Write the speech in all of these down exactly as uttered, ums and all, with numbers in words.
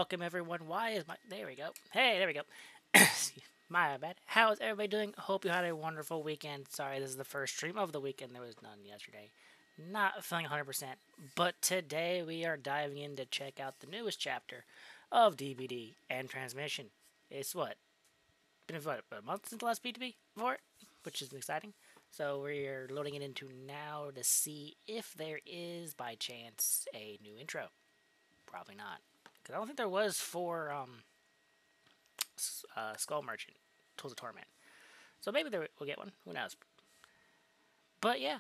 welcome everyone. Why is my... There we go. Hey, there we go. My bad. How is everybody doing? Hope you had a wonderful weekend. Sorry, this is the first stream of the weekend. There was none yesterday. Not feeling one hundred percent. But today we are diving in to check out the newest chapter of D B D and Transmission. It's what? Been what, a month since the last B two B for it? Which is exciting. So we're loading it into now to see if there is, by chance, a new intro. Probably not. Because I don't think there was for um, uh, Skull Merchant, Tools of Torment. So maybe there we'll get one. Who knows? But yeah.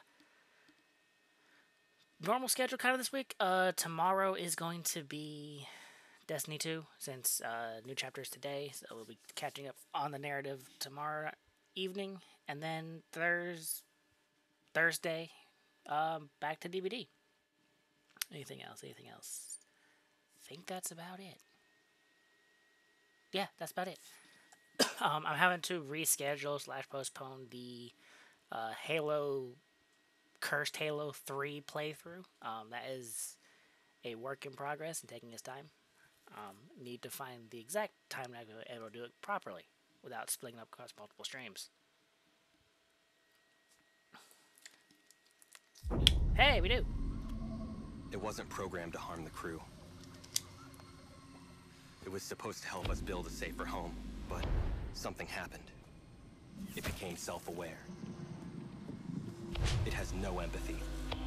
Normal schedule kind of this week. Uh, tomorrow is going to be Destiny two, since uh, new chapters today. So we'll be catching up on the narrative tomorrow evening. And then Thurs Thursday, um, back to D B D. Anything else? Anything else? I think that's about it. Yeah, that's about it. um, I'm having to reschedule slash postpone the uh, Halo, Cursed Halo three playthrough. Um, that is a work in progress and taking its time. Um, need to find the exact time that I'll be able to do it properly without splitting up across multiple streams. Hey, we do. It wasn't programmed to harm the crew. It was supposed to help us build a safer home, but something happened. It became self-aware. It has no empathy.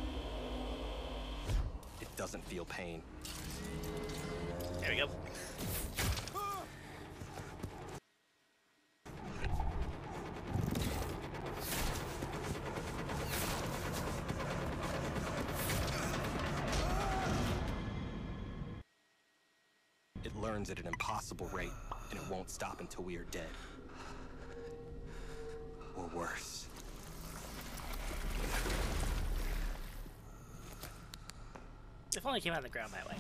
It doesn't feel pain. There we go. It learns at an impossible rate, and it won't stop until we are dead. Or worse. If only it came out of the ground that way.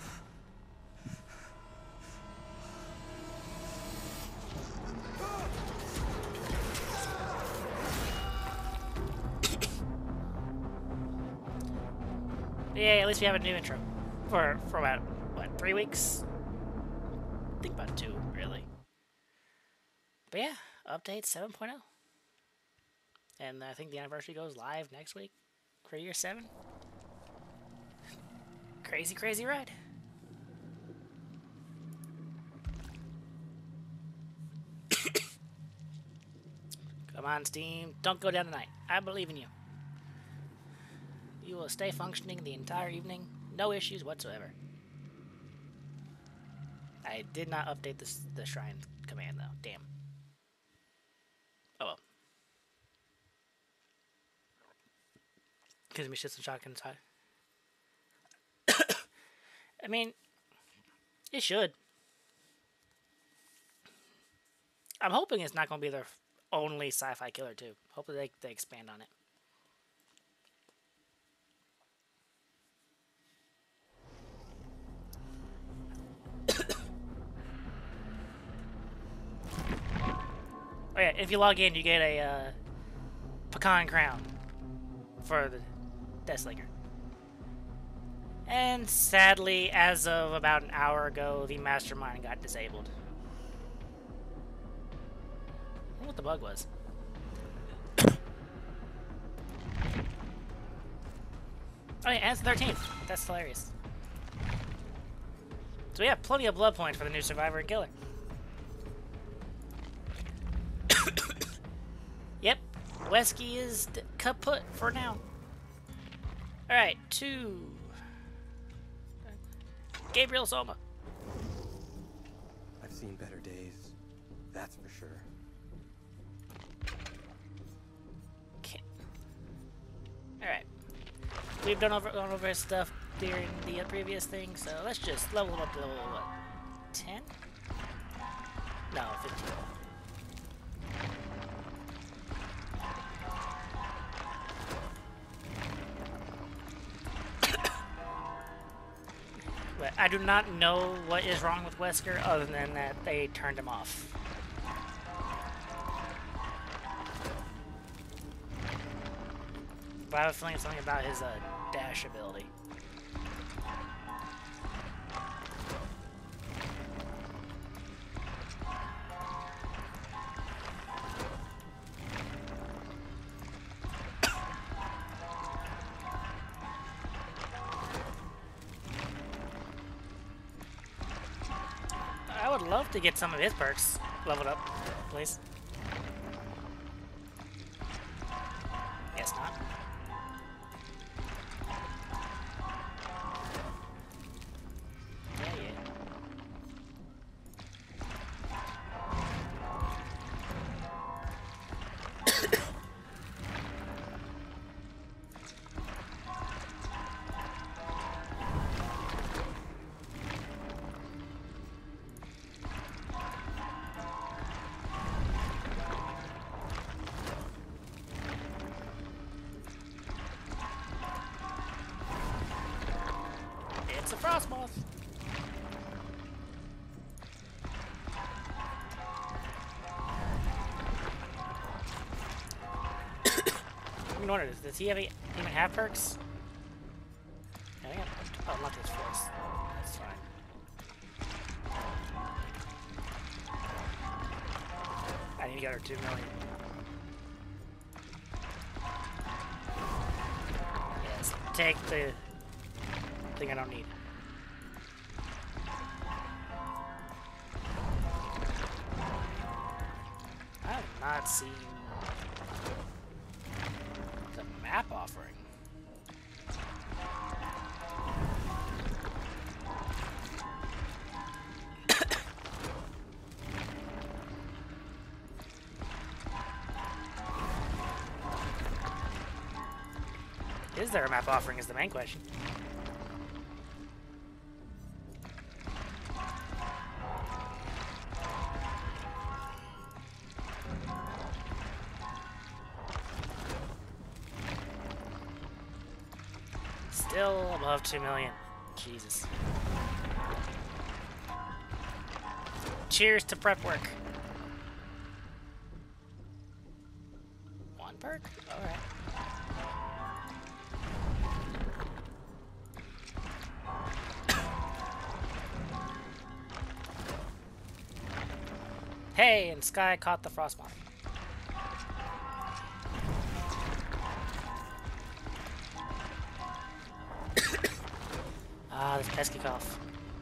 Yeah, at least we have a new intro. For, for about, what, three weeks? I think about two, really. But yeah, update seven point oh. And I think the anniversary goes live next week for year seven. Crazy, crazy ride. Come on, Steam. Don't go down tonight. I believe in you. You will stay functioning the entire evening. No issues whatsoever. I did not update this, the shrine command, though. Damn. Oh well. Gives me shits and shock inside. I mean, it should. I'm hoping it's not going to be their only sci-fi killer, too. Hopefully they, they expand on it. Oh yeah, if you log in, you get a uh, pecan crown for the Deathslinger. And sadly, as of about an hour ago, the mastermind got disabled. I wonder what the bug was. Oh yeah, and it's the thirteenth. That's hilarious. So we have plenty of blood points for the new survivor and killer. Yep, Wesky is kaput for now. Alright, to Gabriel Soma. I've seen better days, that's for sure. Okay. Alright. We've done over, gone over his stuff during the previous thing, so let's just level him up to level, what, ten? No, fifteen. But I do not know what is wrong with Wesker other than that they turned him off. But I have a feeling it's something about his uh, dash ability. love to get some of his perks leveled up, please. Guess not. Yeah, yeah. It's a frost moth. I'm wondering, does he have any, even have perks? I think I'm, oh, not this force. That's fine. I need to get her two million. Yes, take the thing I don't need. I have not seen the map offering. Is there a map offering is the main question. Still above two million. Jesus. Cheers to prep work. One perk? Alright. Hey, and Sky caught the Frostmoth. Ah, this pesky cough.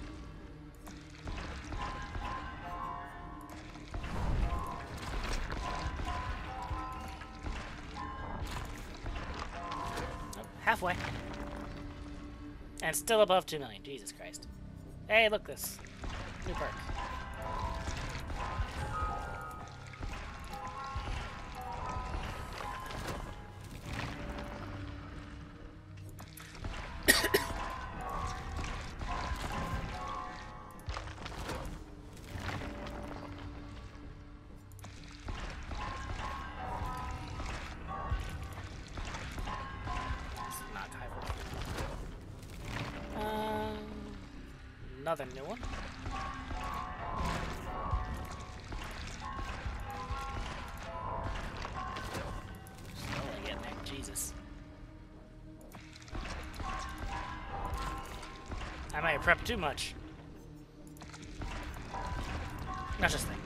Oh, halfway. And still above two million. Jesus Christ. Hey, look this. New perk. Another new one. Slowly getting there. Jesus. I might have prepped too much. Not just thing.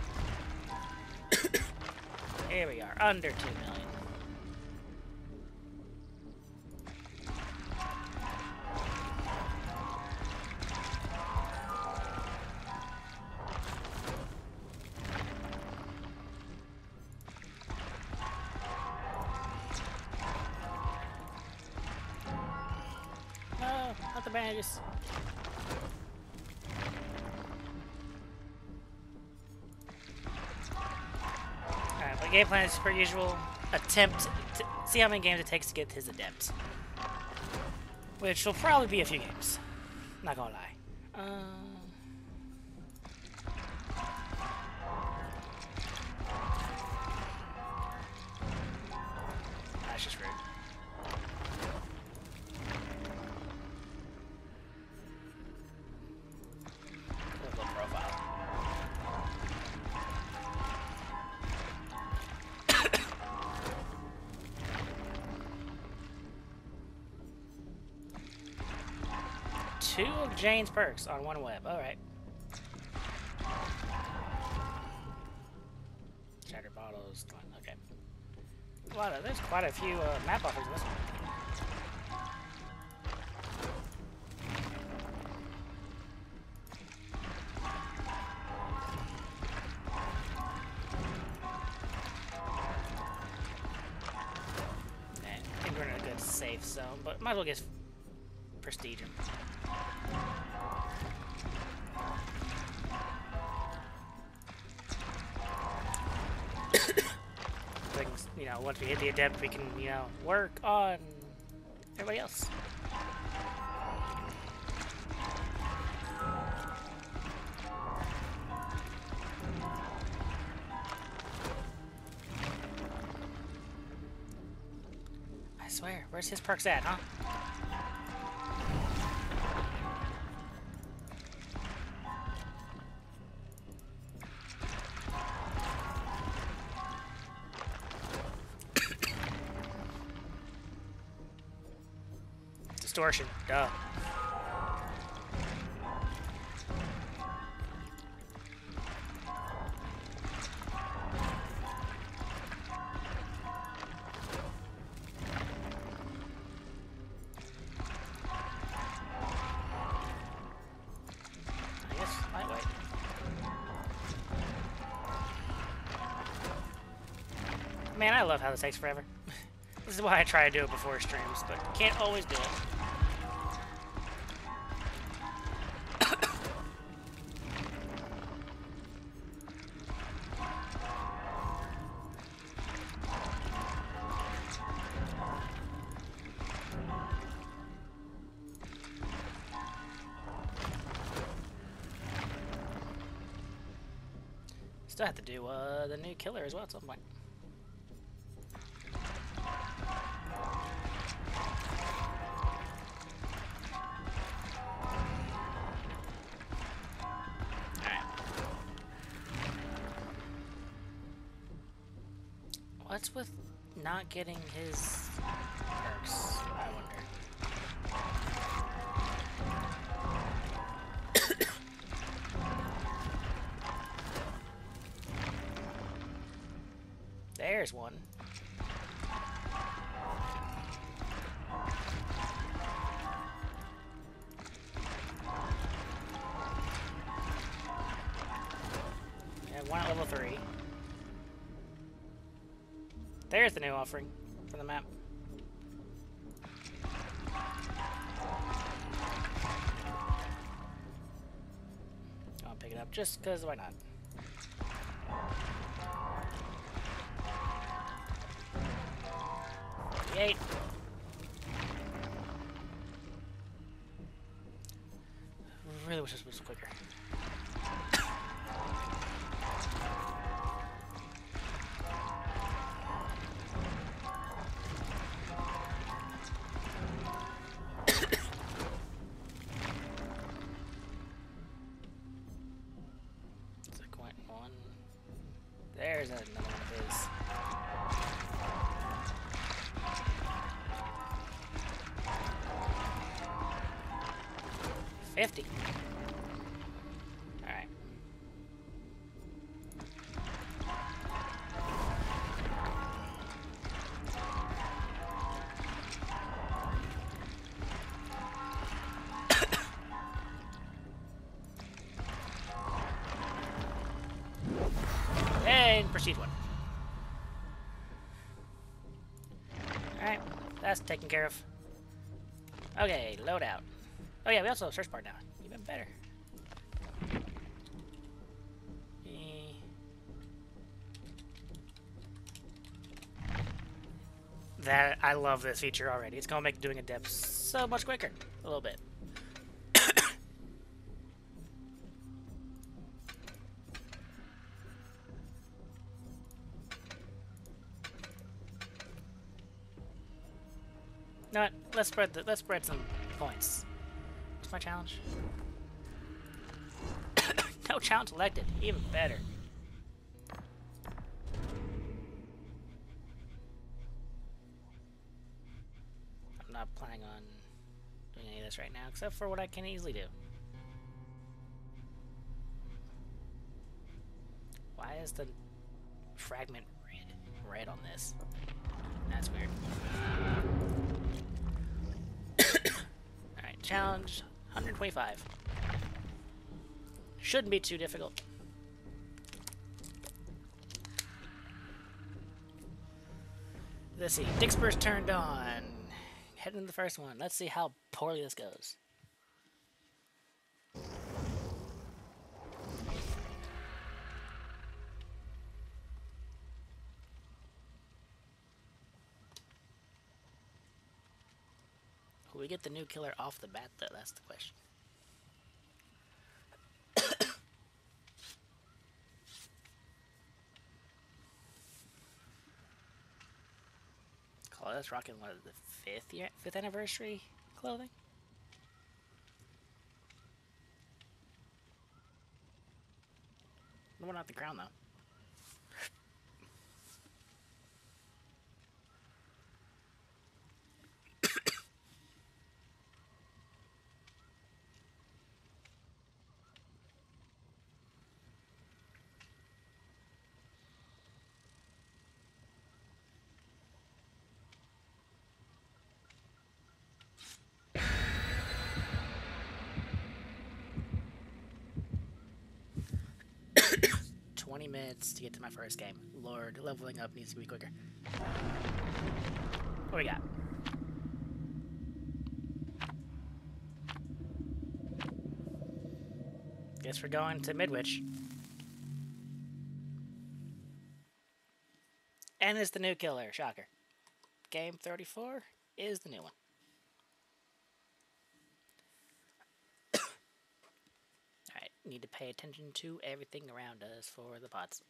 Here we are, under two million. Not the bandages. Alright, my game plan is per usual. Attempt to see how many games it takes to get his adept. Which will probably be a few games. Not gonna lie. Um, that's just rude. Two of Jane's perks on one web. Alright. Shattered bottles. Okay. A lot of, there's quite a few uh, map offers in this one. safe zone, but might as well get prestige him. Things, you know, once we hit the adept, we can, you know, work on everybody else. I swear, where's his perks at, huh? Distortion, duh. I guess lightweight. Man, I love how this takes forever. This is why I try to do it before streams, but can't always do it. Still have to do uh, the new killer as well at some point. Alright. What's with not getting his perks, I wonder? There's one. Yeah, one at level three. There's the new offering for the map. I'll pick it up just because why not? Eight. Really wish this was quicker. It's a Quentin one. There's another one of his. fifty. Alright. And proceed one. Alright, that's taken care of. Okay, load out. Oh yeah, we also have search bar now. Even better. Eh. That I love this feature already. It's gonna make doing a depth so much quicker. A little bit. No, let's spread the, let's spread some points. What's my challenge? No challenge selected. Even better. I'm not planning on doing any of this right now, except for what I can easily do. Why is the fragment red, red on this? That's weird. Alright, challenge one hundred twenty-five. Shouldn't be too difficult. Let's see. Dixper's turned on. Heading to the first one. Let's see how poorly this goes. Will we get the new killer off the bat, though? That's the question. Claudia's rocking, what, the fifth year, fifth anniversary clothing? No one off the ground, though. twenty minutes to get to my first game. Lord, leveling up needs to be quicker. What do we got? Guess we're going to Midwich. And it's the new killer. Shocker. Game thirty-four is the new one. Alright, need to pay attention to everything around us for the pots.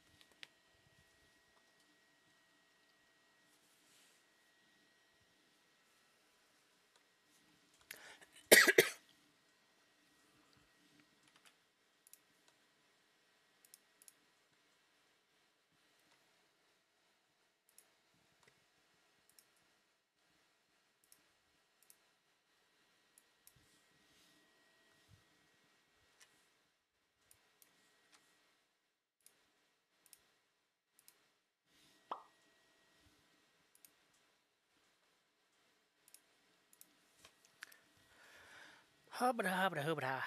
Hoobada hoobada hoobada.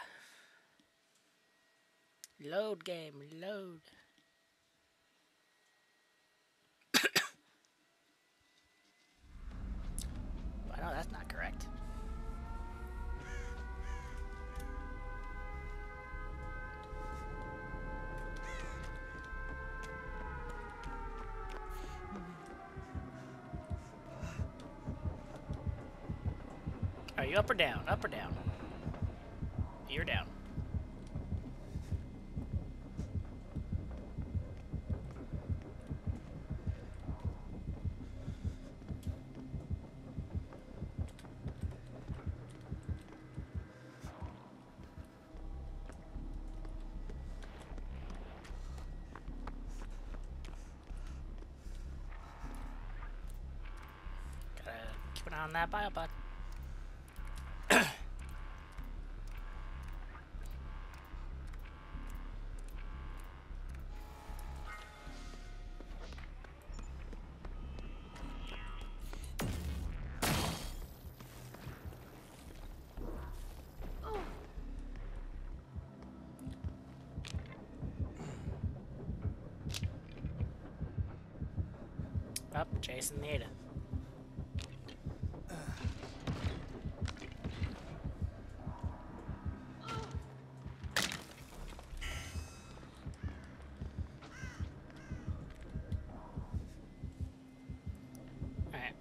Load game, load. Well, no, that's not correct. Are you up or down? Up or down? You're down. Gotta keep an eye on that biopod. Up, Jason the Ada. Alright.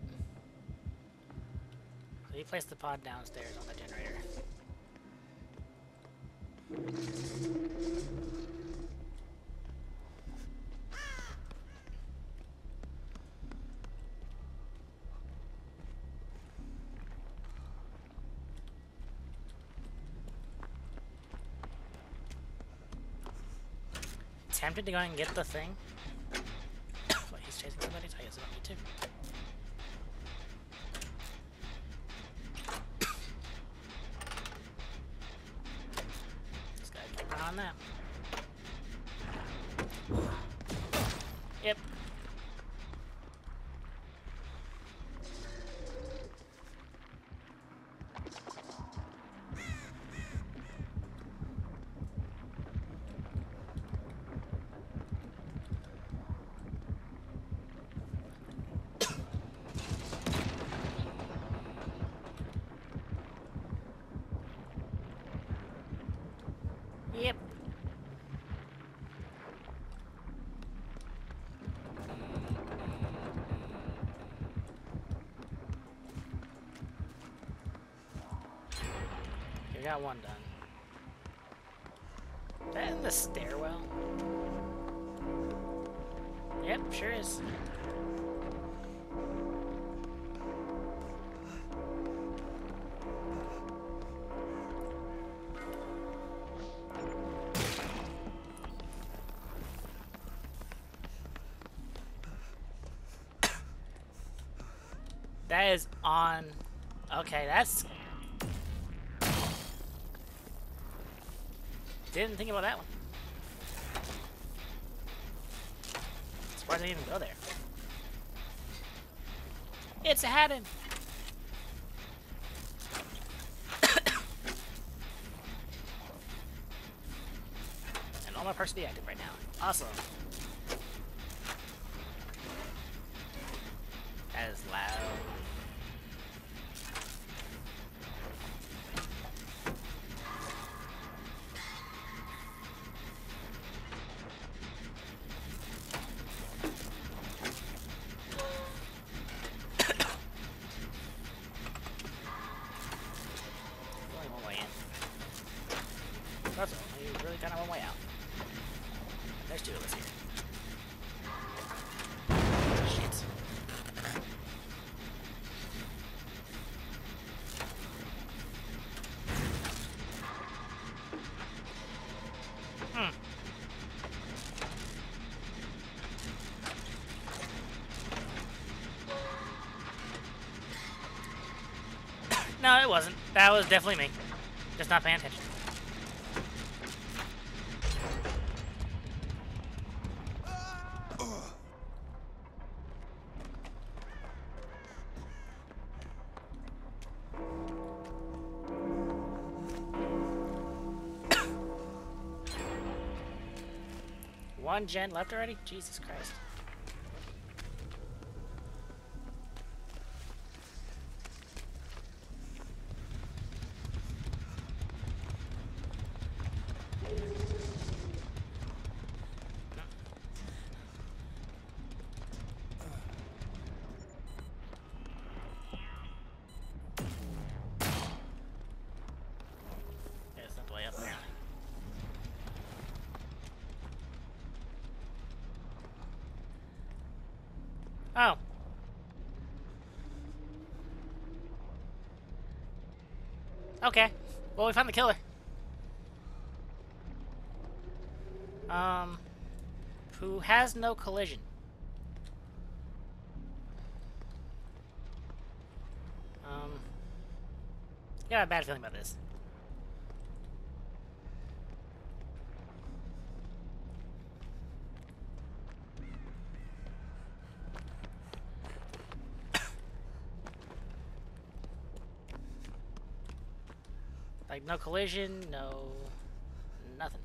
We place the pod downstairs on the generator. Tempted to go and get the thing. What, he's chasing somebody? I guess I don't need to. Just gotta keep an eye on that. Yep. got one done. Is that in the stairwell? Yep, sure is. That is on... Okay, that's... Didn't think about that one. Surprised I didn't even go there. It's a Haddon! And all my parts are deactive right now. Awesome. That is loud. That's only really kind of one way out. There's two of us here. Shit. Hmm. No, it wasn't. That was definitely me. Just not paying attention. One gen left already? Jesus Christ. Yeah, it's not the way up there. Oh. Okay. Well, we found the killer. Um, who has no collision. Um, got a bad feeling about this. Like, no collision, no... nothing.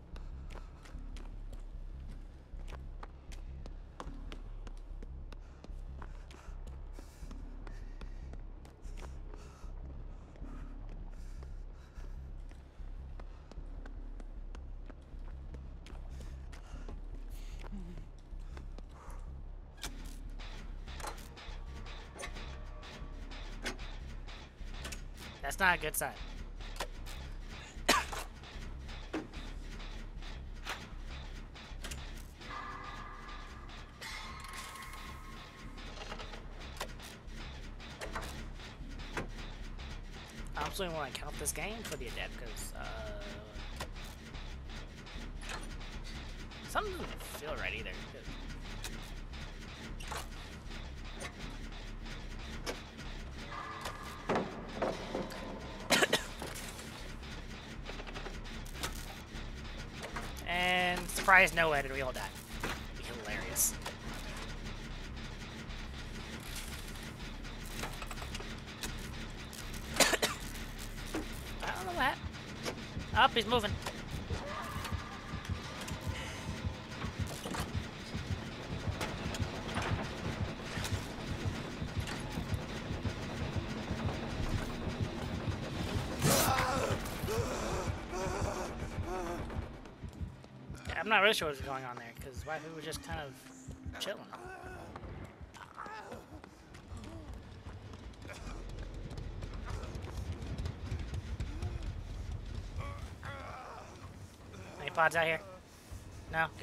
That's not a good sign. I absolutely want to count this game for the adept because uh, something doesn't feel right either. And surprise, no way did we all die. Be hilarious. I don't know what. Up, he's moving. I'm not really sure what's going on there, because Waifu was just kind of chilling. pods out here? No? Good.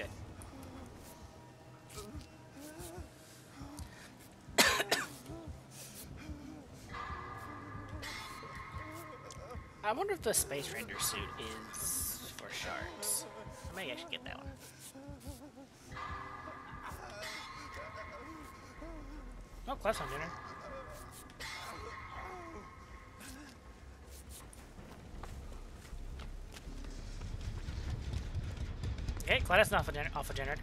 I wonder if the Space Ranger suit is for sharks. I may actually get that one. Oh, close on dinner. Okay, glad that's not off a, off a generator.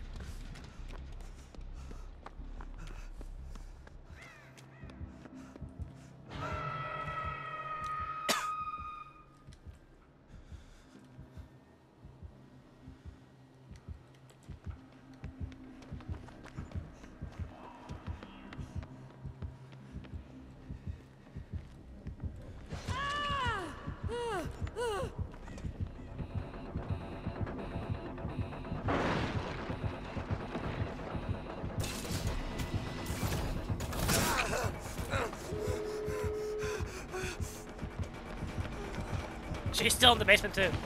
She's still in the basement too.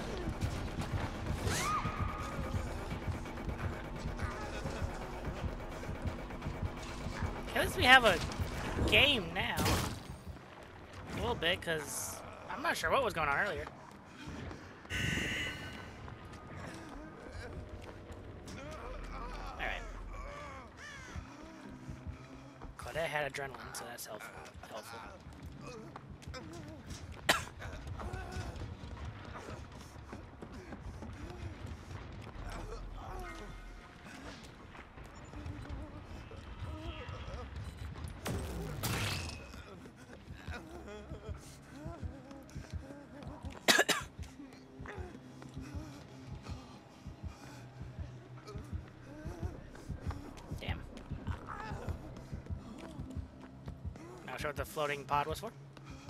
At least we have a game now. A little bit, because I'm not sure what was going on earlier. Alright. Claudette had adrenaline, so that's helpful. helpful. Not sure what the floating pod was for.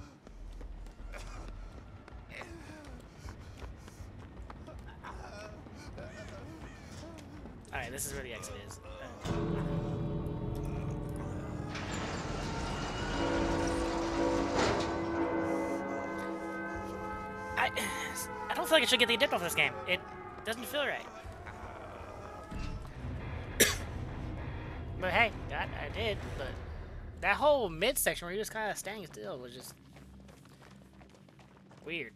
Alright, this is where the exit is. I, I don't feel like I should get the adept off this game. It doesn't feel right. But hey, I, I did, but that whole mid-section where he was kind of standing still was just weird.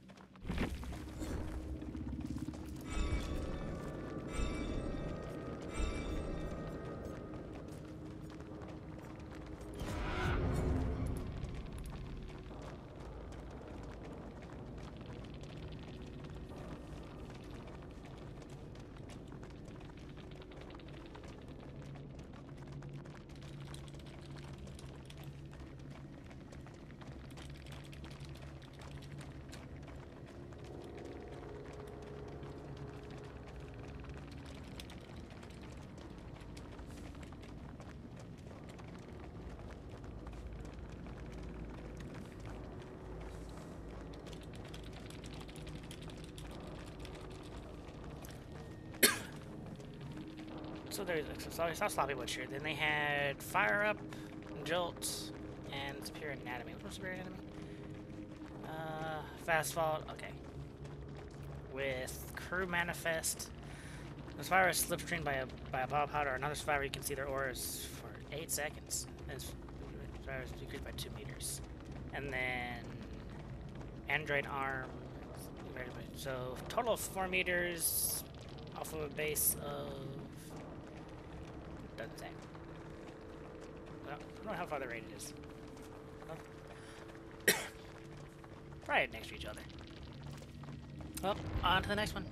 So there's so I saw Sloppy Butcher. Then they had Fire Up, Jolt, and Superior Anatomy. What's Superior Anatomy? Uh, Fast Fault. Okay. With Crew Manifest. The survivor is slipstreamed by a by a ball powder. Another survivor, you can see their auras for eight seconds. And survivors decreased by two meters. And then Android Arm. So total of four meters off of a base of. Doesn't say. Well, I don't know how far the rated is. Well, right next to each other. Well, on to the next one.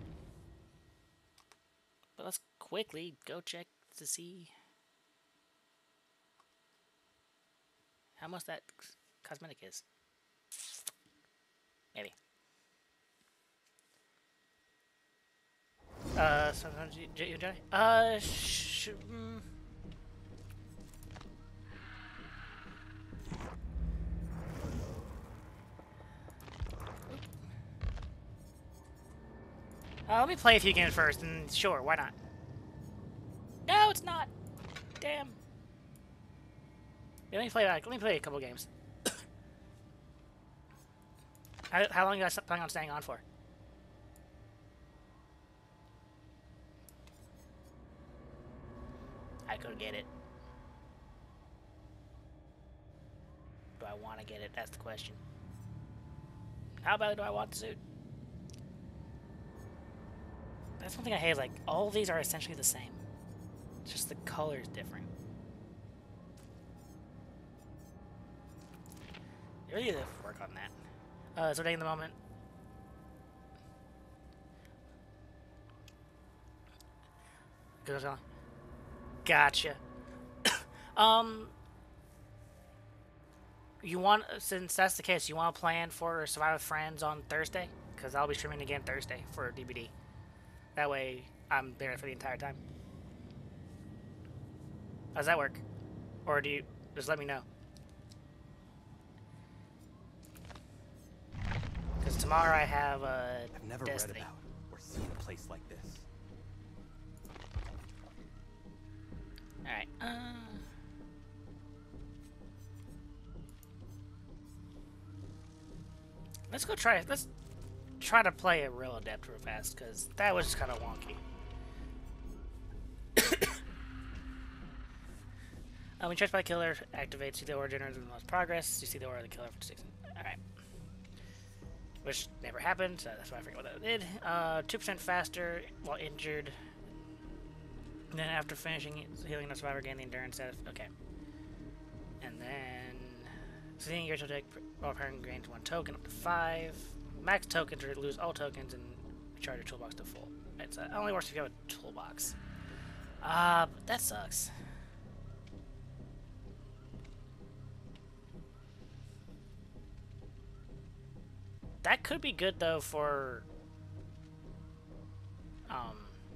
But let's quickly go check to see how much that cosmetic is. Maybe. Uh, sometimes you, you enjoy? Uh, sh mm. Uh, let me play a few games first, and sure, why not? No, it's not. Damn. Yeah, let me play that. Let me play a couple games. how, how long are you guys planning on staying on for? might go get it. Do I want to get it? That's the question. How badly do I want the suit? That's one thing I hate, is like, all of these are essentially the same. It's just the color's different. You really need to work on that. Uh, so taking the moment. Goes on. Gotcha. um, you want, since that's the case, you want to plan for Survive with Friends on Thursday? Because I'll be streaming again Thursday for D B D. That way, I'm there for the entire time. How does that work? Or do you just let me know? Because tomorrow I have uh, I've never Destiny. read about or seen a place like this. Alright, uh... let's go try it. Let's try to play a real adept real fast, because that was kind of wonky. um, when charged by the killer, activates. See the aura generates the most progress. You see the aura of the killer for six. Alright. Which never happened, so that's why I forgot what that did. Uh, two percent faster while injured. And then after finishing healing the survivor, gain the endurance out of, okay. And then seeing your token while preparing gains one token up to five. Max tokens or lose all tokens and recharge your toolbox to full. It's uh, it only works if you have a toolbox. Ah, uh, but that sucks. That could be good though for um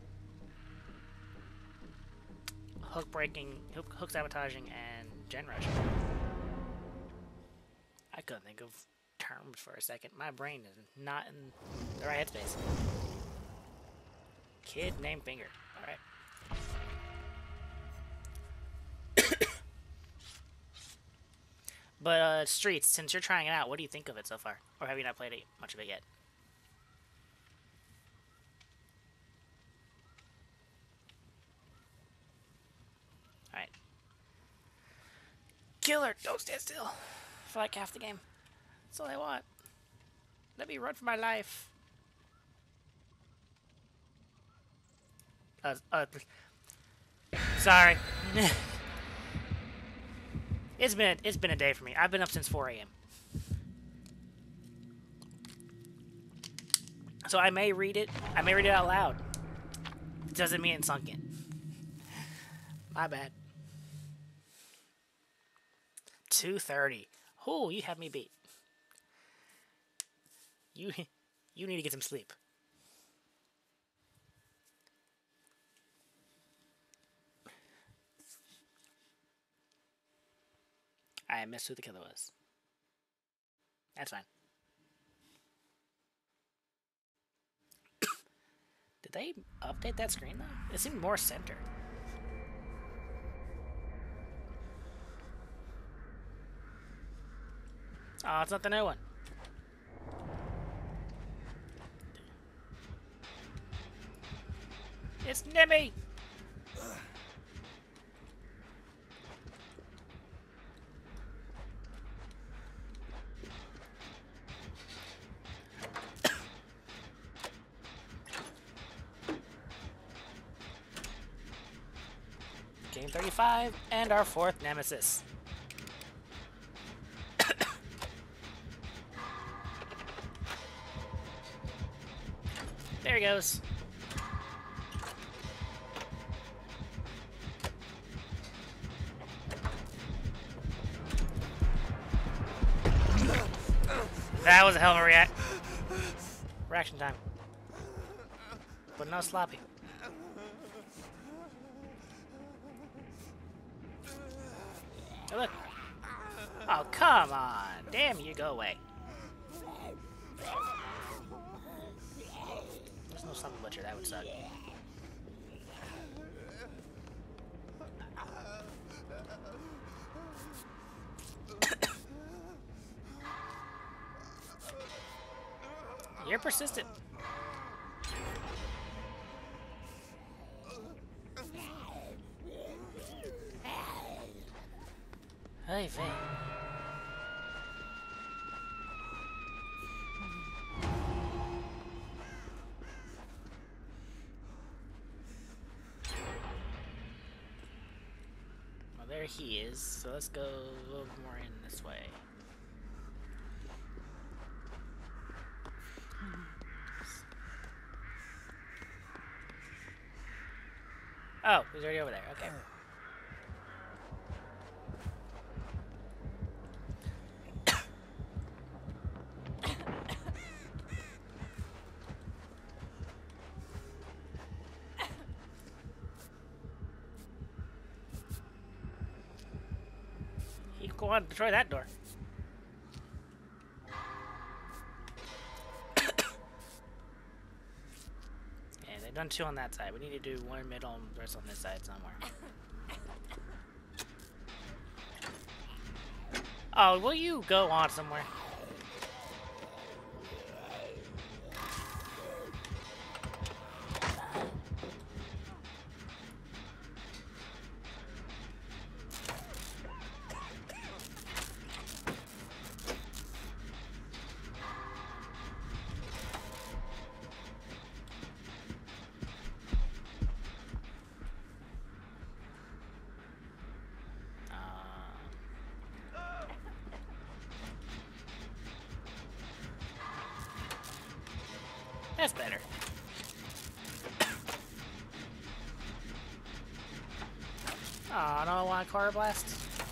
hook breaking, hook, hook sabotaging, and gen rushing. I couldn't think of terms for a second. My brain is not in the right headspace. Kid named Finger. Alright. But, uh, Streets, since you're trying it out, what do you think of it so far? Or have you not played it, much of it yet? Alright. Killer! Don't stand still! For like half the game. That's all I want. Let me run for my life. Uh, uh, sorry. It's been it's been a day for me. I've been up since four A M So I may read it. I may read it out loud. It doesn't mean it's sunk in. My bad. two thirty. Ooh, you have me beat. You you need to get some sleep. I missed who the killer was. That's fine. Did they update that screen though? It seemed more center. Oh, it's not the new one. It's Nimmy! Game thirty-five, and our fourth nemesis. There he goes. That was a hell of a react reaction time. But no sloppy. Oh, look. Oh, come on. Damn you, go away. There's no Summon Butcher, that would suck. You're persistent. Hey, Faye. Well, there he is. So let's go a little more in this way. Oh, he's already over there. Okay. He go on, destroy that door. Yeah, they've done two on that side. We need to do one middle and the rest on this side somewhere. Oh, will you go on somewhere? That's better. Oh, no, I want a car blast.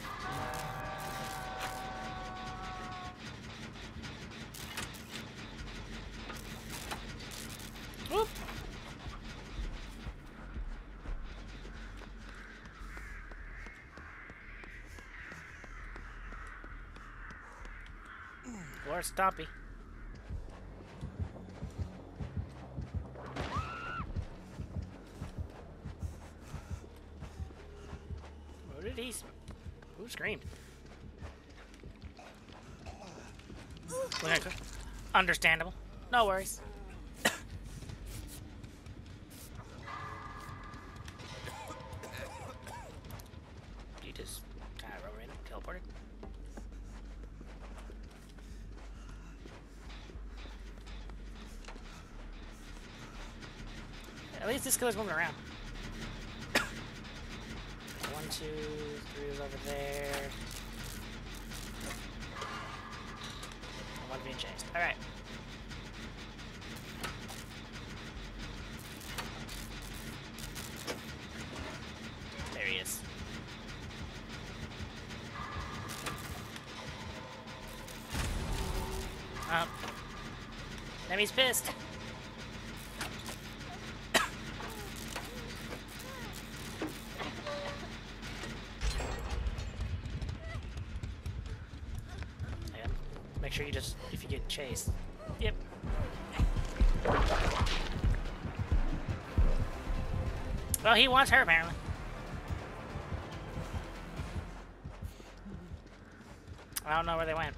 Whoop. Lord Stompy. Who screamed? Understandable. No worries. You just kind of rubber in, teleported. At least this killer's moving around. One, two, three is over there. One being chased. Alright. There he is. Um. Nemi's pissed. Make sure you just, if you get chased. Yep. Well, he wants her, apparently. I don't know where they went.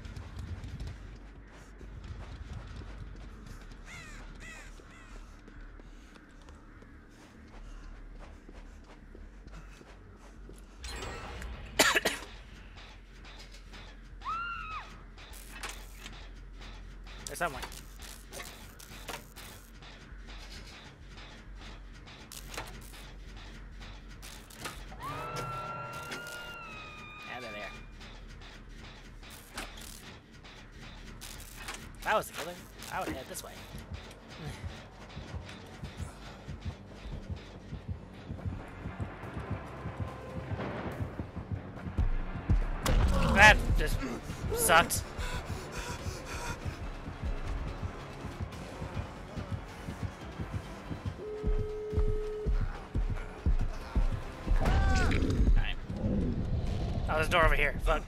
They're somewhere. Yeah, they're there. If I was the killer, I would head this way. That just sucked. Alright. Oh, there's a door over here. Fuck.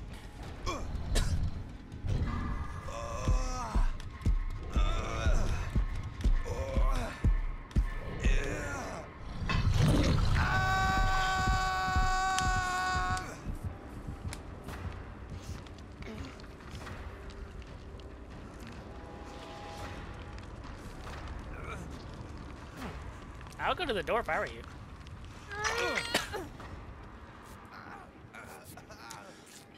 I'll go to the door if I were you.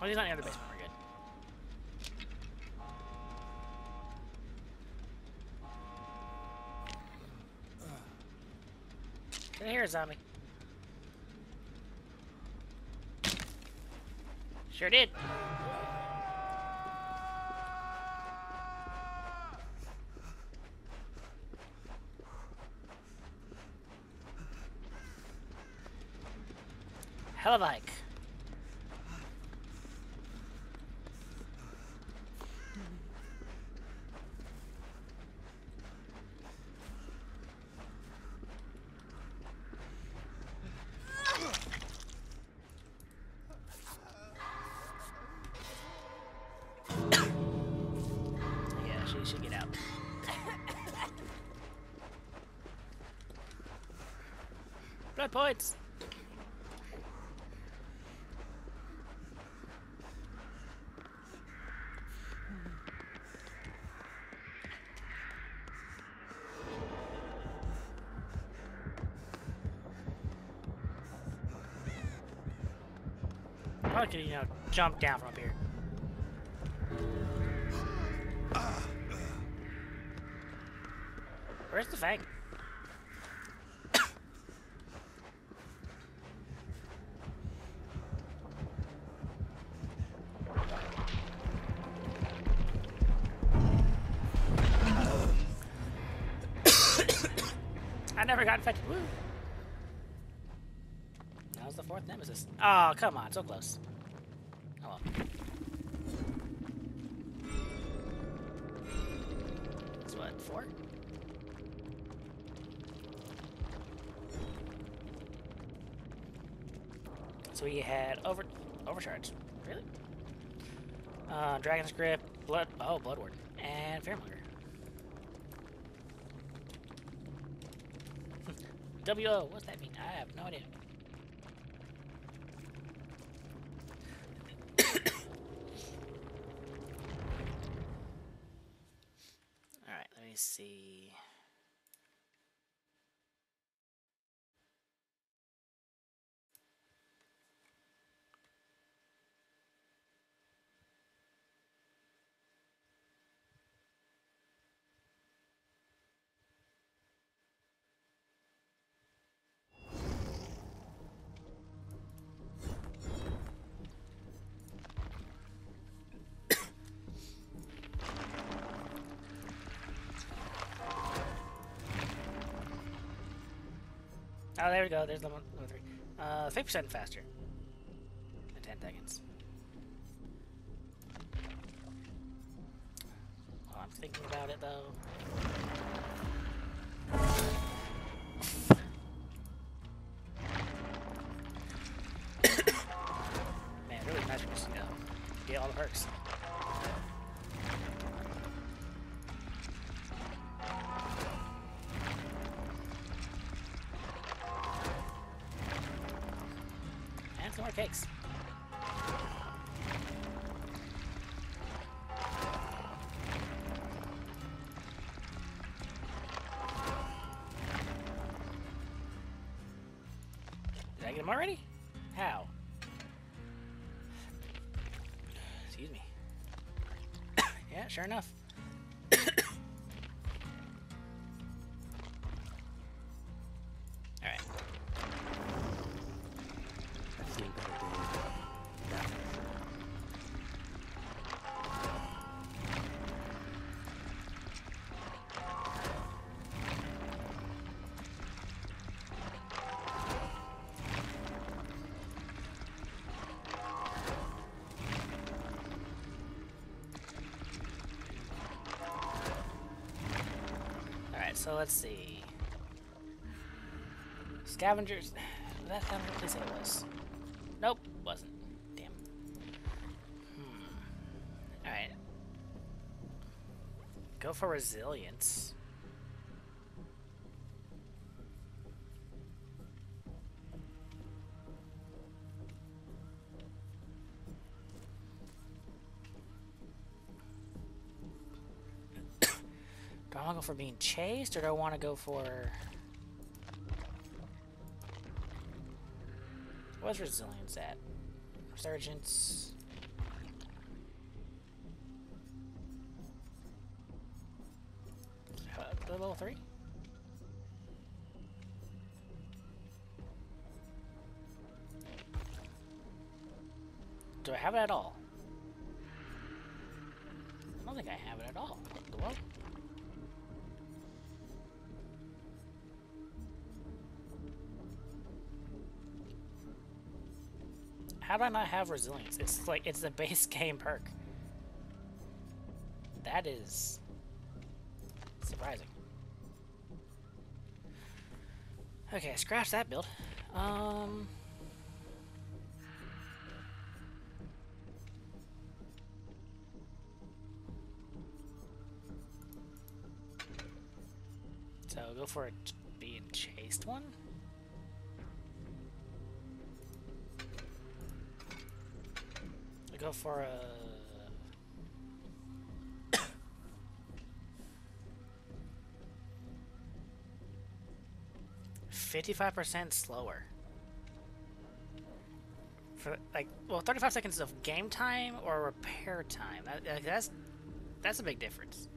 Well, he's not in the other basement. We're good. Get here, zombie. Sure did. Hell of a hike. Yeah, she should get out. Blood points. Probably could, you know, jump down from up here. Where's the fang? I never got infected. Woo! That was the fourth nemesis. Oh, come on, so close. Oh well. That's what, four? So we had over overcharge. Really? Uh, Dragon's Grip, Blood oh, Bloodward, and Fearmonger. W O, what's that mean? I have no idea. Alright, let me see. Oh, there we go. There's level, level three. Uh, fifty percent faster. In ten seconds. Well, I'm thinking about it, though. Man, really nice for us to go. Get all the perks. More cakes. Did I get them already? How? Excuse me. Yeah, sure enough. Alright. So let's see. Scavengers. That scavenger place it was. Nope, wasn't. Damn. Hmm. Alright. Go for resilience. Do I want to go for being chased, or do I want to go for... What's resilience at? Resurgence. it level three? Do I have it at all? I don't think I have it at all. What in the world? How do I not have resilience? It's like, it's the base game perk. That is surprising. Okay, scratch that build. Um... So go for a being chased one. I go for a fifty-five percent slower. For like, well, thirty-five seconds of game time or repair time. That, that's that's a big difference.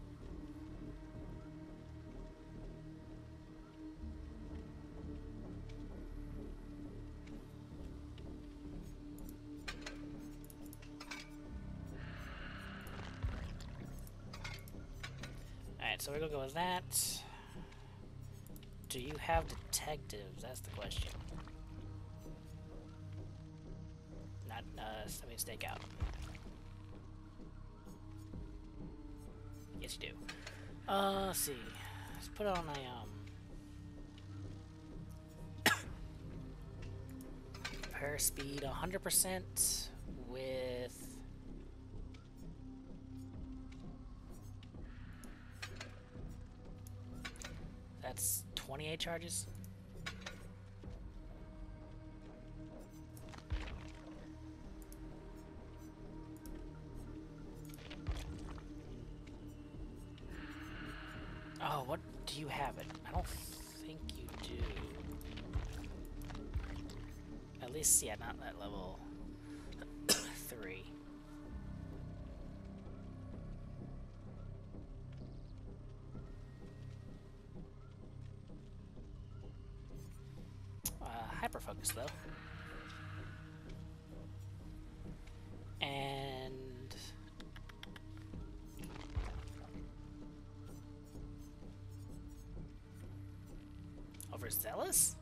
So we're gonna go with that. Do you have detectives? That's the question. Not, uh, I mean, stake out. Yes, you do. Uh, let's see. Let's put on a, um... repair speed one hundred percent with... That's twenty-eight charges. Oh, what do you have it? I don't think you do. At least, yeah, not that level three. Hyper focus though, and overzealous.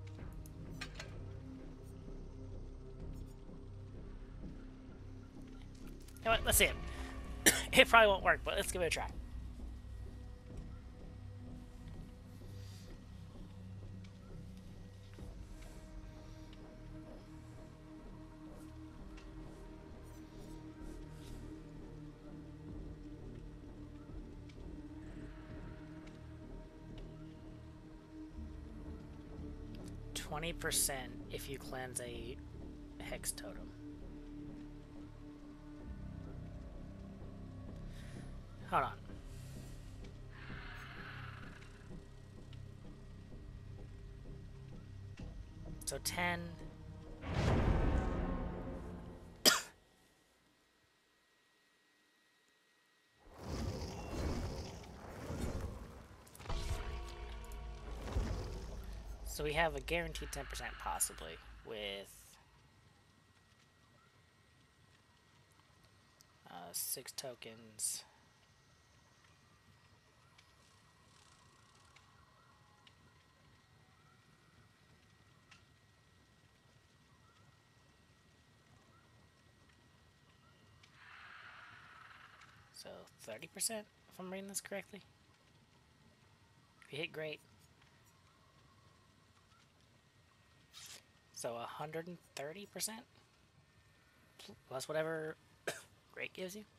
You know what? Let's see it. It probably won't work, but let's give it a try. twenty percent if you cleanse a hex totem. Hold on. So ten. So we have a guaranteed ten percent possibly with uh, six tokens. So thirty percent if I'm reading this correctly. If you hit great. So one hundred thirty percent plus whatever great gives you.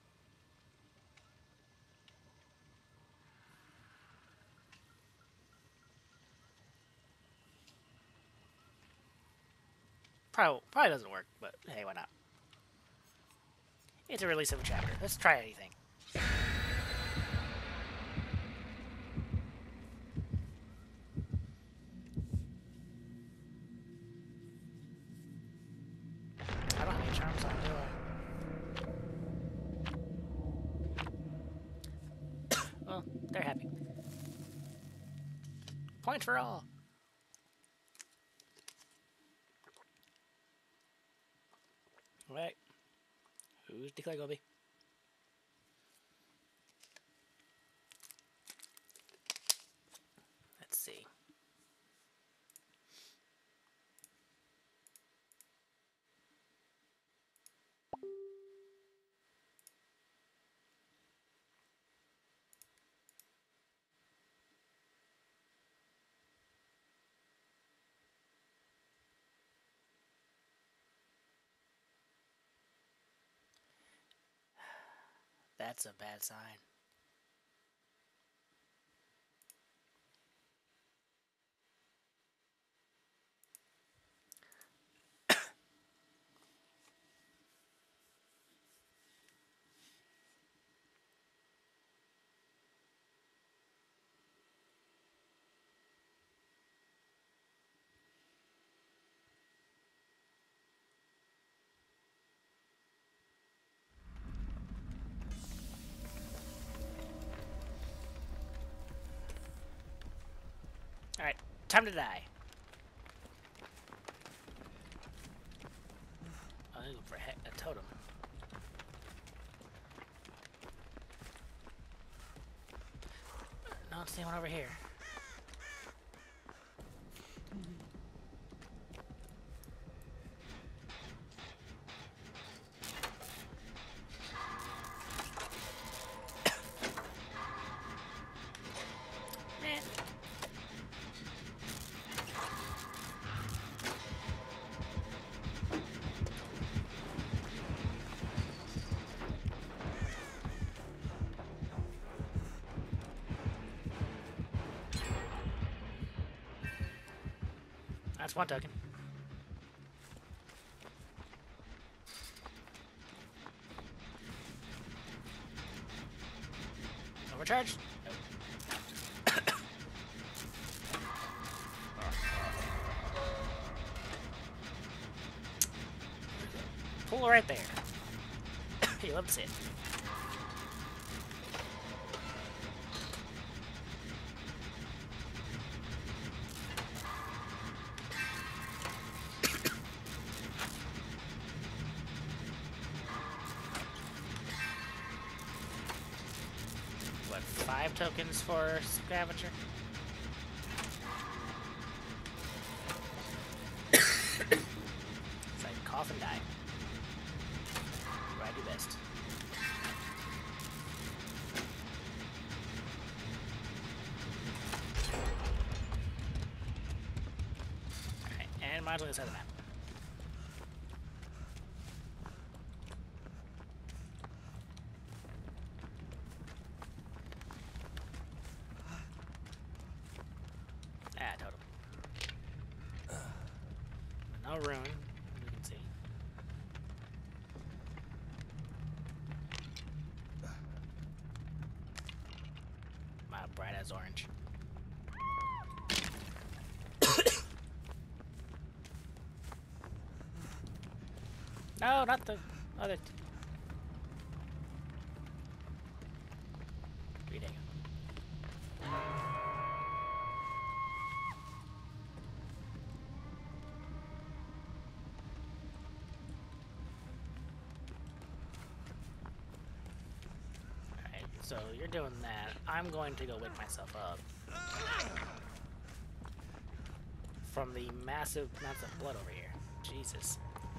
Probably, probably doesn't work, but hey, why not? It's a release of a chapter. Let's try anything. I don't have any charms on, do I? Well, they're happy. Point for all. Alright. Who's Declare Gobi? Let's see. That's a bad sign. Alright, time to die. I'm looking for a, he a totem. No, it's anyone over here. That's one token. Overcharge? Nope. Pull right there. You love to see it. Five tokens for Scavenger. It's like cough and die. Where I do best. Alright, and mine's on the side of the map. No rune, as you can see. My bright as orange. No, not the other. Reading. So you're doing that. I'm going to go wake myself up from the massive amounts of blood over here. Jesus.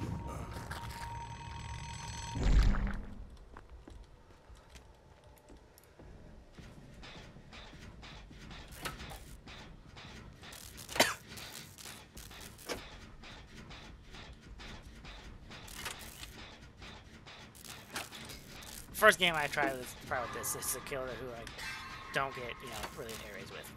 First game I tried with, try with this is a killer who I don't get, you know, really areas with.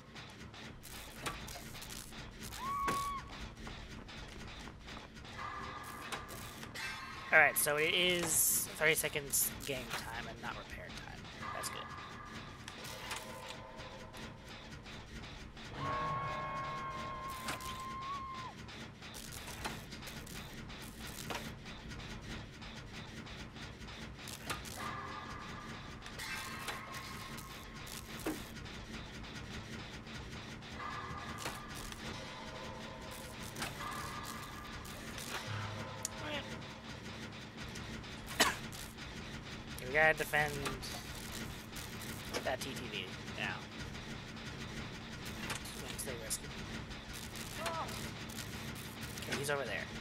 Alright, so it is thirty seconds game time and not repair time. That's good. we gotta defend that T T V now. Stay risky. Okay, he's over there.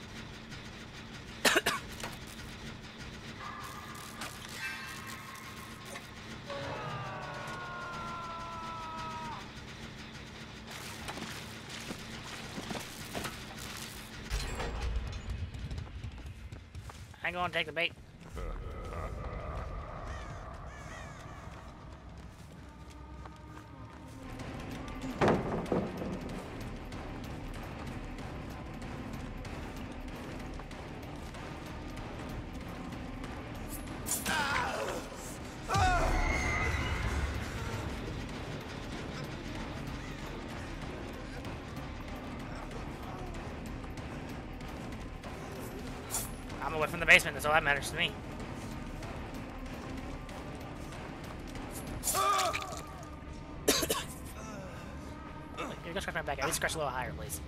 I'm gonna take the bait. I'm away from the basement, that's all that matters to me. You're gonna scratch my back. At least scratch a little higher, please.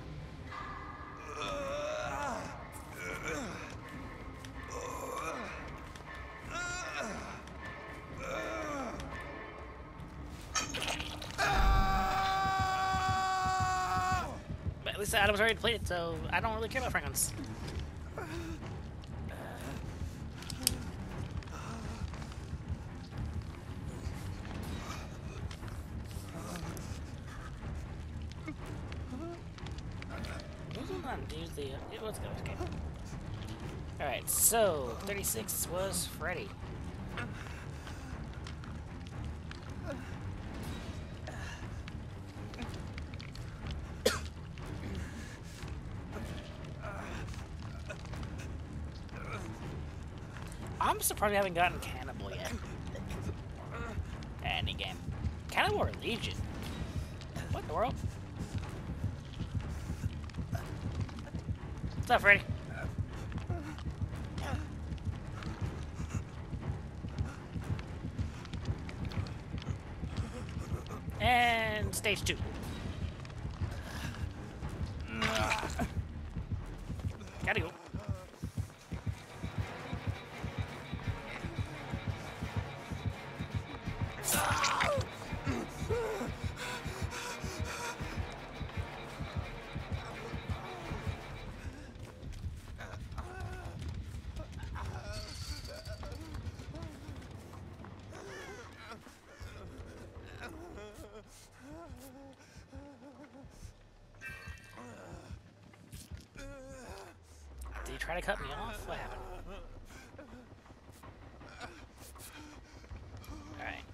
But at least the item's already depleted, so I don't really care about Franklin's. The, yeah, let's go. Okay. Alright, so thirty-six was Freddy. I'm surprised we haven't gotten Cannibal yet. Any game. Cannibal or Legion? What in the world? What's up, Freddy? And stage two. Gotta go. Did you try to cut me off? What happened? Alright.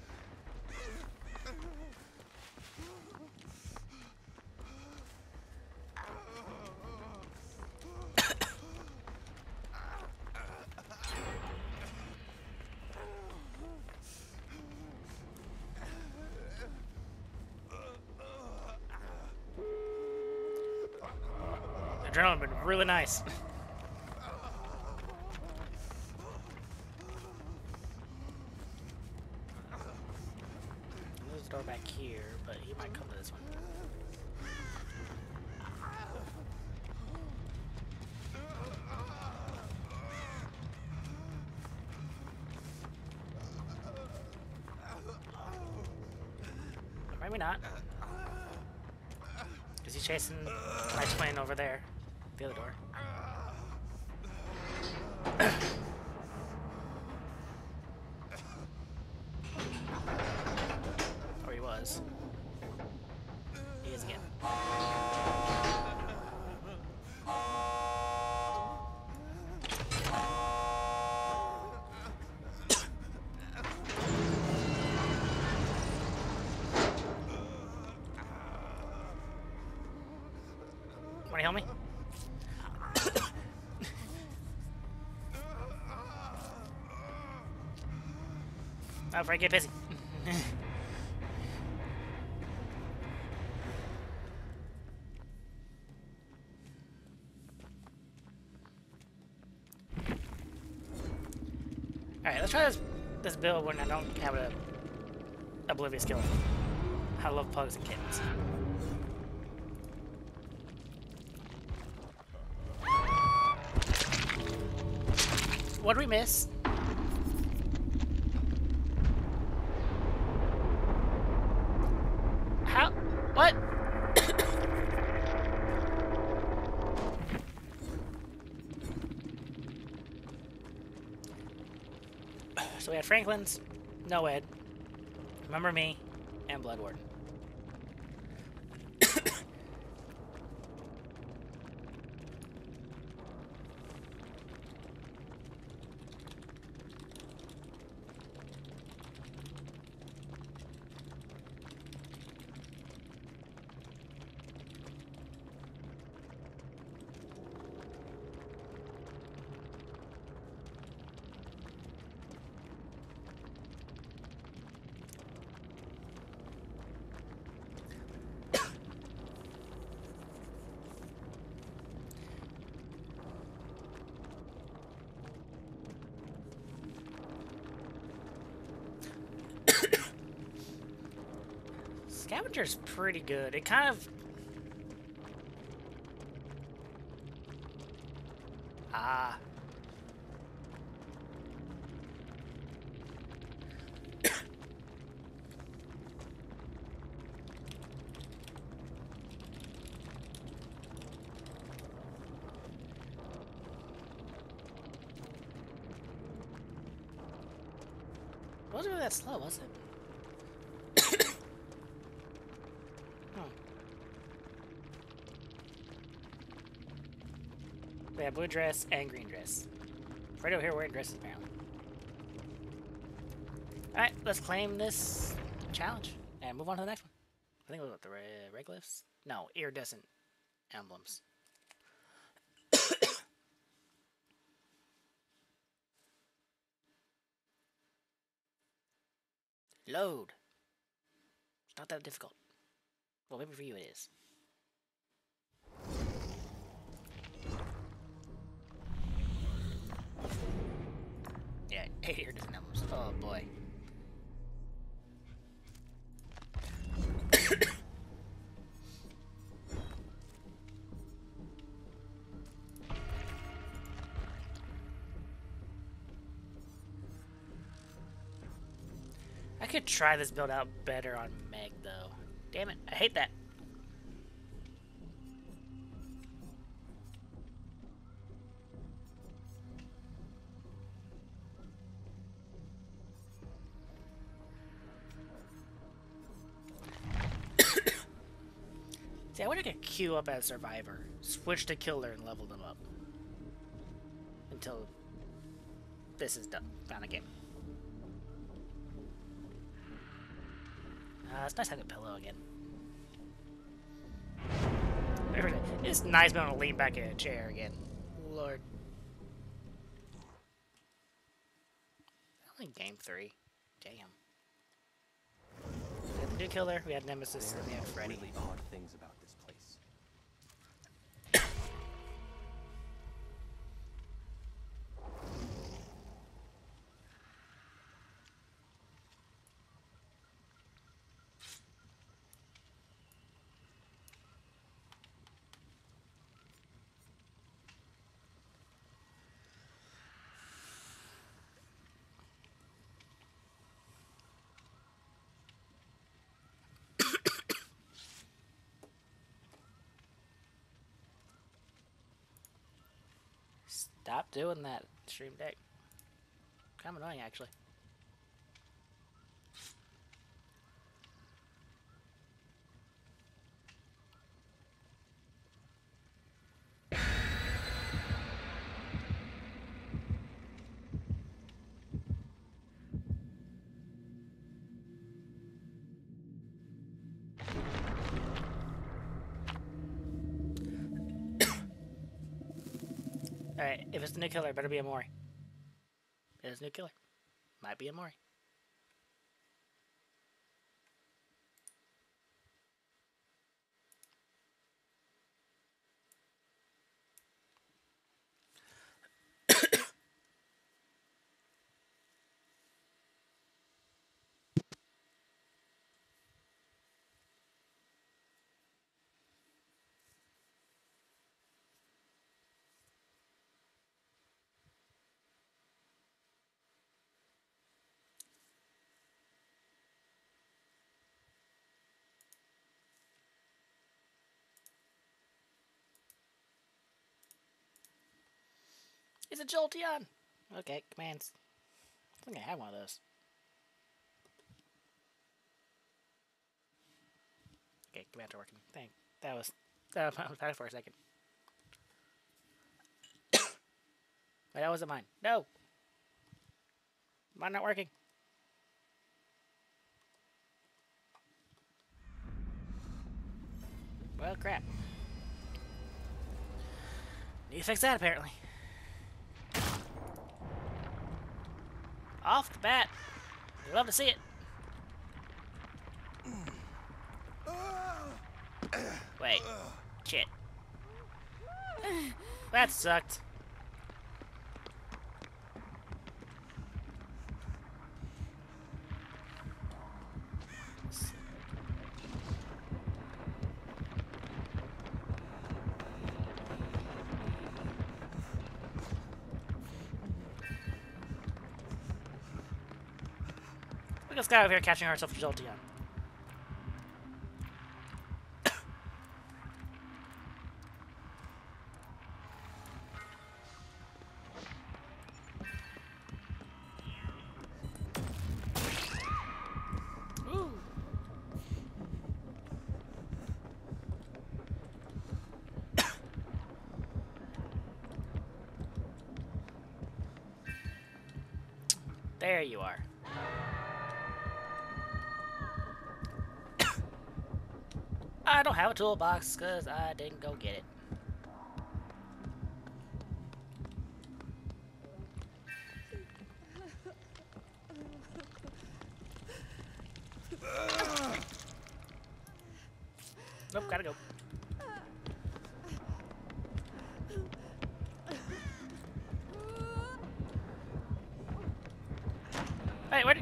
Adrenaline been really nice. There's a door back here, but he might come to this one. Maybe not. Is he chasing my twin over there? The other door. Or he was. He is again. Wanna help me? Oh, Frank, get busy. Alright, let's try this this build when I don't have a oblivious skill. I love pugs and kittens. What did we miss? So we had Franklin's, Noed, Remember Me, and Blood Warden. Scavenger's pretty good. It kind of... Ah. It wasn't really that slow, was it? We have blue dress and green dress. Right over here wearing dresses apparently. Alright, let's claim this challenge and move on to the next one. I think it was what, the re reglyphs? No, iridescent emblems. Load. It's not that difficult. Well, maybe for you it is. Yeah, eight iridescent emblems. Oh boy. I could try this build out better on Meg, though. Damn it, I hate that. See, I wish I could queue up as Survivor, switch to Killer, and level them up. Until this is done. Found a game. Uh, it's nice having a pillow again. It's nice being able to lean back in a chair again. Lord. Only game three. Damn. We had the new Killer, we had Nemesis, and we had Freddy. Really odd things about this place. Stop doing that, Stream Deck. Kind of annoying, actually. Alright, if it's the new Killer, it better be a Mori. It is new Killer. Might be a Mori. It's a Jolteon! Okay, commands. think I have one of those. Okay, get back to working. Thank. That was that was bad for a second. Wait, that wasn't mine. No. Mine not working. Well, crap. Need to fix that, apparently. Off the bat. You'd love to see it. Wait. Shit. That sucked. Look at this guy over here catching herself with Jolteon. There you are. I don't have a toolbox because I didn't go get it. Nope, gotta go. Hey, where did...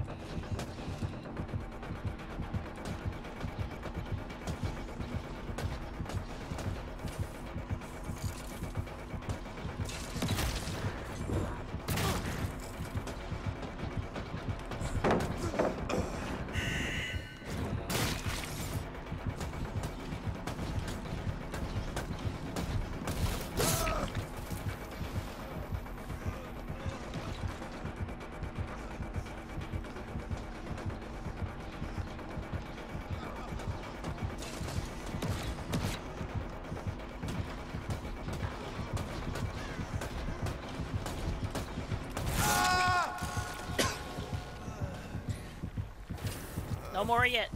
No more yet.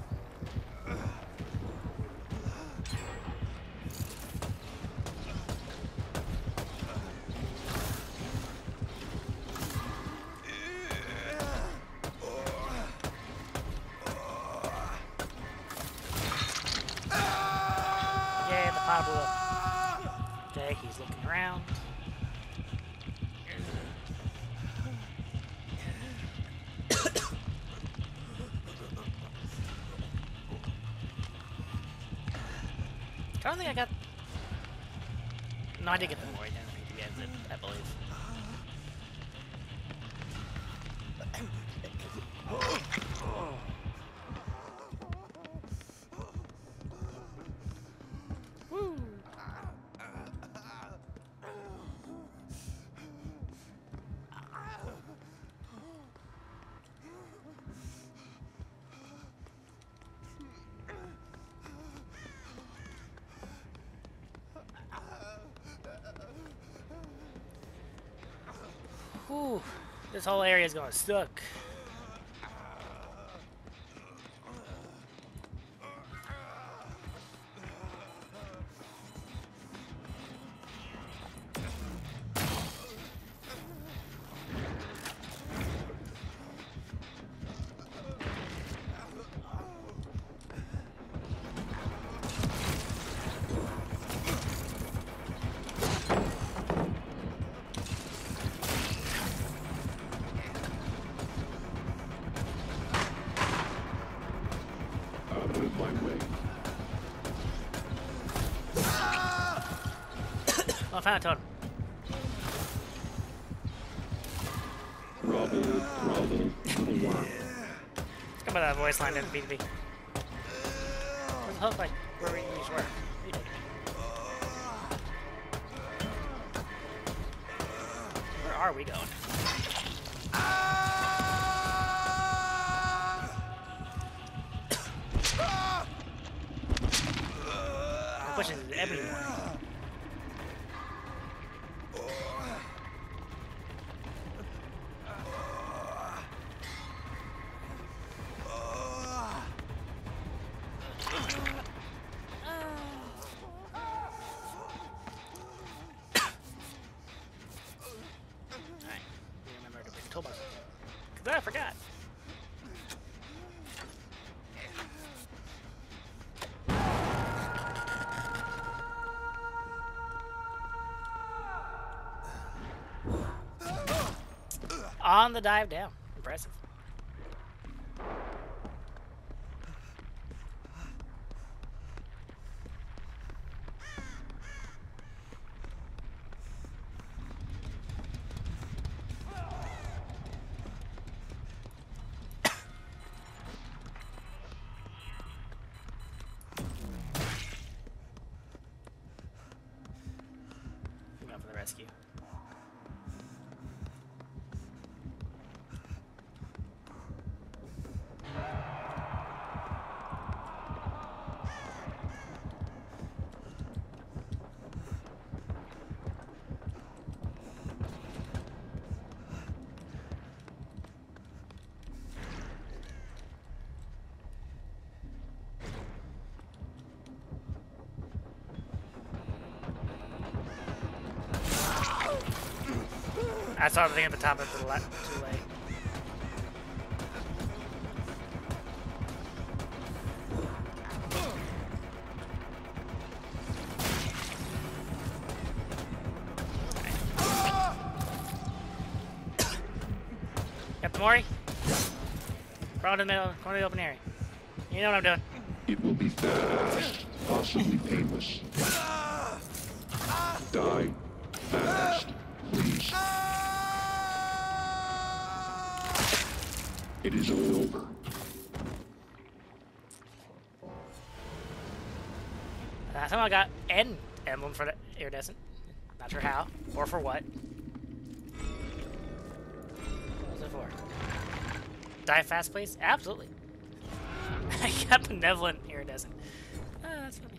Yeah, the pot blew up. Okay, he's looking around. I don't think I got... No, I did get the more than P T exit, I believe. Woo! Whew, this whole area is going stuck. Oh, I found a totem. Trouble, trouble, trouble. Let's come by that voice line in B two B. Where's the hook like where we usually were? You did. Where are we going? pushing it anymore. Alright, remember to bring the toolbox. Cause I forgot. On the dive down. Impressive. Going for the rescue. I saw the thing at the top of the left too late. Got the Mori? Crawl to the middle, corner of the open area. You know what I'm doing. It will be fast, possibly painless. Die fast, please. It is all over. Uh, someone got an emblem for the iridescent. Not sure how or for what. What was it for? Die fast, please? Absolutely. I got benevolent iridescent. Oh, that's funny.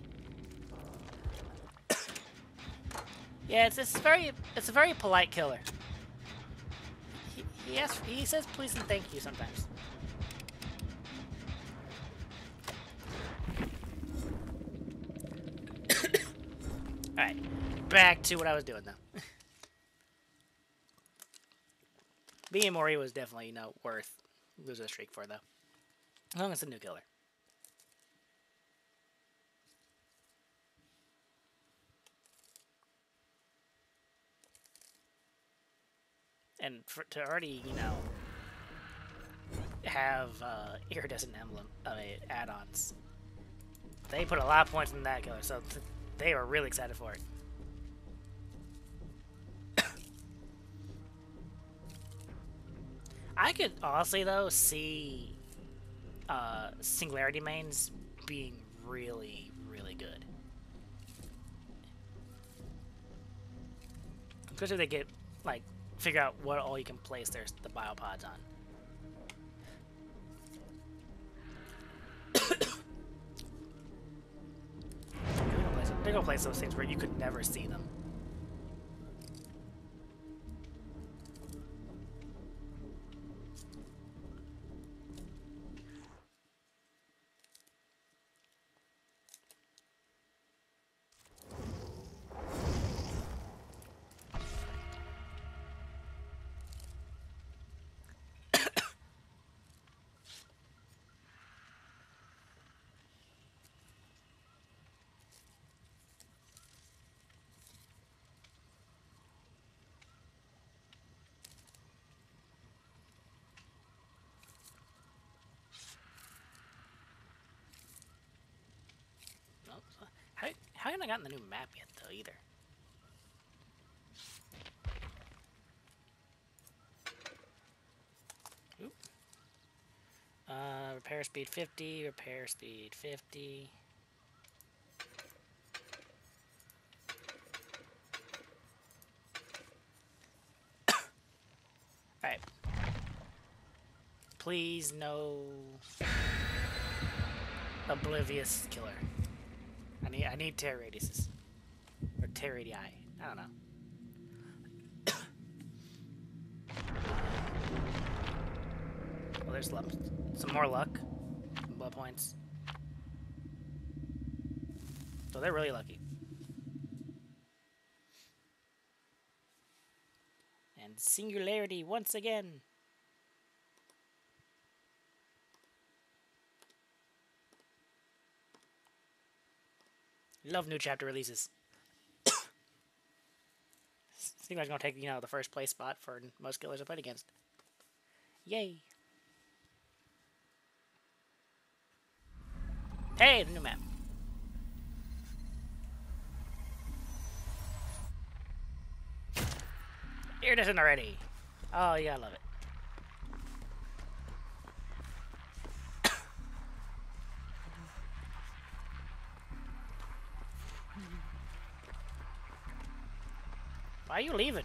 Yeah, it's it's very it's a very polite killer. He he, asks, he says please and thank you sometimes. All right, back to what I was doing though. Being Mori was definitely, you know, worth losing a streak for though. As long as it's a new killer. And for, to already, you know, have uh, iridescent emblem, I mean, add-ons. They put a lot of points in that killer, so th they were really excited for it. I could honestly, though, see uh, Singularity mains being really, really good. Especially if they get, like, figure out what all you can place their the biopods on. They're gonna place those things where you could never see them. How, how haven't I gotten the new map yet, though, either? Oop. Uh, repair speed fifty, repair speed fifty. Alright. Please, no... Oblivious killer. I need I need tear radiuses. Or tear radii. I don't know. Well, there's luck. Some more luck. Some blood points. So they're really lucky. And singularity once again. Love new chapter releases. Seems like it's gonna take, you know, the first place spot for most killers I played against. Yay! Hey, the new map. Iridescent already. Oh, yeah, I love it. Why are you leaving?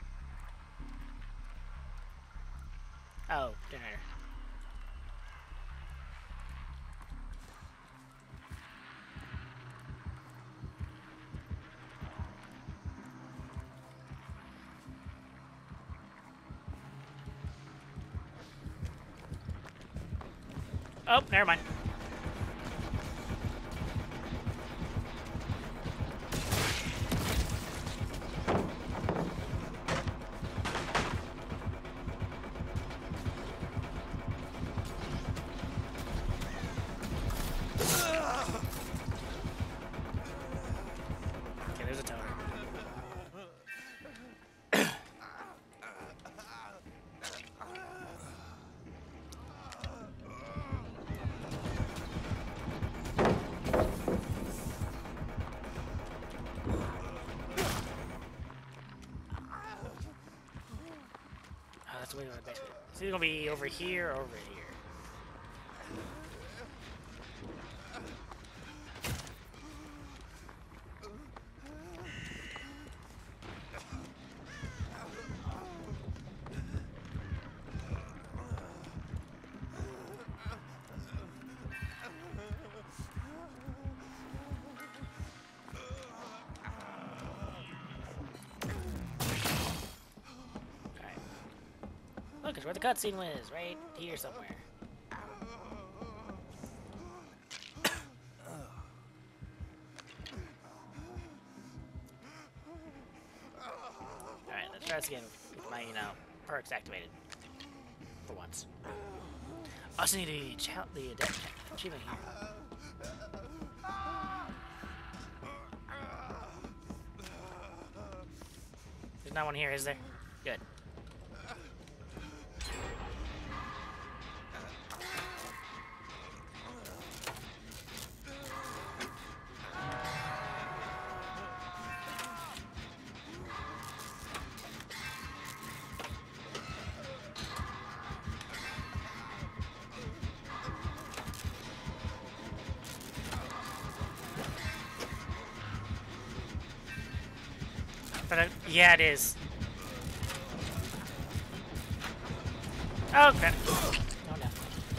Oh, generator. Oh, never mind. Okay, there's a tower. Way over the basement. Is he gonna be over here or over here? Look, it's where the cutscene was, right here somewhere. Alright, let's try this again with my, you know, perks activated. For once. I also need the, the achievement here. There's not one here, is there? Good. But I, yeah, it is. Oh crap! Oh no!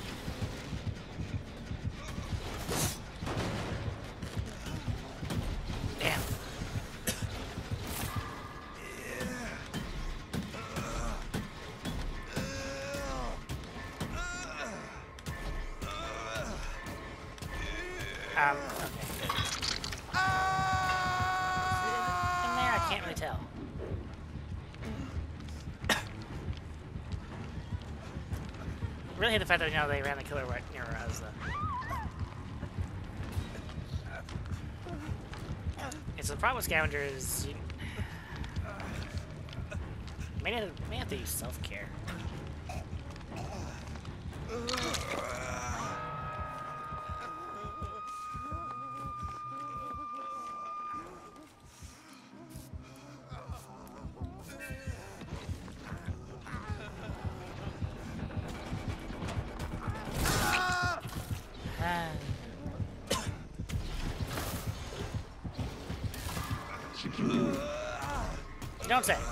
Damn! Um. Can't really tell. Really hate the fact that, you know, they ran the killer right near us, though. It's the problem with scavengers. You may have, may have to use self-care. You don't say.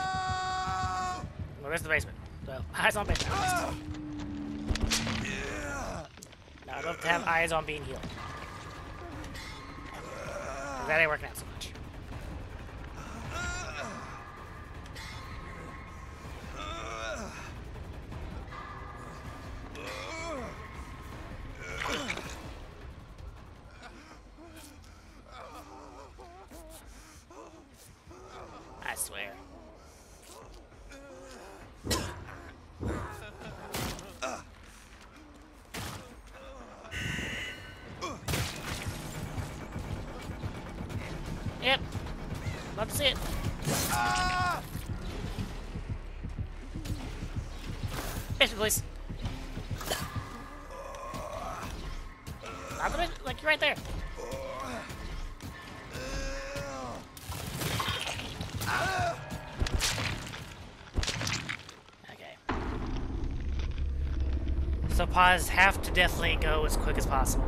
Well, there's the basement. So, eyes on basement. No, I'd love to have eyes on being healed. That ain't working out so much. I swear. Yep. Love to see it. Finish me, please. Stop it, like you're right there. Okay. So pause have to definitely go as quick as possible.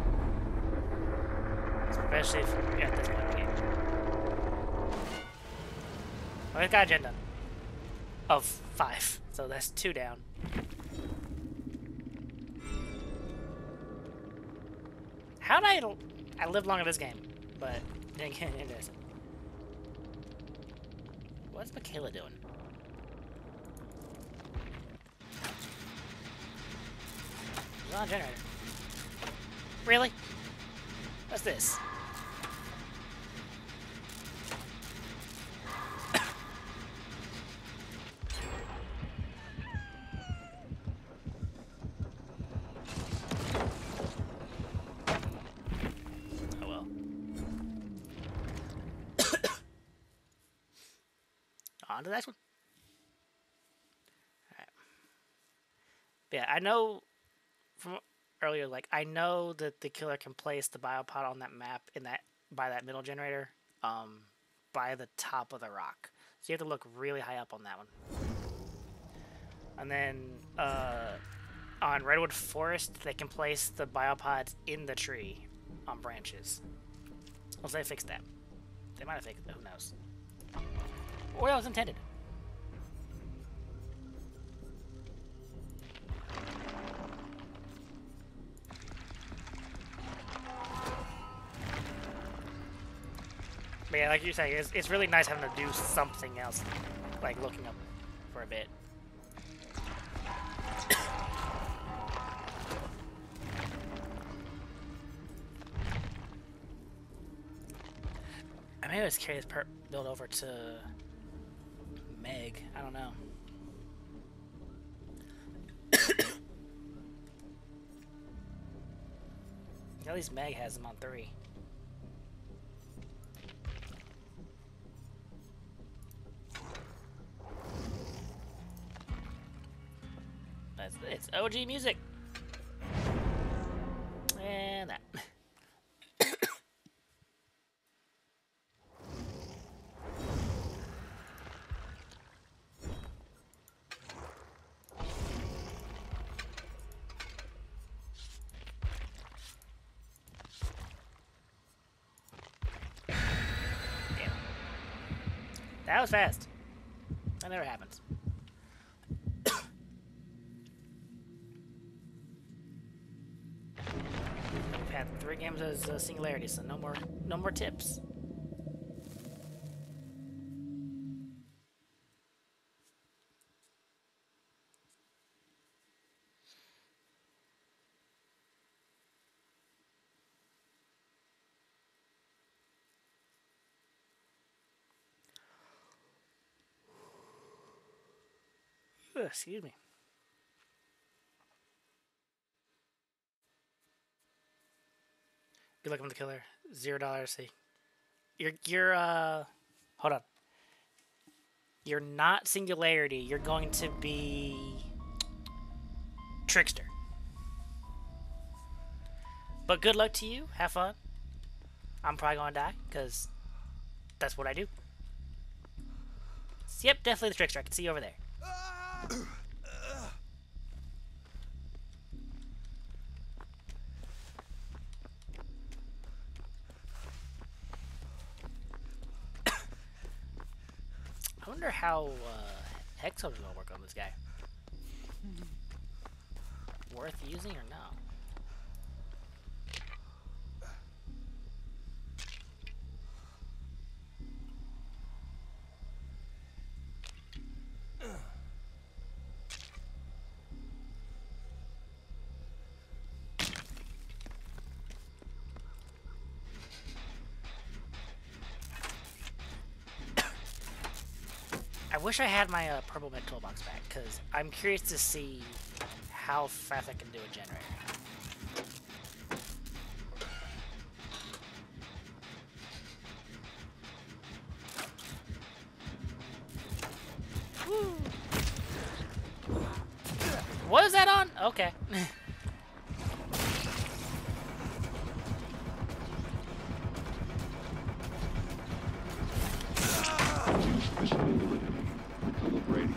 Especially if you're at this point in the game. Well, we've got agenda of five, so that's two down. How did I... I lived long in this game, but didn't get into it. What's Michaela doing? She's on a generator. Really? What's this? On to the next one. Alright. Yeah, I know from earlier, like, I know that the killer can place the biopod on that map in that by that middle generator, um, by the top of the rock. So you have to look really high up on that one. And then, uh, on Redwood Forest, they can place the biopods in the tree on branches. Once they fix that. They might have fixed it, who knows. Or that was intended. But yeah, like you're saying, it's, it's really nice having to do something else, like looking up for a bit. I may always carry this per build over to Meg. I don't know. At least Meg has them on three. It's, it's O G music. And that. That was fast. That never happens. We've had three games as uh, Singularity, so no more, no more tips. Ugh, excuse me. Good luck with the killer. Zero dollars. See, you're you're uh, hold on. You're not Singularity. You're going to be Trickster. But good luck to you. Have fun. I'm probably gonna die because that's what I do. Yep, definitely the Trickster. I can see you over there. I wonder how uh, Hexo's gonna work on this guy. Worth using or no? wish I had my uh, purple med toolbox back, because I'm curious to see how fast I can do a generator. Woo. What is that on? Okay. Use this ability. Recalibrating.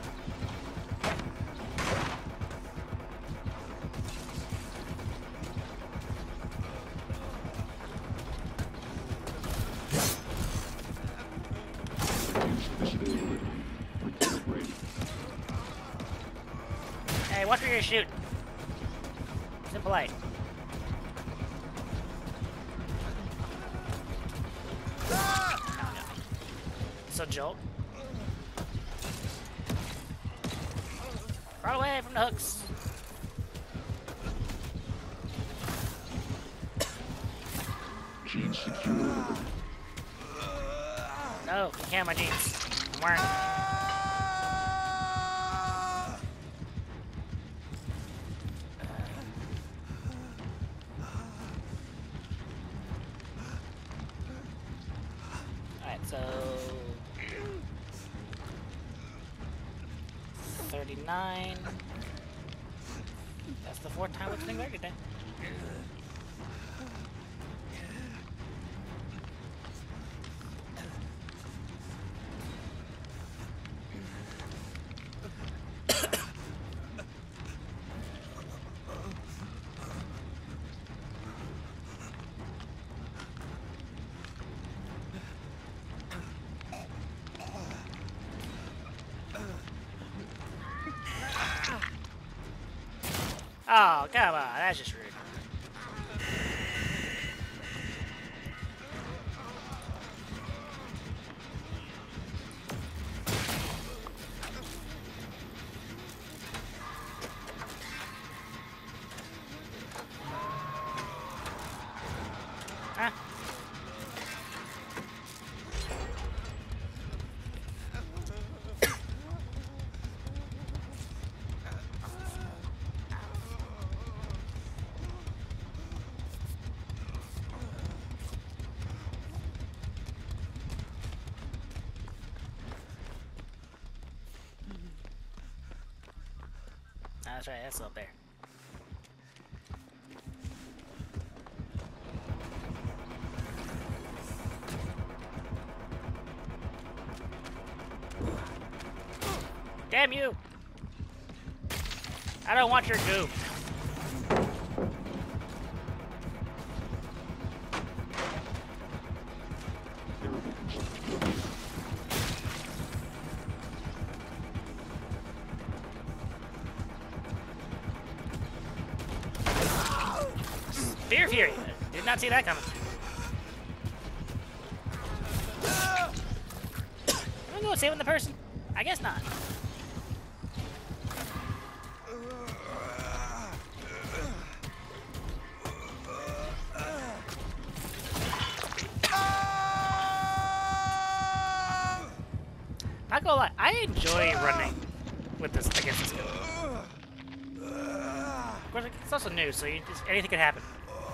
Use this ability. Recalibrating. Hey, watch where you're shooting. Be polite. So Jolt. Run away from the hooks. Gene secured. No, you can't have my jeans. I'm wearing them. Alright, so thirty-nine. That's the fourth time it's been there today. Oh, come on, that's just rude. Huh? That's right, that's up there. Damn you! I don't want your goo. Spear Fury! Did not see that coming. I'm gonna go saving the person? I guess not. Not gonna lie, I enjoy running with this against this gun. Of course, it's also new, so you just, anything could happen.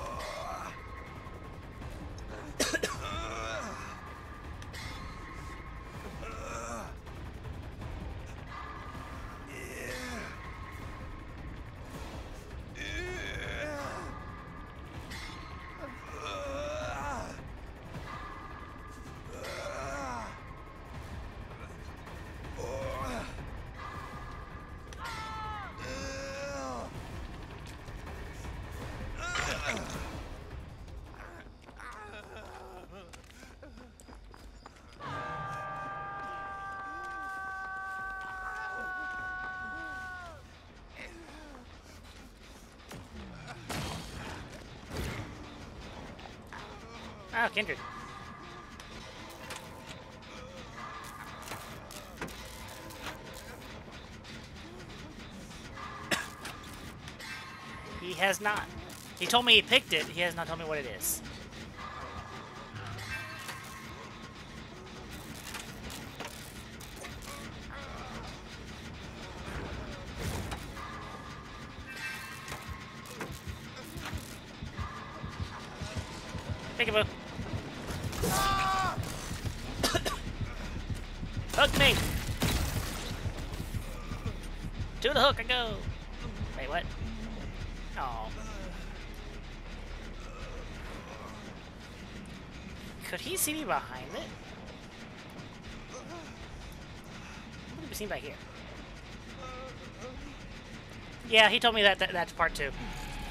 Oh, Kindred. He has not. He told me he picked it. He has not told me what it is. Peekaboo. Hook me! To the hook I go! Wait, what? Oh. Could he see me behind it? What did we see back here? Yeah, he told me that, that that's part two.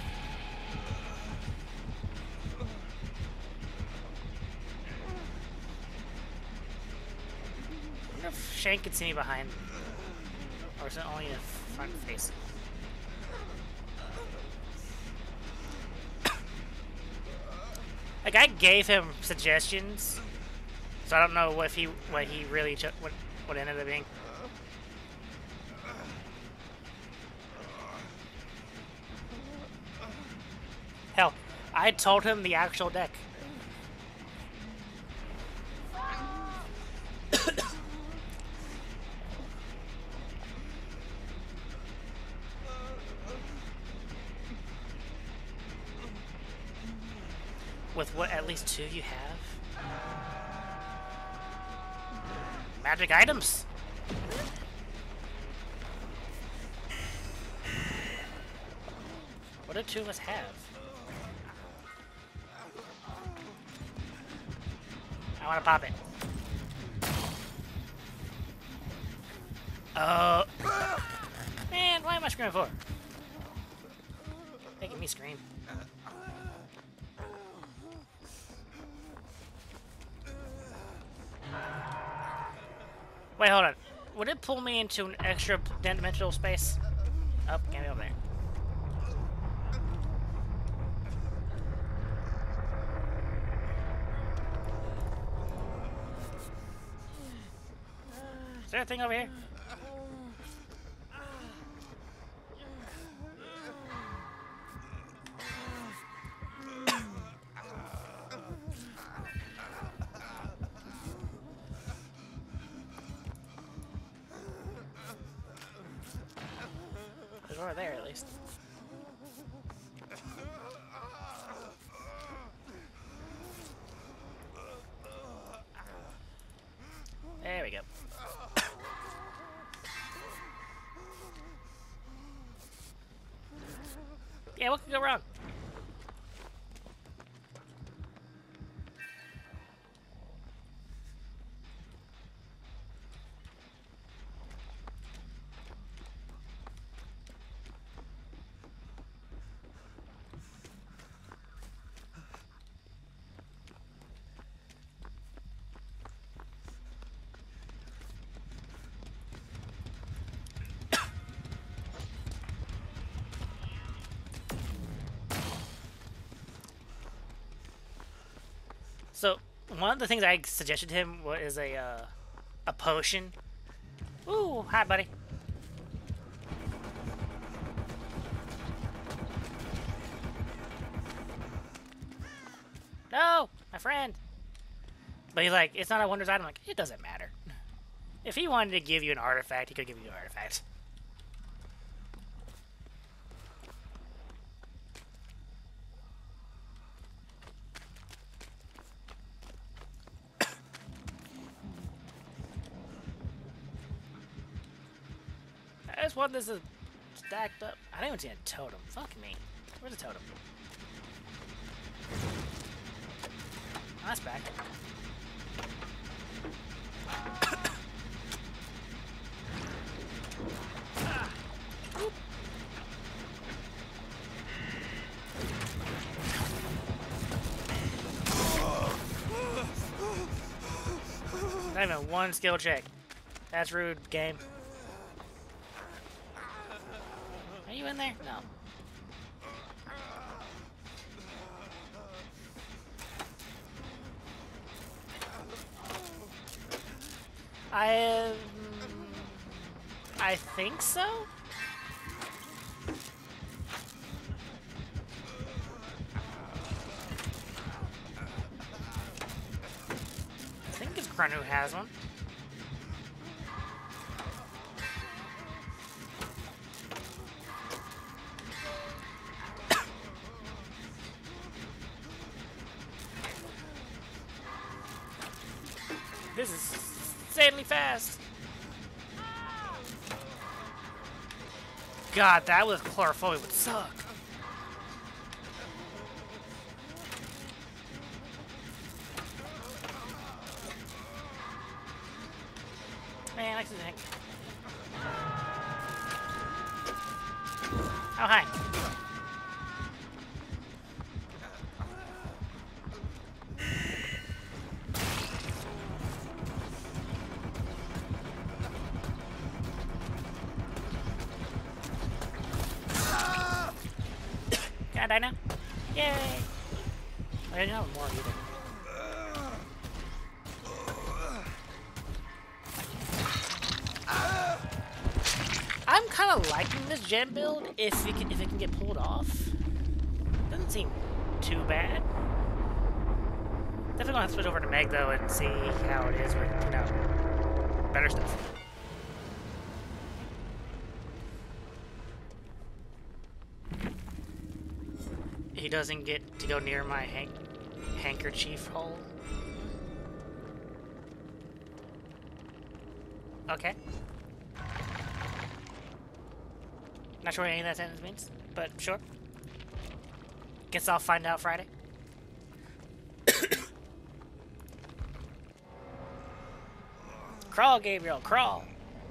I wonder if Shane could see me behind. Or is it only a front face? Like, I gave him suggestions, so I don't know what if he what he really took, what what ended up being. Hell, I told him the actual deck. With what at least two you have? Magic items! What do two of us have? I want to pop it. Oh. Man, why am I screaming for? Making me scream. Wait, hold on. Would it pull me into an extra dimensional space? Oh, can't be over there. Is there a thing over here? There's over there, at least. There we go. Yeah, what could go wrong? So, one of the things I suggested to him was a, uh, a potion. Ooh, hi, buddy. No, my friend. But he's like, it's not a wonders item. I'm like, it doesn't matter. If he wanted to give you an artifact, he could give you an artifact. I just want this to stacked up. I didn't even see a totem. Fuck me. Where's the totem? Oh, that's back. Not even one skill check. That's rude, game. Are you in there? No. I... Um, I think so? I think it's Grun who has one. This is insanely fast. God, that with chlorophobe would suck. Man, I think. Oh, hi. Can I die now? Yay! I didn't have more either. I'm kind of liking this gem build if it can if it can get pulled off. Doesn't seem too bad. Definitely gonna have to switch over to Meg though and see how it is with, you know, better stuff. He doesn't get to go near my hank handkerchief hole. Okay. Not sure what any of that sentence means, but sure. Guess I'll find out Friday. Crawl, Gabriel, crawl.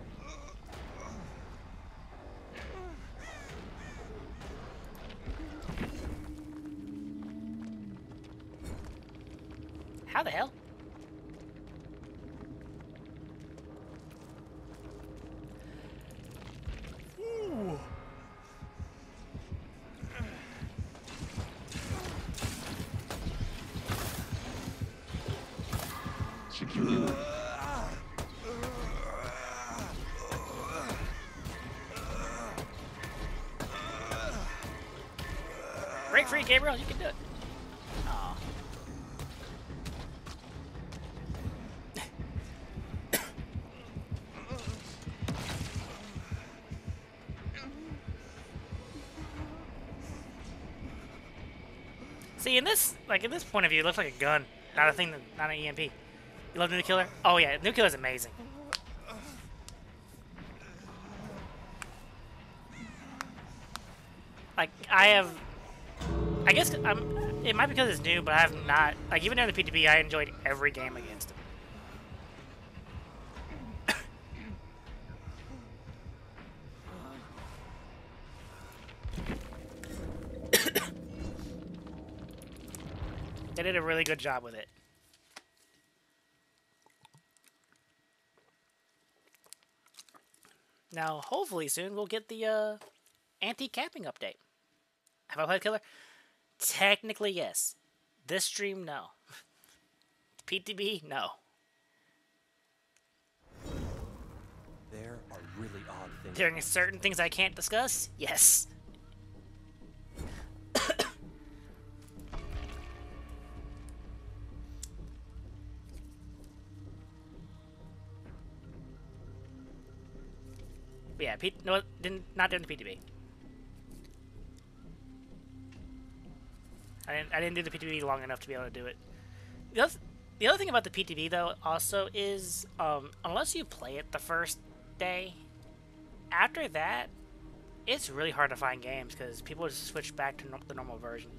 How the hell? Ooh. Secure. Break free, Gabriel. You can do it. Aw. See, in this, like in this point of view, it looks like a gun, not a thing, that, not an E M P. You love Nuclear? Oh yeah, Nuclear is amazing. Like I have, I guess I'm. It might be because it's new, but I have not. Like even during the P T B, I enjoyed every game against him. They did a really good job with it. Now, hopefully soon we'll get the uh, anti-capping update. Have I played Killer? Technically, yes. This stream, no. P T B, no. There are really odd things. During certain things I can't discuss, yes. But yeah, P no, didn't not during the P T B. I didn't I didn't do the P T B long enough to be able to do it. The other, the other thing about the P T B though also is um, unless you play it the first day, after that, it's really hard to find games because people just switch back to no the normal version.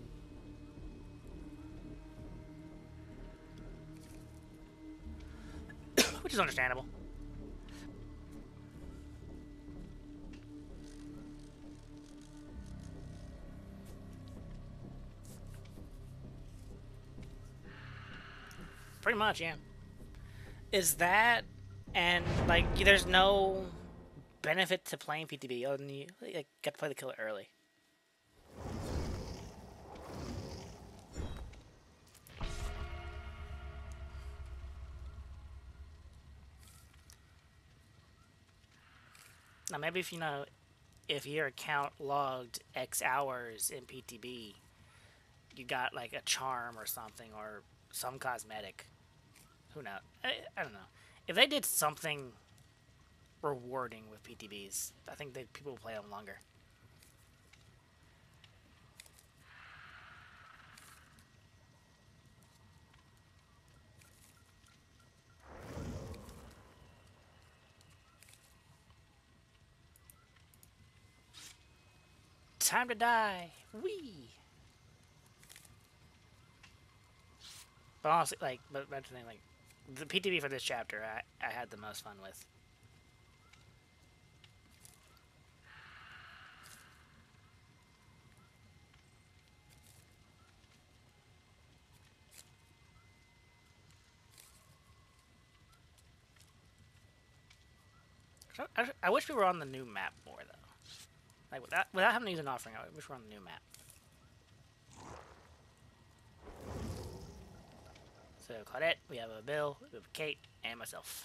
Which is understandable. Pretty much, yeah. Is that, and like, there's no benefit to playing P T B other than you like, get to play the killer early. Now, maybe if you know, if your account logged X hours in P T B, you got like a charm or something, or some cosmetic. Who knows? I, I don't know. If they did something rewarding with P T Bs, I think they people would play them longer. Time to die. Wee. But honestly, like, but that's the thing, like, the P T B for this chapter, I, I had the most fun with. I, I wish we were on the new map more, though. Like, without, without having to use an offering, I wish we were on the new map. So, Claudette, we have a Bill, we have Kate, and myself.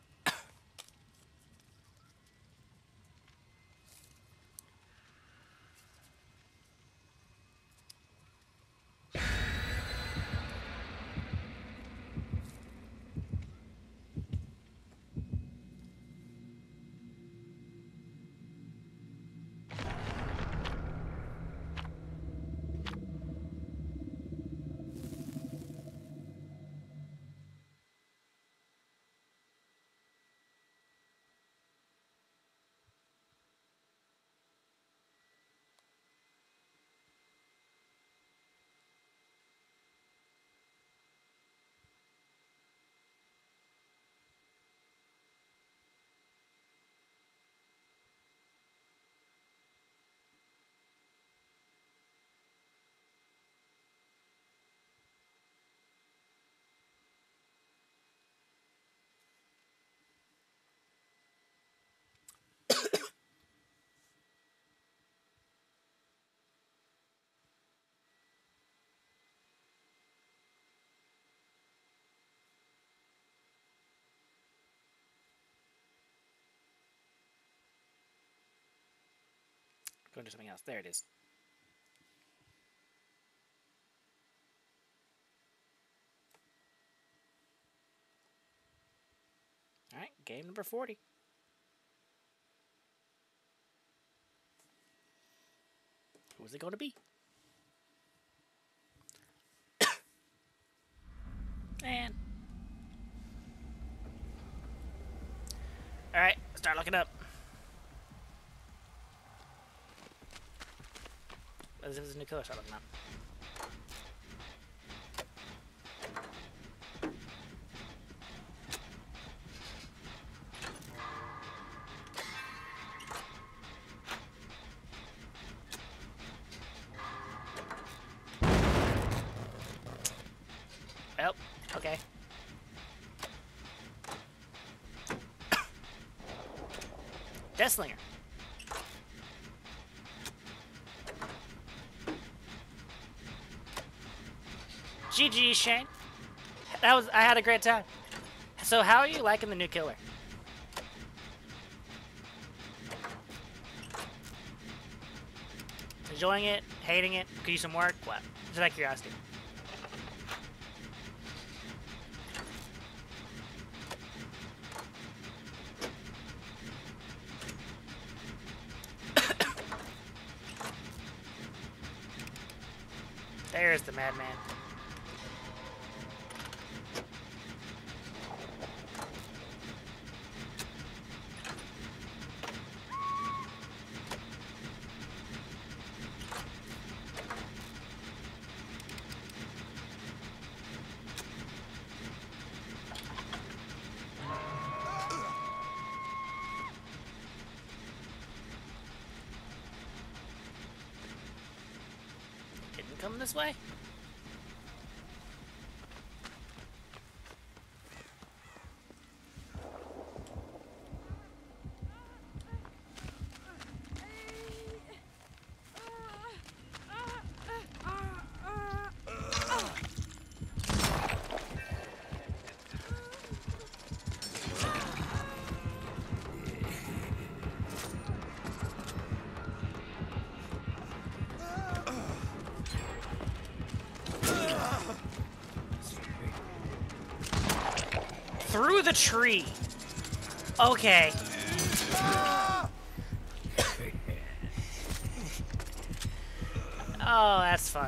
Go into something else. There it is. Alright, game number forty. Who's it going to be? Man. Alright, start looking up. This is a new killer, start looking up. Oh, okay. Deathslinger. G G, Shane. That was I had a great time. So how are you liking the new killer? Enjoying it? Hating it? Could use some work? What? Just out of curiosity. There's the madman. Didn't come this way? Through the tree. Okay. Oh, that's fun.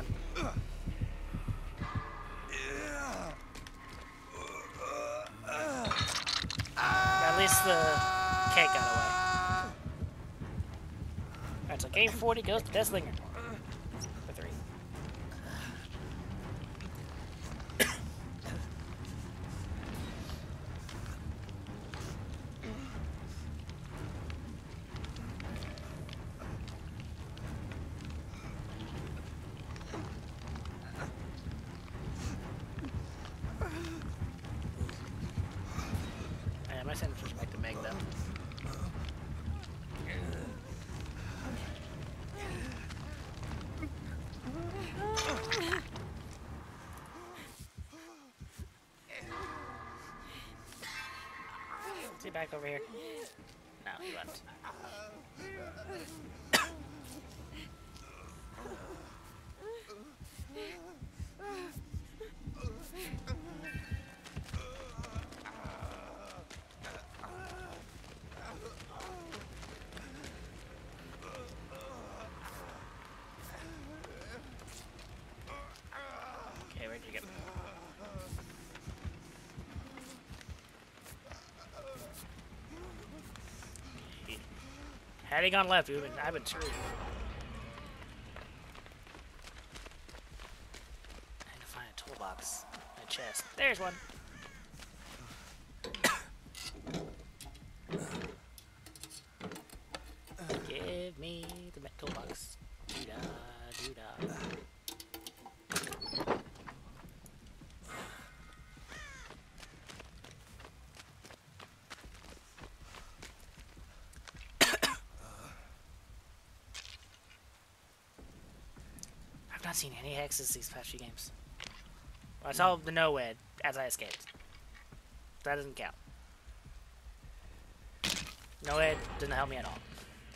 At least the cake got away. That's okay. Game forty goes to Deathslinger. For three. Yeah, my sentence was back to Meg though. Is he back over here? No, he left. Okay, where'd you go? Had he gone left, we've been, I've been screwed. I need to find a toolbox. A chest. There's one. Give me the toolbox. Doo-da, doo-da. I've not seen any hexes these past few games. Well, I saw the NOED as I escaped. That doesn't count. NOED didn't help me at all.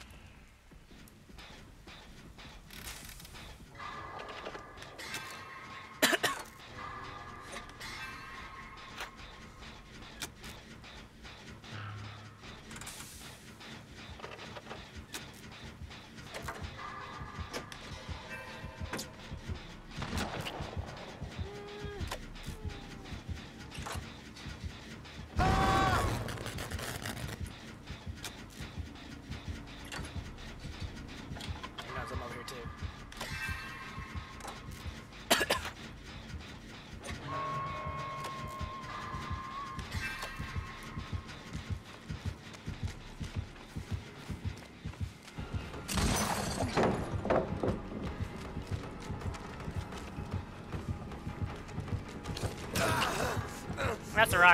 That's a rock.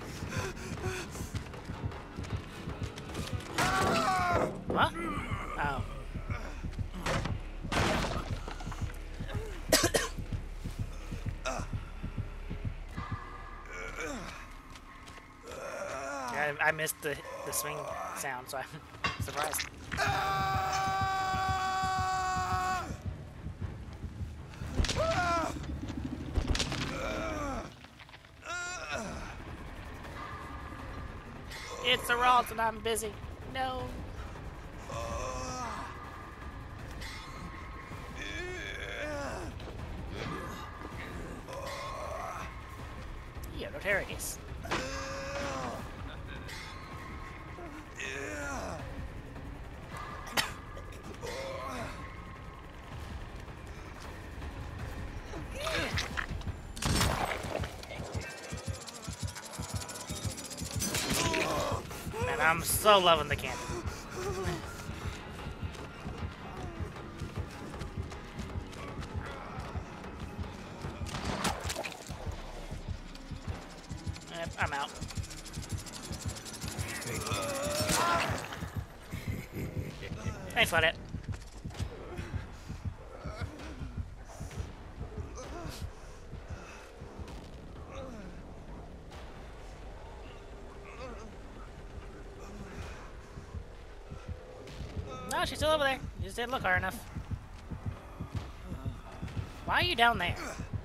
What? Oh. Yeah, I, I missed the the swing sound, so I'm surprised. It's the Ralt and I'm busy. No. Yeah, no terrorities. I'm so loving the cannon. Yep, I'm out. Thanks, Claudette. No, she's still over there. You just didn't look hard enough. Why are you down there?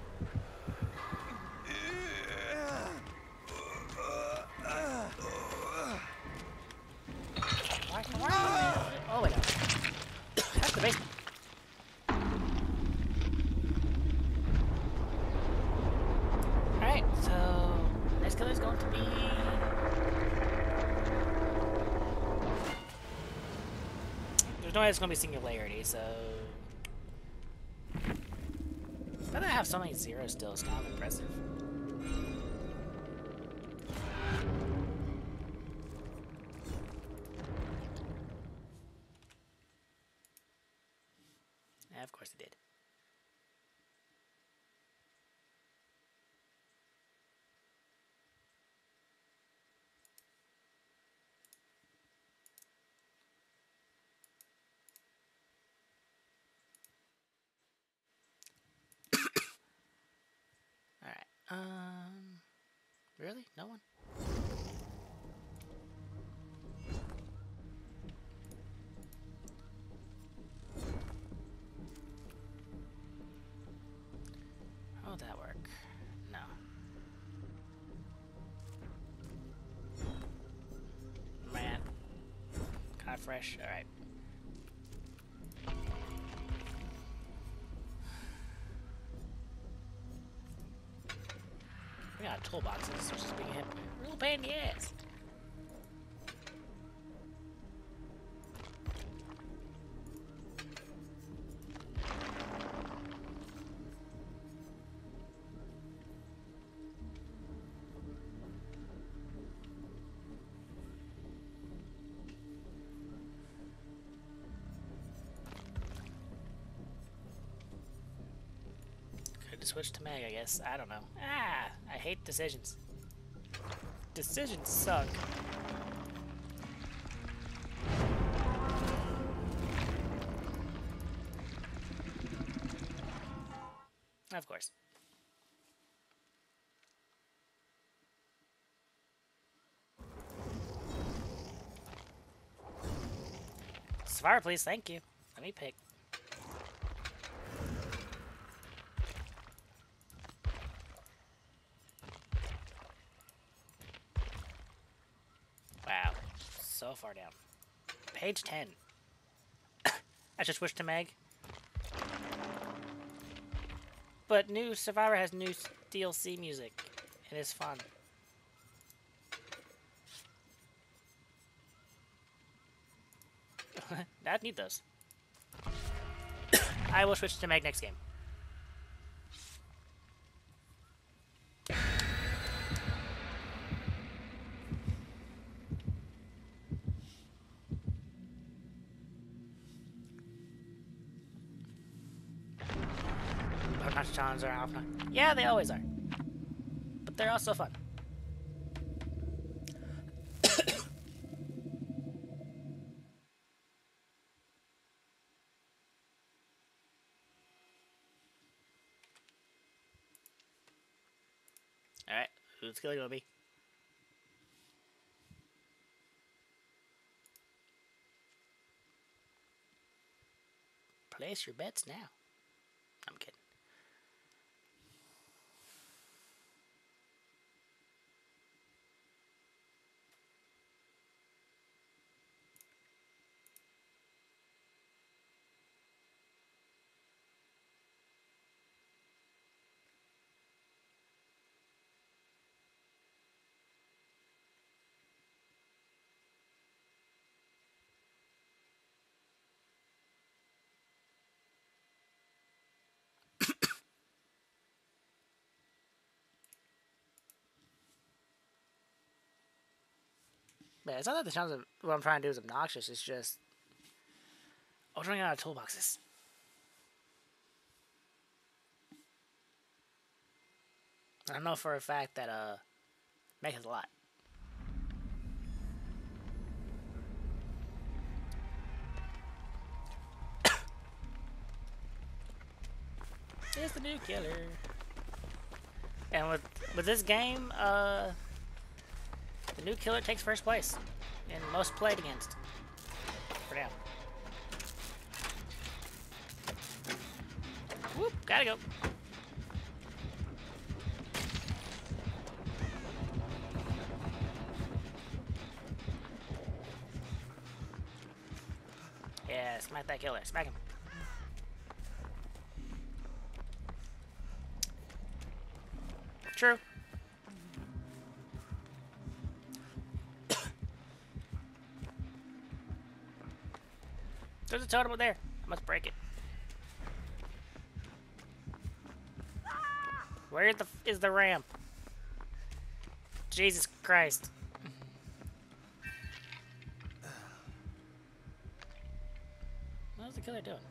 Why, why are you... Oh, wait. That's the basement. Alright, so... Next killer is going to be... There's no way it's gonna be singularity, so. But I have so many zeros still, it's kind of impressive. Yeah, of course it did. Alright, um... Really? No one? How would that work? No. Man. Kind of fresh. Alright. We got toolboxes, which is being hit. Real pain in the ass. Could have switched to Meg, I guess. I don't know. Ah, I hate decisions. Decisions suck. Of course. Survivor, please. Thank you. Let me pick. Wow. So far down. Page ten. I should switch to Meg. But new Survivor has new D L C music. It is fun. I'd need those. I will switch to Meg next game. Obnoxious challenges are often. Yeah, they always are. But they're also fun. Alright, who's killing gonna be? Place your bets now. I'm kidding. Yeah, it's not that the sounds of what I'm trying to do is obnoxious, it's just I was running out of toolboxes. I know for a fact that uh Meg has a lot. It's the new killer. And with with this game, uh the new killer takes first place in most played against. For now. Whoop, gotta go. Yeah, smack that killer. Smack him. True. there's a totem up there. I must break it. Where the f is the ramp? Jesus Christ. What is the killer doing?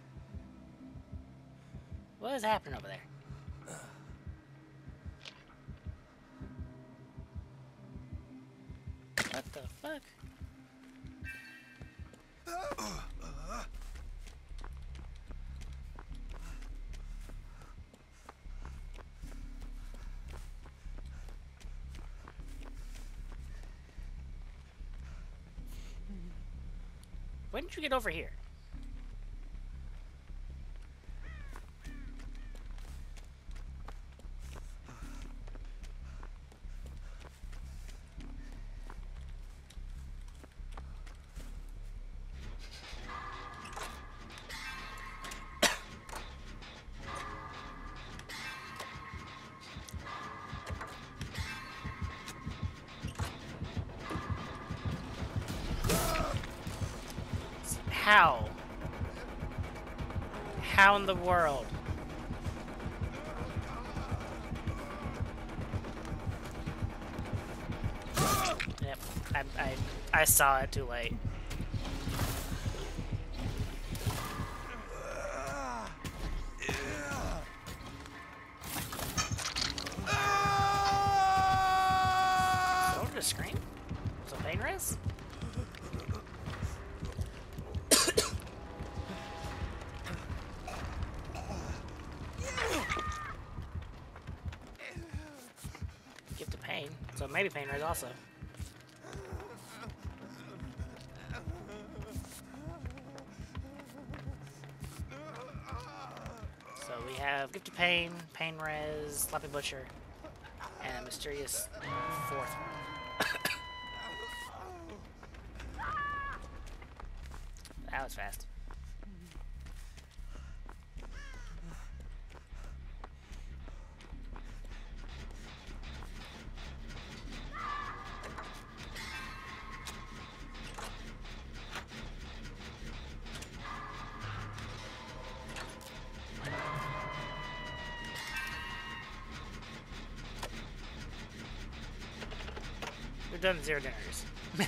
What is happening over there? What the fuck? When did you get over here? How? How in the world? Yep, I, I, I saw it too late. Someone just scream? Some pain res? Gift of pain, so maybe pain res also. So we have Gift of Pain, Pain Res, Sloppy Butcher, and a mysterious fourth one. That was fast. We've done zero dinners.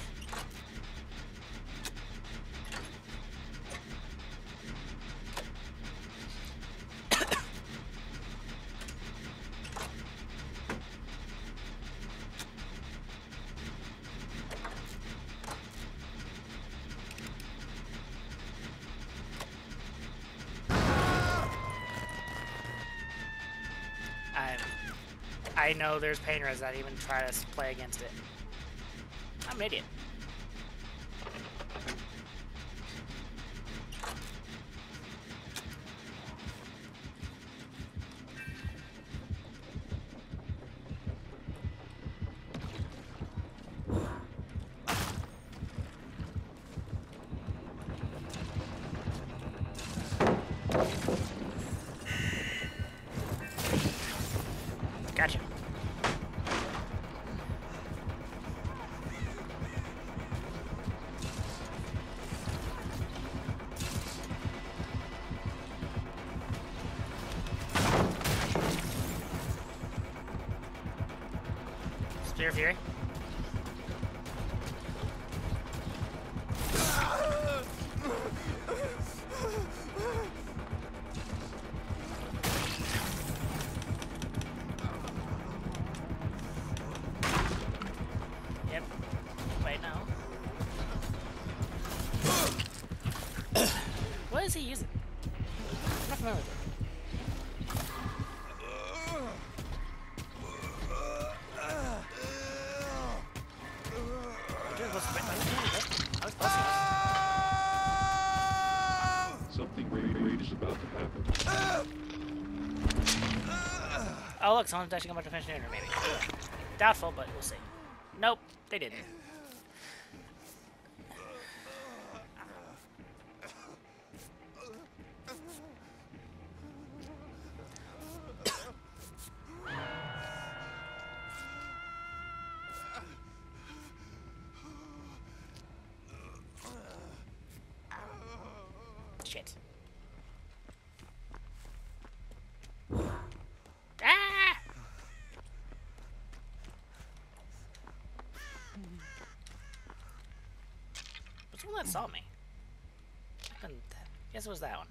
I I know there's pain res. I didn't even try to play against it. I'm an idiot. Gotcha. Spear Fury. Yep. Wait, no. What is he using? I'm not familiar with it. Something great, great is about to happen. Oh look, someone's actually going to finish dinner, maybe. Doubtful, but we'll see. Nope, they didn't. that saw me? I guess it was that one.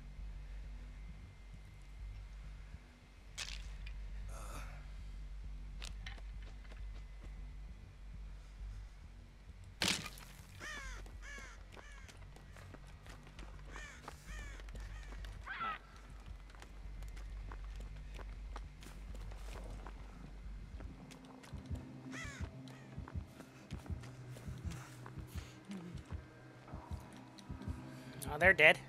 Oh, they're dead.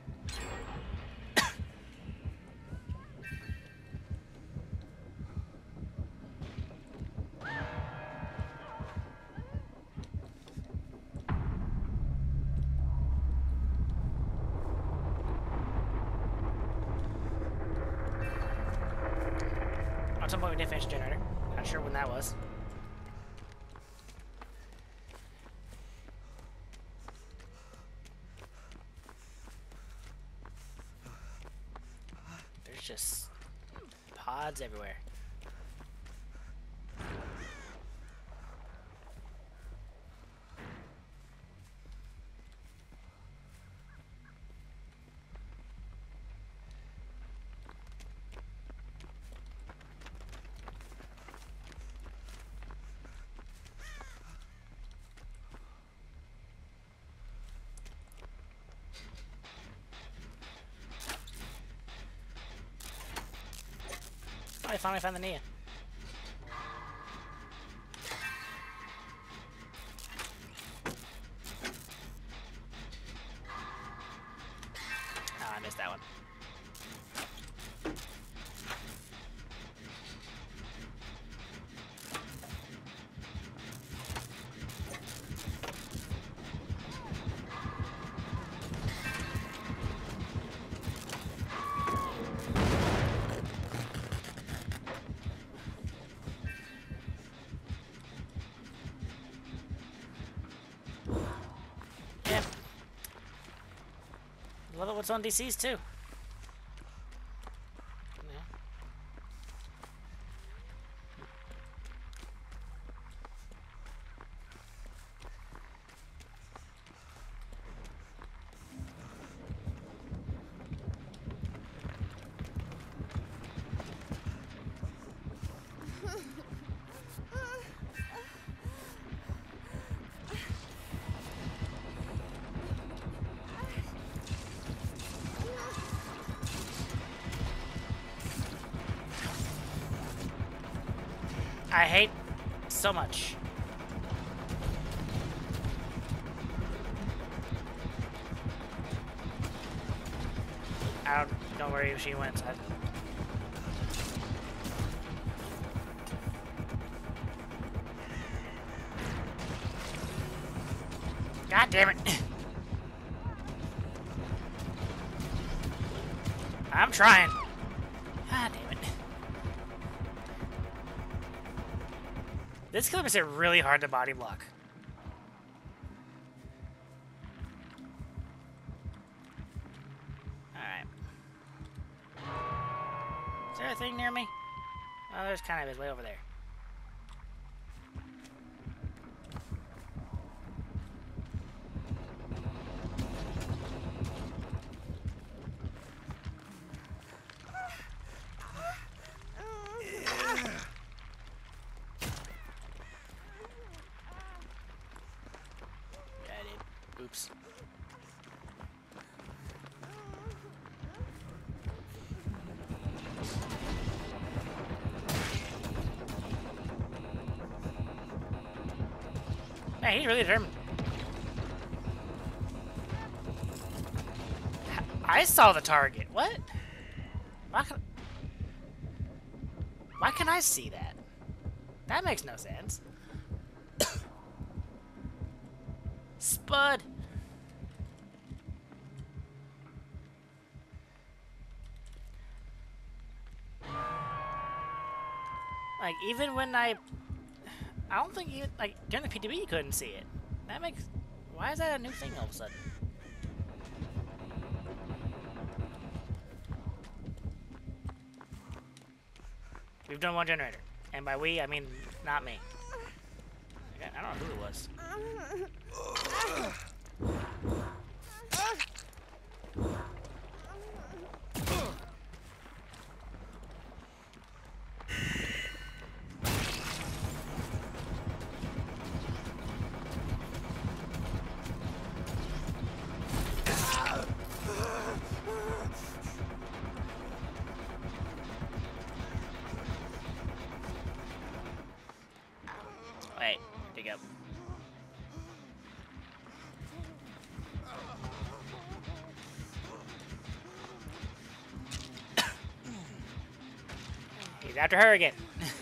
At some point we did finish the generator. Not sure when that was. There's just pods everywhere. I finally found the Nia. Oh, I missed that one. Love it what's on D Cs too. Yeah. I hate so much. I don't, don't worry if she wins. I, God damn it. I'm trying. God damn it. This kill makes it really hard to body block. Alright. Is there a thing near me? Oh, there's kind of his way over there. Oops. Man, he's really determined. I saw the target. What? Why can, why can I see that? That makes no sense. Spud. Like, even when I... I don't think you... Like, during the P T B you couldn't see it. That makes... Why is that a new thing all of a sudden? We've done one generator. And by we, I mean not me. I don't know who it was. you go. He's after her again.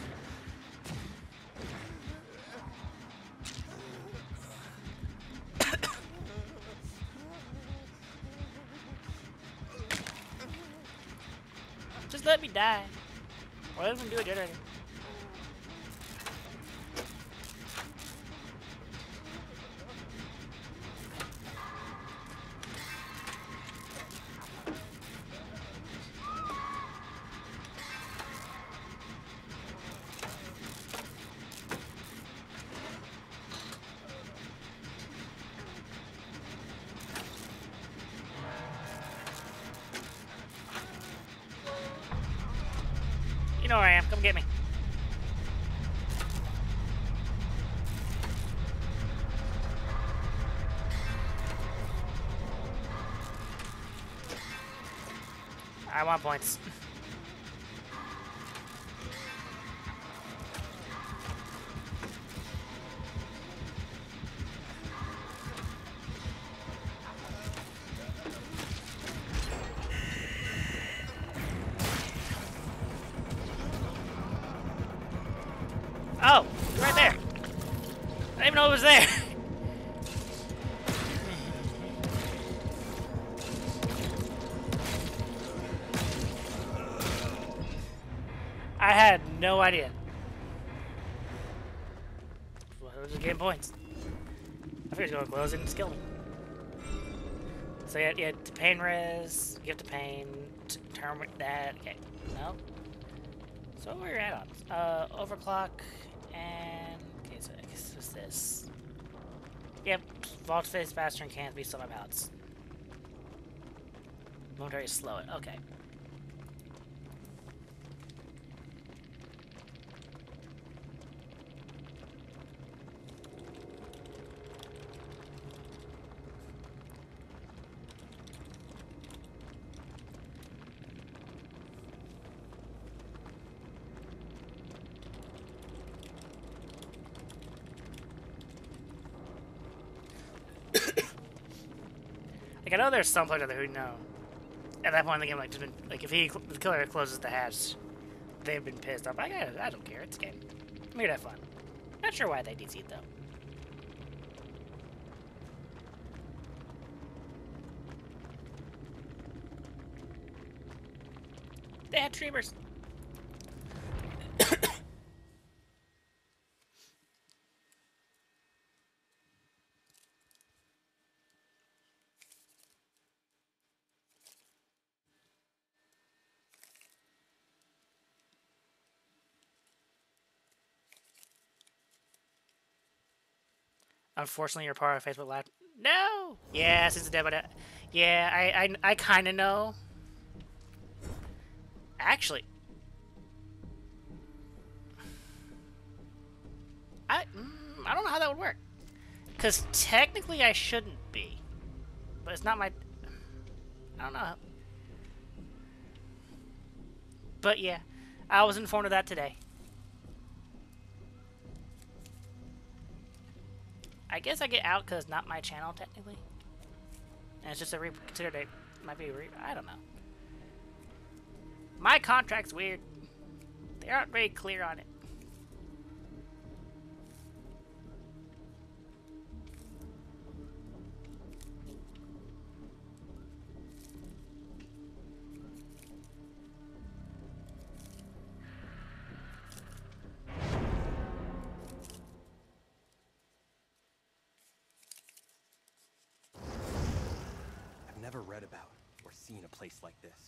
Just let me die. Or let him do a generator. You know where I am. Come get me. I want points. Oh, right there. I didn't even know it was there. I had no idea. Well, I was just getting points. I figured he was going to close it and just kill me. So yeah, yeah, to pain res, give to pain, to turn that. Okay, no. So what were your add-ons? Uh, overclock, and okay, so I guess what's this? Yep, vault phase faster and can't be some of pallets. Momentary slow it. Okay. Like, I know there's some players out there who know. At that point in the game, like, just been, like if he, the killer closes the hatch, they've been pissed off. Like, I, I don't care. It's a game. I'm here to have fun. Not sure why they D C'd, though. They had streamers. Unfortunately, you're part of Facebook Live. No! Yeah, since the demo. Yeah, I, I, I kind of know. Actually, I, mm, I don't know how that would work. Because technically I shouldn't be. But it's not my... I don't know. But yeah, I was informed of that today. I guess I get out because it's not my channel, technically. And it's just a reconsider date. Might be a re I don't know. My contract's weird. They aren't very clear on it. I've never read about or seen a place like this.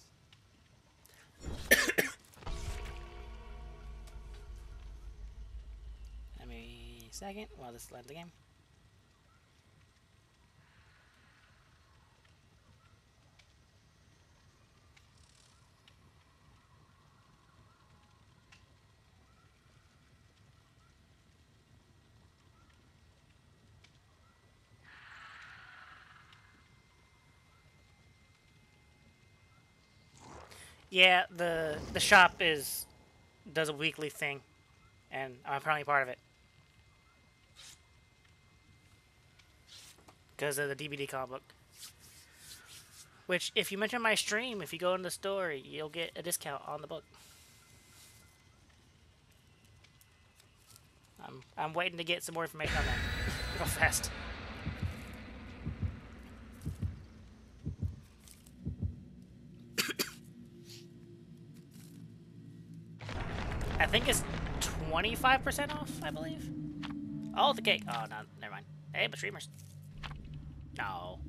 Let me a second while this loads the game. Yeah, the the shop is does a weekly thing, and I'm apparently part of it. because of the D V D comic book. Which, if you mention my stream, if you go in the store, you'll get a discount on the book. I'm I'm waiting to get some more information on that. Real fast. I think it's twenty-five percent off, I believe. Oh, the cake. Oh, no, never mind. Hey, but streamers. No.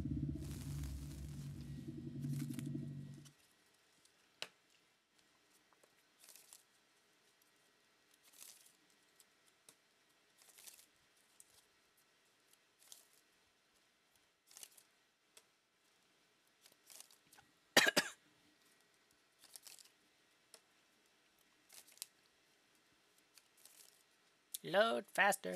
Load faster.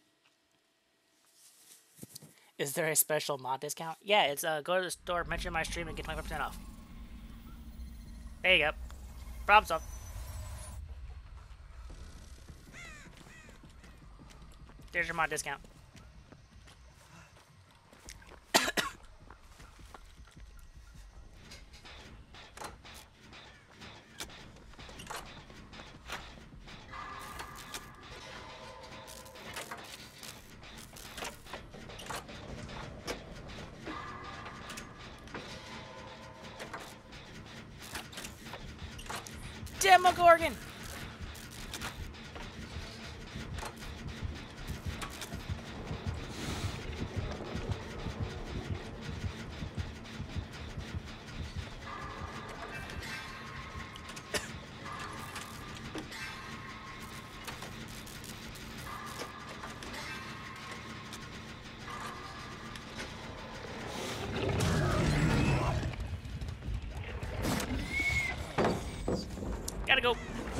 Is there a special mod discount? Yeah, it's uh, go to the store, mention my stream, and get twenty-five percent off. There you go. Problem solved. There's your mod discount. Demogorgon! Gotta go.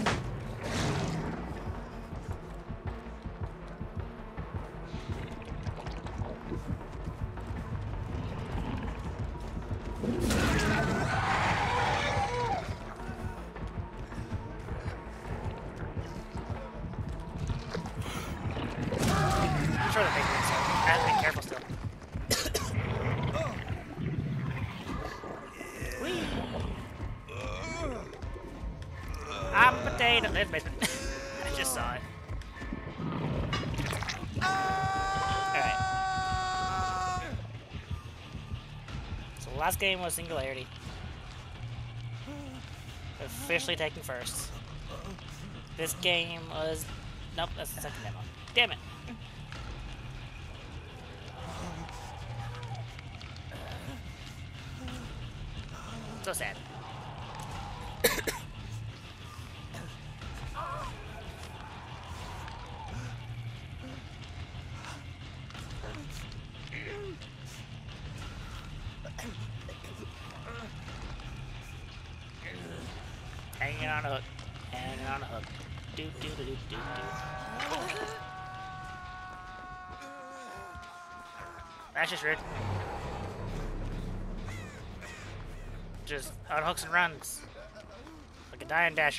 I'm sure that makes sense. I have to be careful still. Whee! I'm a potato. There's basement. I just saw it. Alright. So the last game was Singularity. Officially taking first. This game was... Nope, that's the second demo. Damn it. So sad. Hanging on a hook. Hanging on a hook. Do do do do do do. That's just rude. Just unhooks and runs. Like a dying dasher.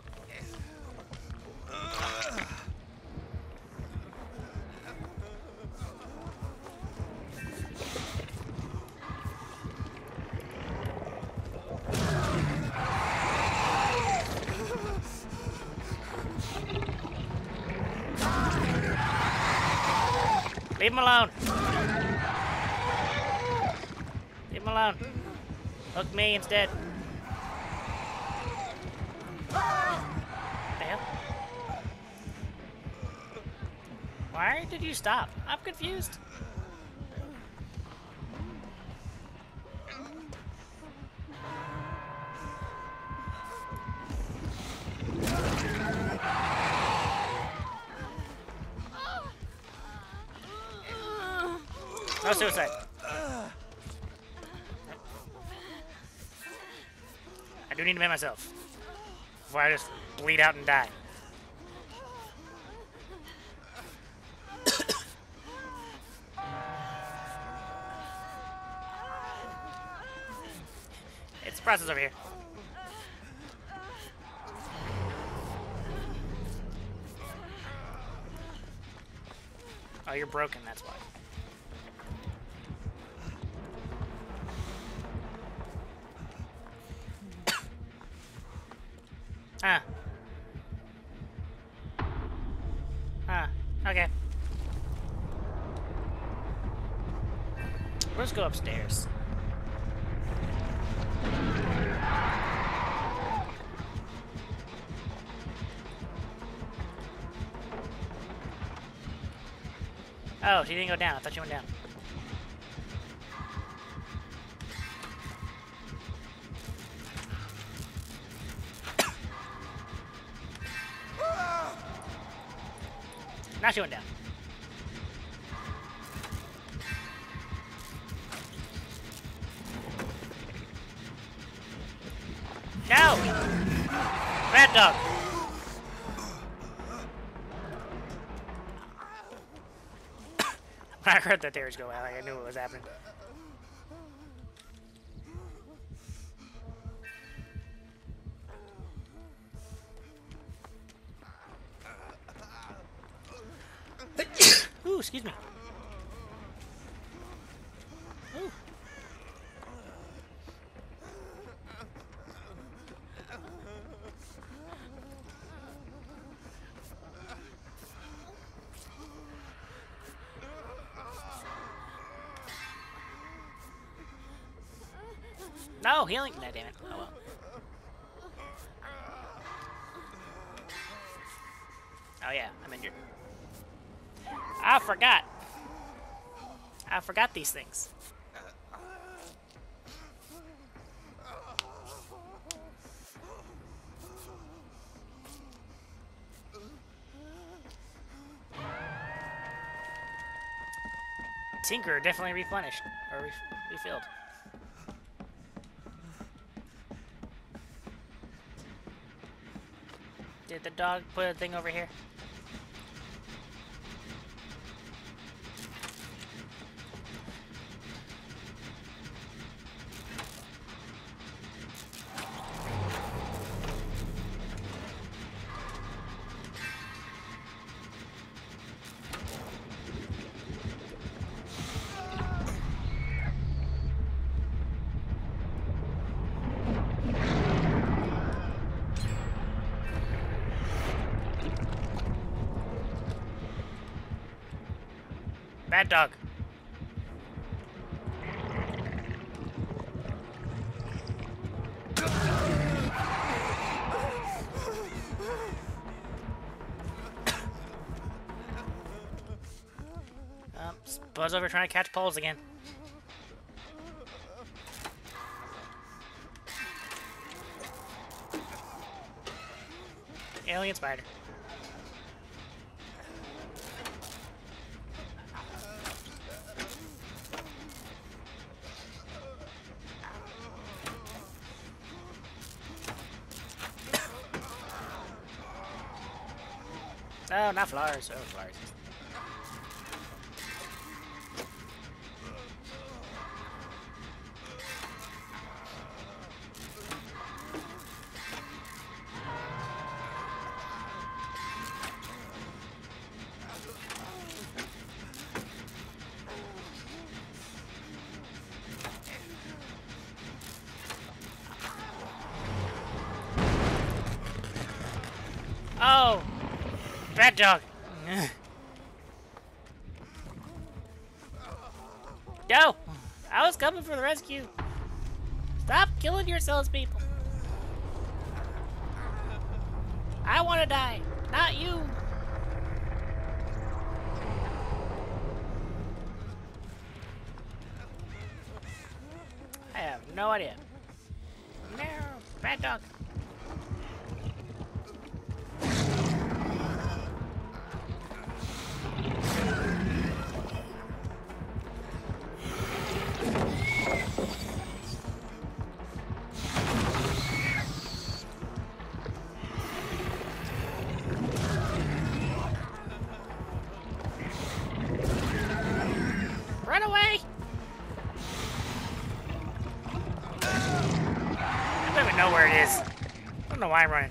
Leave him alone. Leave him alone. Hook me instead. What the hell? Why did you stop? I'm confused. No suicide. I do need to man myself before I just bleed out and die. It's the process over here. Oh, you're broken, that's why. Ah. Ah. Okay. Let's go upstairs. Oh, she didn't go down. I thought she went down. Now she went down. No! Rat dog! When I heard that there was go out, like I knew what was happening. Ooh, excuse me. Ooh. No, healing. No, damn it. Oh well. Oh yeah, I'm injured. I forgot. I forgot these things. Tinker definitely replenished or re refilled. Did the dog put a thing over here? Bad dog. Um, Buzz over trying to catch poles again. Alien spider. No, not flowers. Oh, flowers. Oh! Bad dog! Yo! I was coming for the rescue! Stop killing yourselves, people! I want to die, not you! I have no idea. No! Bad dog! Run away! I don't even know where it is. I don't know why I'm running.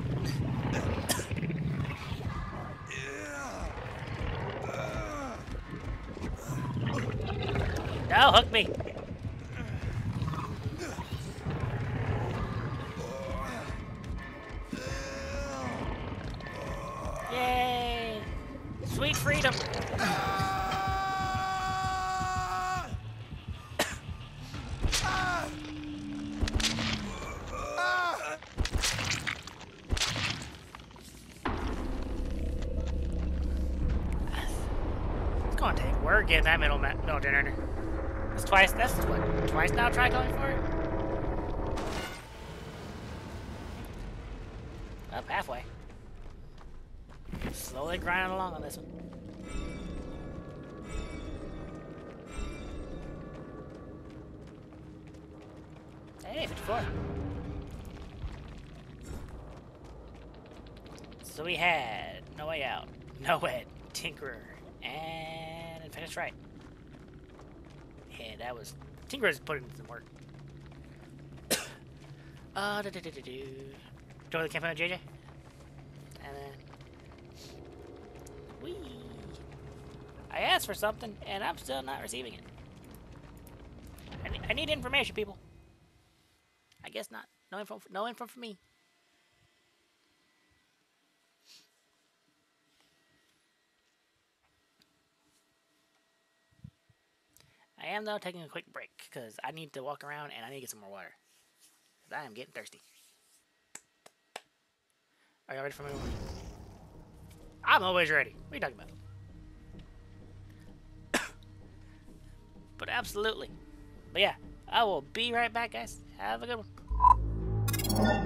No, hook me. Yay! Sweet freedom! It's gonna take work getting that middle middle generator. That's twice. That's what twice now. Try going for it. Up halfway. Slowly grinding along on this one. Hey, fifty-four. So we had No Way Out, NOED, Tinkerer, and Infected Strike. Yeah, that was... Tinkerer's putting in some work. uh, do do do do do. Join the campaign with J J. And then... Whee! I asked for something, and I'm still not receiving it. I need, I need information, people. I guess not. No info, no info for me. I am, though, taking a quick break, because I need to walk around, and I need to get some more water. Because I am getting thirsty. Are you ready for me? I'm always ready. What are you talking about? But absolutely. But yeah, I will be right back, guys. Have a good one.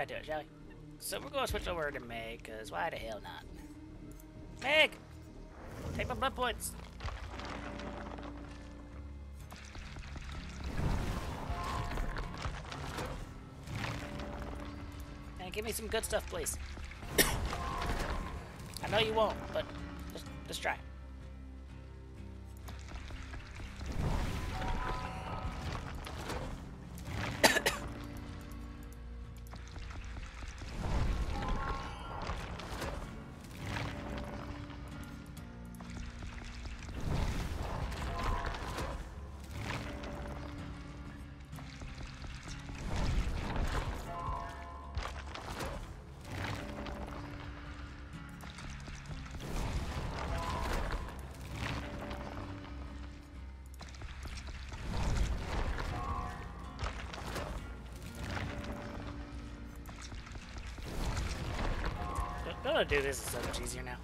to it, shall we? So we're going to switch over to Meg, because why the hell not? Meg! Take my blood points! And give me some good stuff, please. I know you won't, but just, just try. Gonna do this is so much easier now.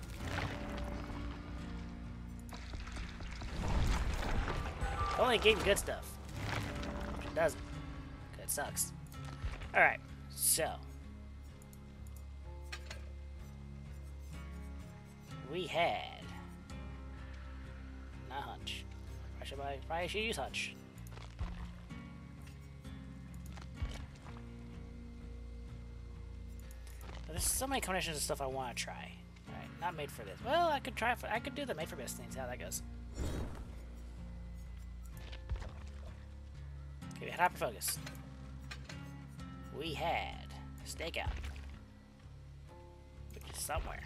Only gave me good stuff. Which it doesn't. It sucks. Alright, so. We had. Not Hunch. Why should I, probably should use Hunch. There's so many combinations of stuff I want to try. Alright, not made for this. Well, I could try for I could do the made for this thing, see how that goes. Okay, we had hyper focus. We had stakeout. Which is somewhere.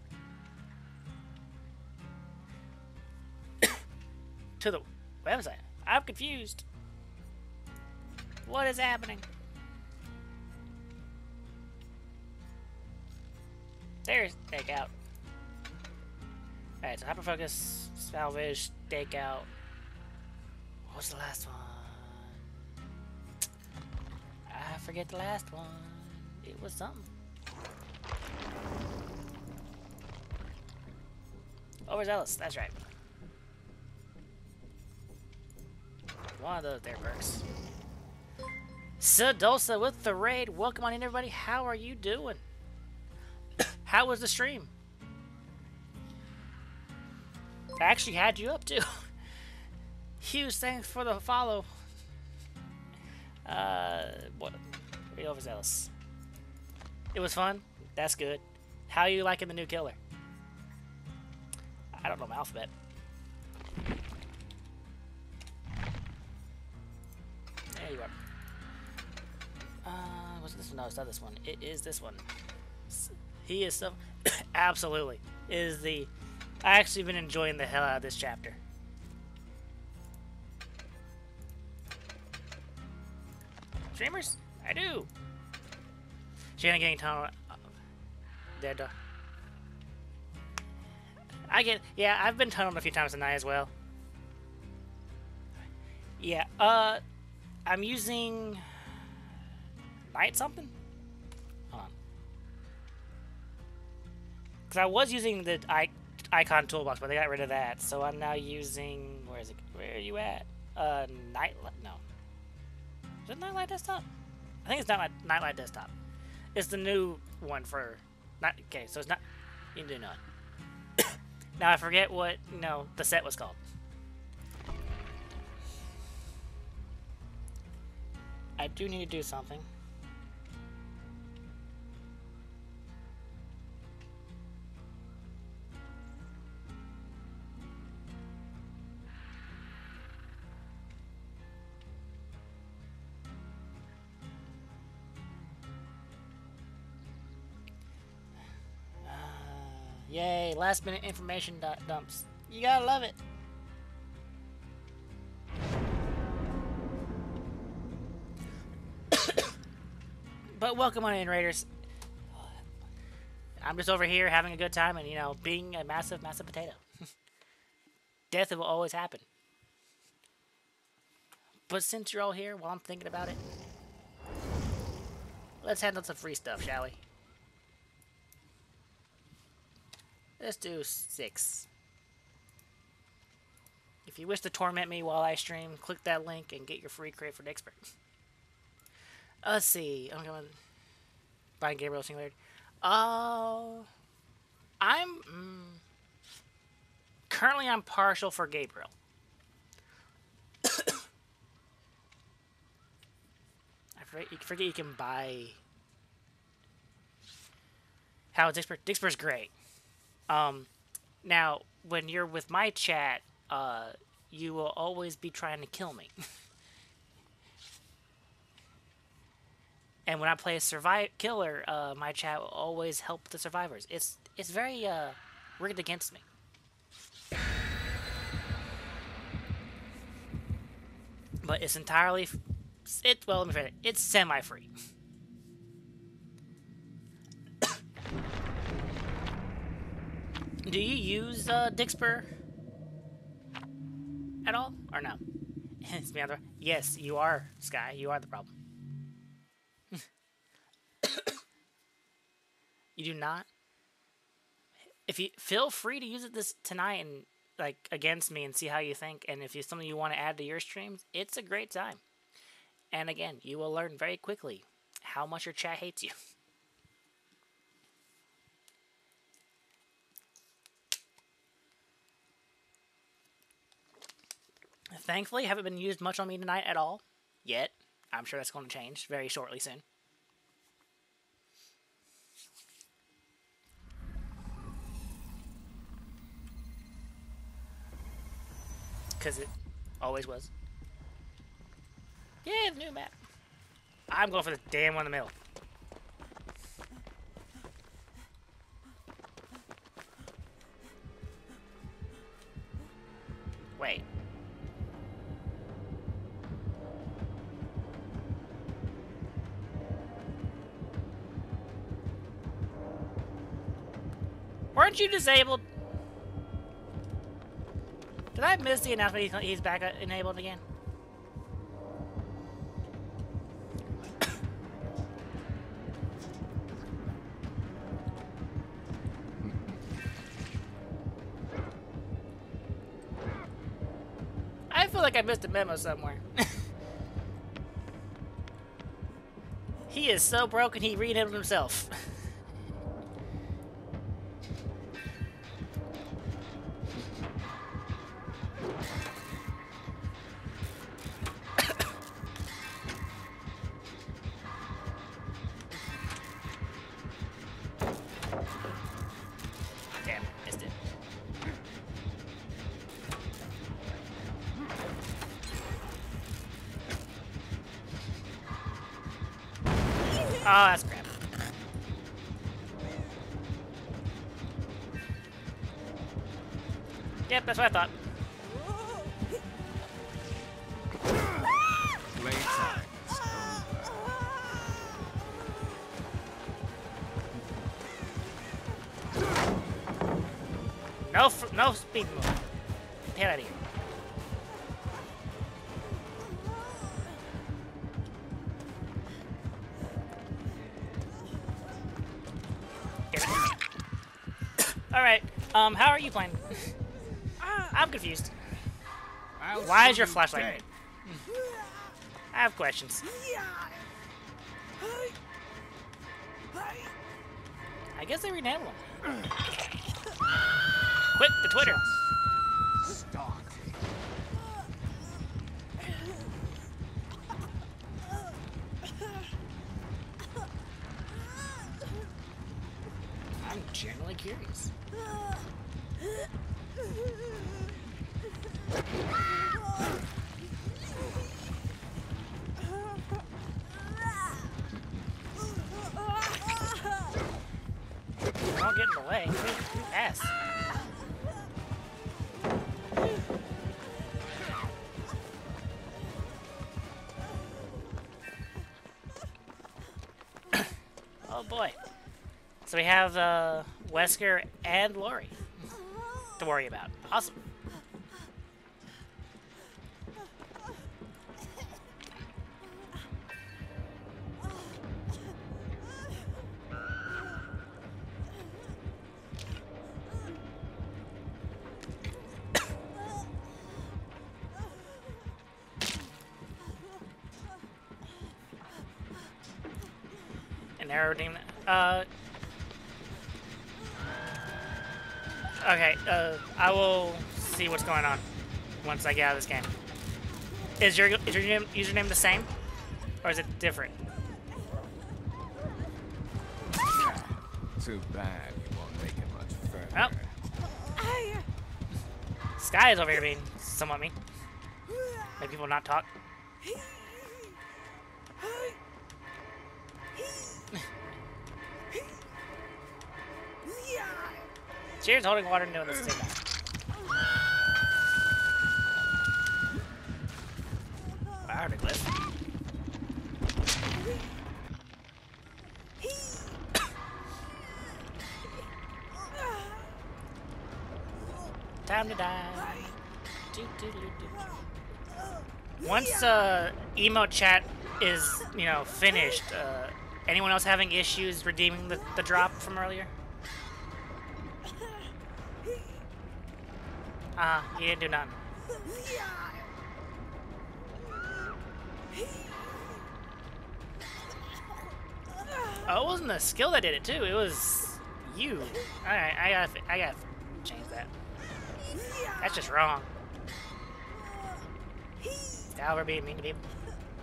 To the website. I'm confused. What is happening? There's stakeout. Alright, so hyperfocus, salvage, stakeout. What was the last one? I forget the last one. It was something. Overzealous, that's right. One of those there perks. Sedosa with the raid. Welcome on in, everybody. How are you doing? How was the stream? I actually had you up too. Huge thanks for the follow. Uh, what? Read overzealous. It was fun. That's good. How are you liking the new killer? I don't know my alphabet. There you are. Uh, was it this one? No, it's not this one. It is this one. He is so... Absolutely. It is the... I actually been enjoying the hell out of this chapter. Streamers? I do. Shannon getting tunnel... Dead dog. I get... Yeah, I've been tunneled a few times tonight as well. Yeah, uh... I'm using... Night something? Hold on. Because I was using the I icon toolbox, but they got rid of that. So I'm now using... Where is it? Where are you at? Uh, Nightlight... No. Is it Nightlight Desktop? I think it's not Nightlight Desktop. It's the new one for... Not, okay, so it's not... You do not. Now I forget what, you know, the set was called. I do need to do something. Yay, last minute information dumps. You gotta love it. But welcome on in, Raiders. I'm just over here having a good time and, you know, being a massive, massive potato. Death will always happen. But since you're all here, while I'm thinking about it, let's handle some free stuff, shall we? Let's do six. If you wish to torment me while I stream, click that link and get your free crate for the expert. Let's see. I'm going. By Gabriel Singularity. Uh, I'm mm, currently I'm partial for Gabriel. I forget you, forget you can buy. How Dixper Dixper's great. Um, now when you're with my chat, uh, you will always be trying to kill me. And when I play a survive killer, uh, my chat will always help the survivors. It's it's very uh, rigged against me. But it's entirely it. Well, let me finish. It's semi-free. Do you use uh, Dixper at all, or no? It's me on the yes, you are Sky. You are the problem. You do not. If you feel free to use it this tonight and like against me and see how you think, and if it's something you want to add to your streams, it's a great time. And again, you will learn very quickly how much your chat hates you. Thankfully, haven't been used much on me tonight at all yet. I'm sure that's going to change very shortly soon. Because it always was. Yeah, the new map. I'm going for the damn one in the middle. Wait. Weren't you disabled? Did I miss the announcement he's, he's back enabled again? I feel like I missed a memo somewhere. He is so broken he re-enabled himself. Oh, that's crap. Yep, that's what I thought. No, f no speed move. Get the hell out of here. Alright, um, how are you playing? I'm confused. Why is your flashlight red? I have questions. I guess they re-enabled them. Quit the Twitter. I'm genuinely curious. Don't get in the way. Ass. Oh boy. So we have uh, Wesker and Lori to worry about. Awesome. And everything. Uh. Okay. Uh, I will see what's going on once I get out of this game. Is your is your name, username the same, or is it different? Too bad you won't make it much further. Oh. Sky is over here being somewhat mean. Make people not talk. Cheers, holding water and doing this at the same time. Wow, big list. Time to die. Do, do, do, do. Once uh, emo chat is, you know, finished, uh, anyone else having issues redeeming the, the drop from earlier? Ah, uh, he didn't do nothing. Oh, it wasn't the skill that did it too. It was you. All right, I gotta, I gotta change that. That's just wrong. Now we're being mean to people.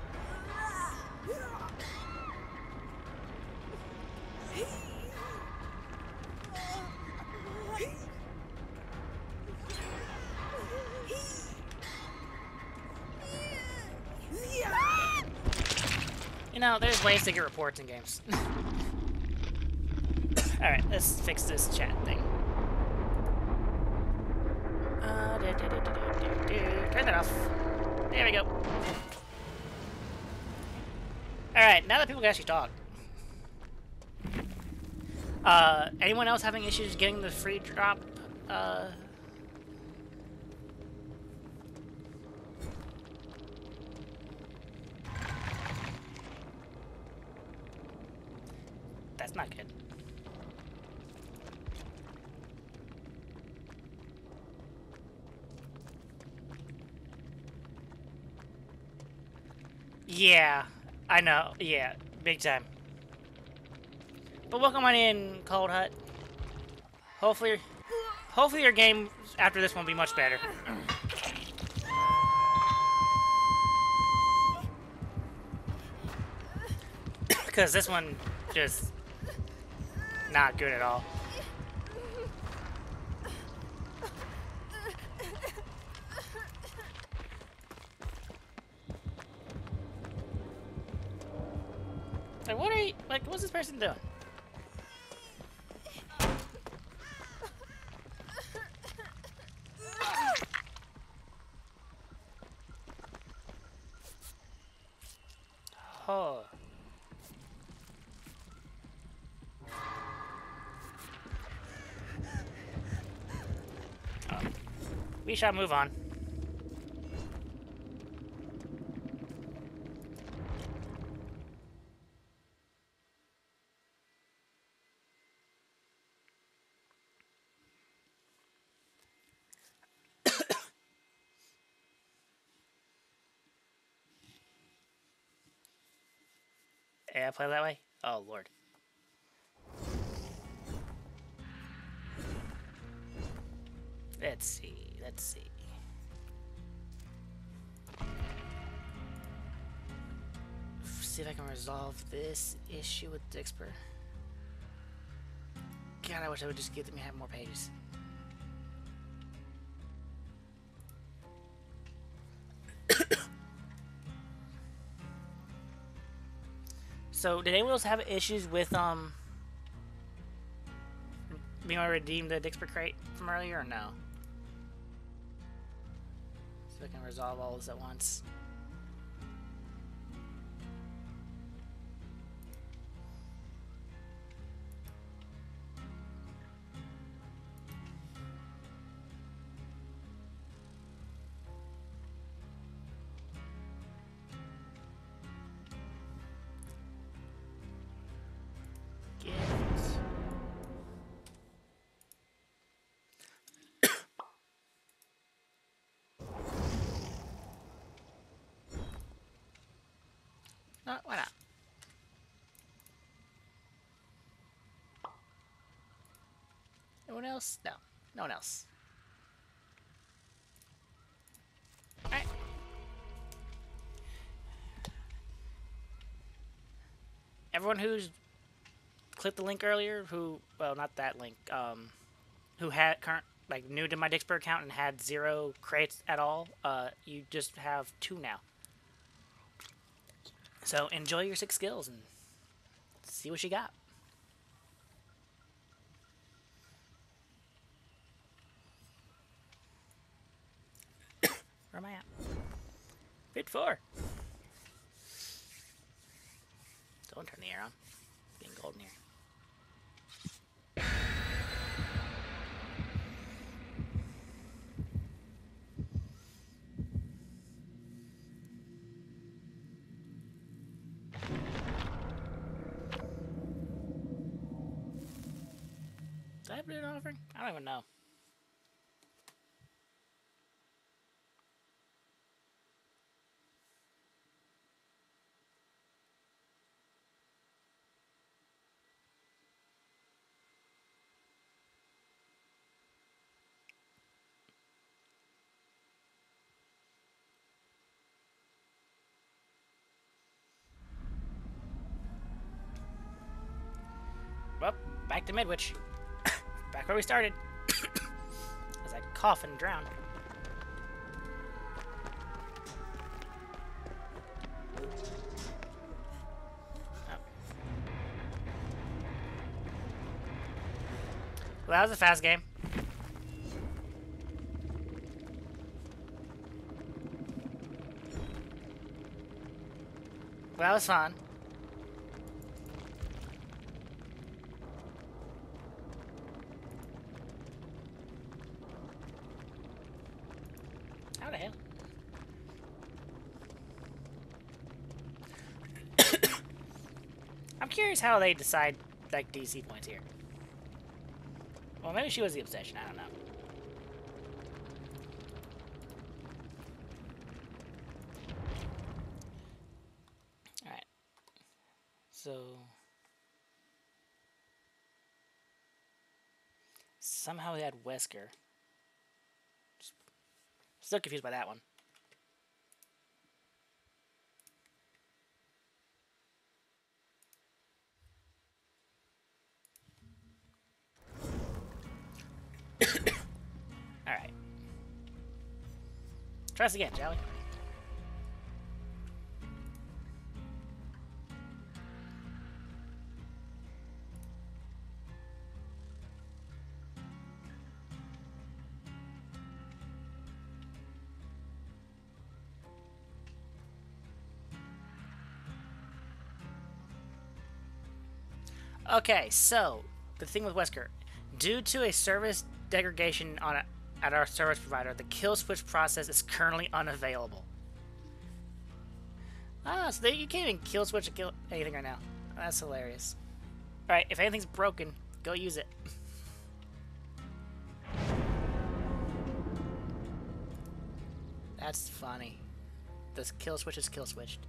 You know, there's ways to get reports in games. Alright, let's fix this chat thing. Uh, do, do, do, do, do, do. Turn that off. There we go. Alright, now that people can actually talk. Uh, anyone else having issues getting the free drop? Uh... That's not good. Yeah, I know. Yeah, big time. But welcome on in, Cold Hut. Hopefully, hopefully your game after this one will be much better. Because this one just not good at all. Like, what are you, like, what's this person doing? Oh. Oh. We shall move on. Yeah, play that way? Oh, Lord. Let's see, let's see. See if I can resolve this issue with Dixper. God, I wish I would just give them have more pages. So, did anyone else have issues with, um, being able to redeem the Dixper crate from earlier, or no? So I can resolve all this at once. else? No. No one else. Alright. Everyone who's clicked the link earlier, who, well, not that link, um, who had current, like, new to my Dixper account and had zero crates at all, uh, you just have two now. So enjoy your six skills and see what you got. Where am I at? Fit four. Don't turn the air on. It's getting cold in here. Did I have to do an offering? I don't even know. Well, back to Midwich. Back where we started. As I cough and drown. Oh. Well, that was a fast game. Well, that was fun. How the hell? I'm curious how they decide, like, D C points here. Well, maybe she was the obsession. I don't know. Alright. So... somehow we had Wesker. Still confused by that one. Alright. Try this again, shall we? Okay, so the thing with Wesker, due to a service degradation on a, at our service provider, the kill switch process is currently unavailable. Ah, so they, you can't even kill switch or kill anything right now. That's hilarious. All right, if anything's broken, go use it. That's funny. The kill switch is kill switched.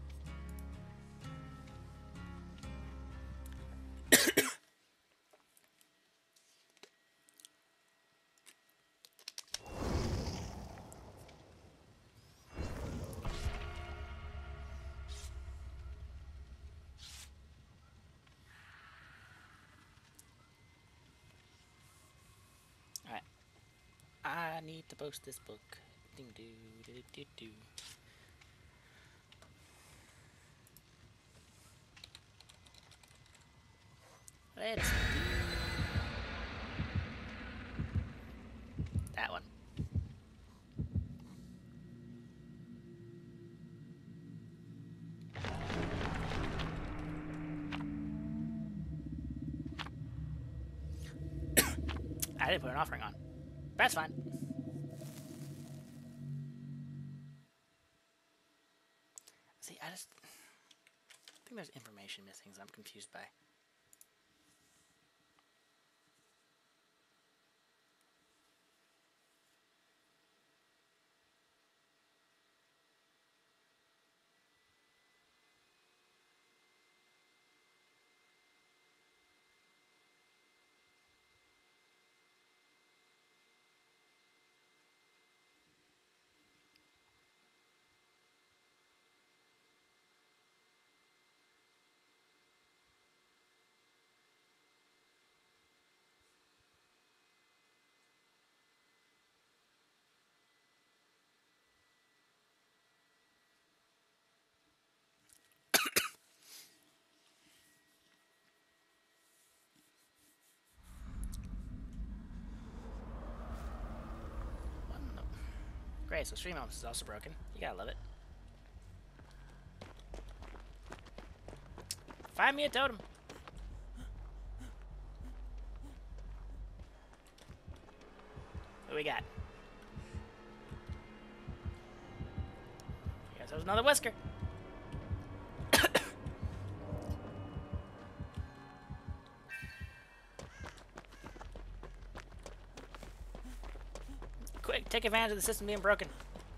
I need to post this book. Ding doo doo doo doo. Let's do that one. I didn't put an offering on. That's fine. See, I just I think there's information missing that I'm confused by. Great, so stream elements is also broken. You gotta love it. Find me a totem. What we got? Yes, there's another whisker. Quick, take advantage of the system being broken.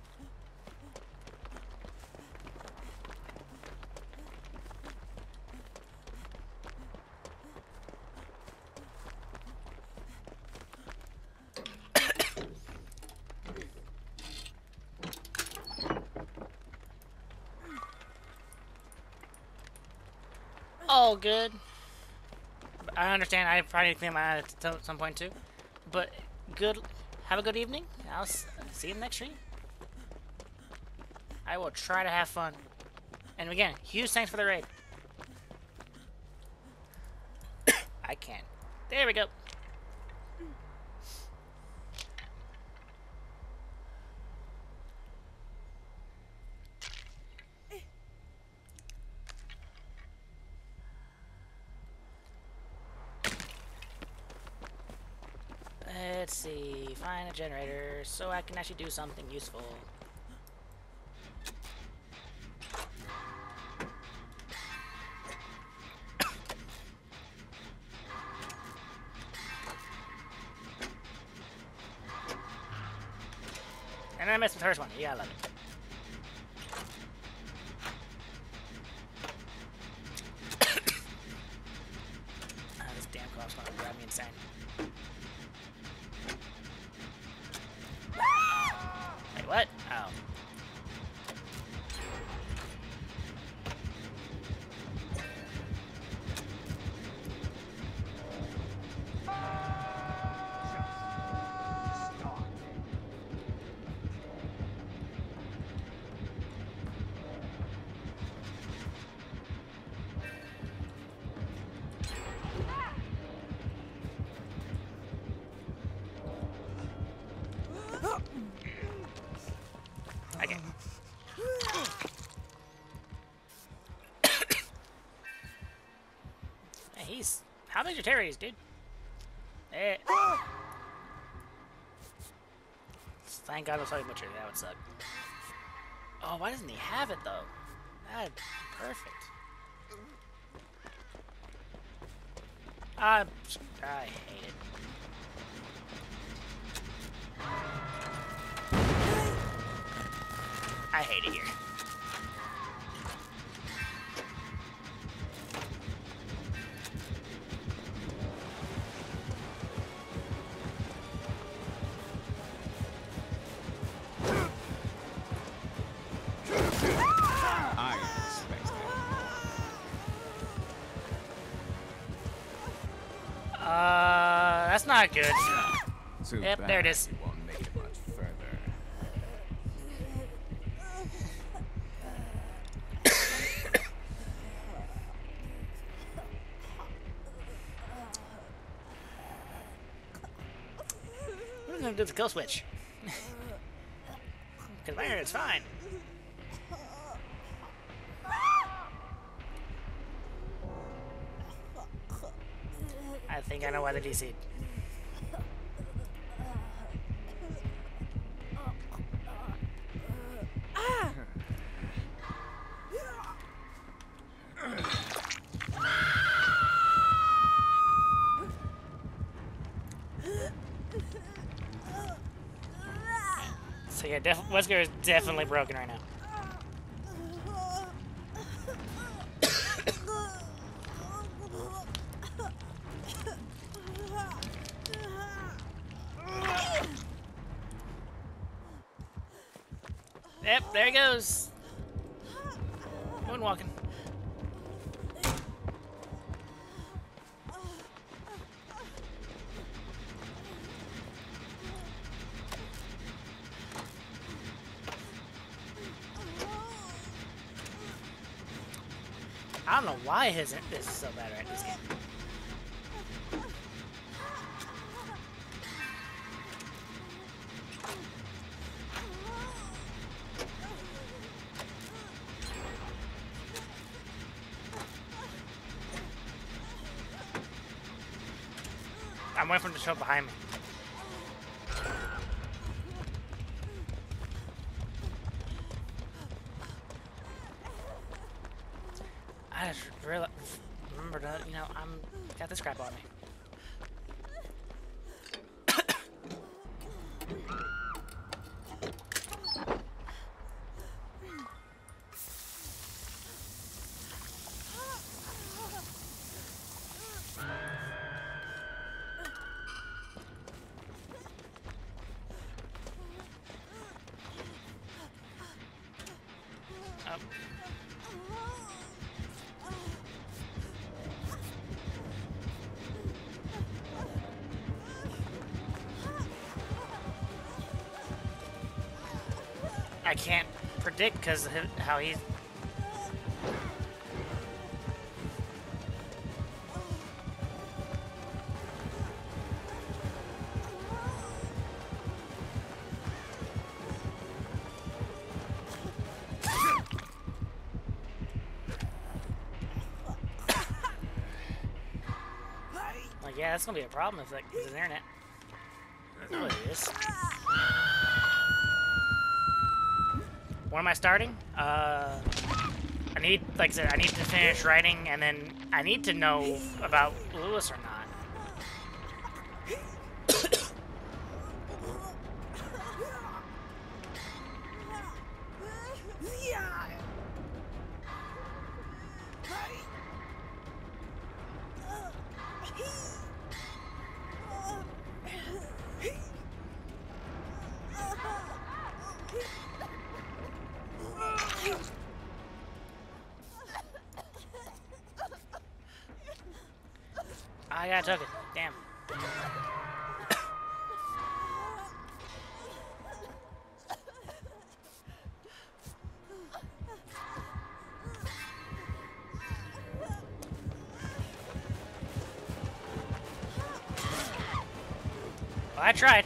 All good. I understand. I probably need to clean my eye at some point too. But good. Have a good evening. I'll see you in the next stream. I will try to have fun. And again, huge thanks for the raid. I can't. There we go. Let's see, find a generator so I can actually do something useful. And I missed the first one. You gotta love it. Ah, this damn cross gonna drive me insane. Wait, what? Oh. Okay. Hey, he's... How big's your terrorities, dude? Eh. Thank God it was Honey Butcher. That would suck. Oh, why doesn't he have it, though? That'd be perfect. Uh, I hate it. I hate it here. I expected Uh, that's not good. Too Yep, bad there it is. You won't make it much further. What am I gonna do with the kill switch? Because my internet's fine. I think I know why they D C'd. So yeah, def Wesker is definitely broken right now. Yep, there he goes. Moonwalking. I don't know why his this is so bad right this game. waiting for him to show up behind me. I just really remember to, you know, I'm got this crap on me. I can't predict because how he's. Like, yeah, that's gonna be a problem if like there's an internet. That's what it is. When am I starting? Uh, I need, like I said, I need to finish writing, and then I need to know about Lewis or not. I got took it. Damn. Well, I tried.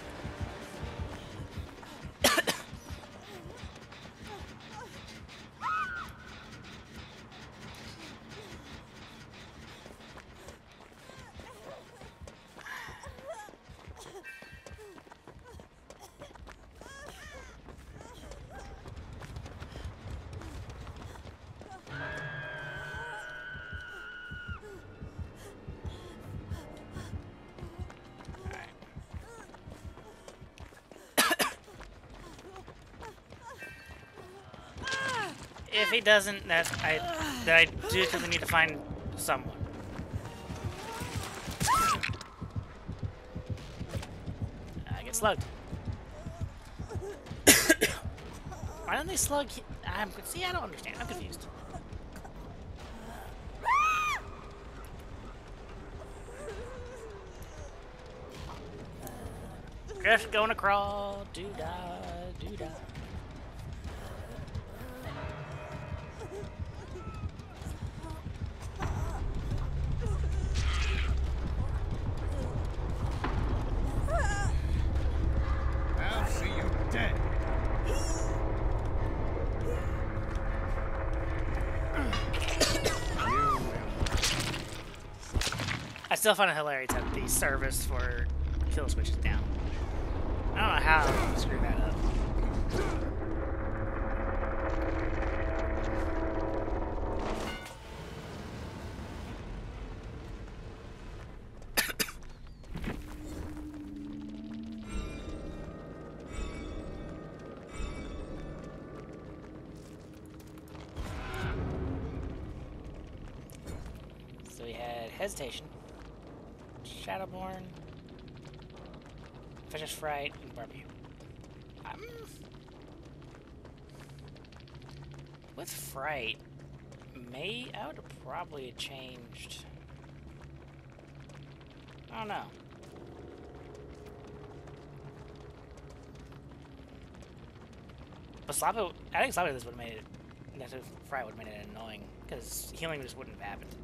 If he doesn't, that I that I do because we need to find someone. I get slugged. Why don't they slug? I'm see. I don't understand. I'm confused. Just gonna crawl, do da, do da. I'll see you dead. I still find it hilarious that the service for kill switch is down. I don't know how you screw that up. So we had hesitation, Shadowborn, Fisher's Fright, and Barbecue. Um, with Fright, May I would have probably changed. I don't know. But Slapper, I think Slapper this would have made it. That's if Fright would have made it annoying because healing just wouldn't have happened.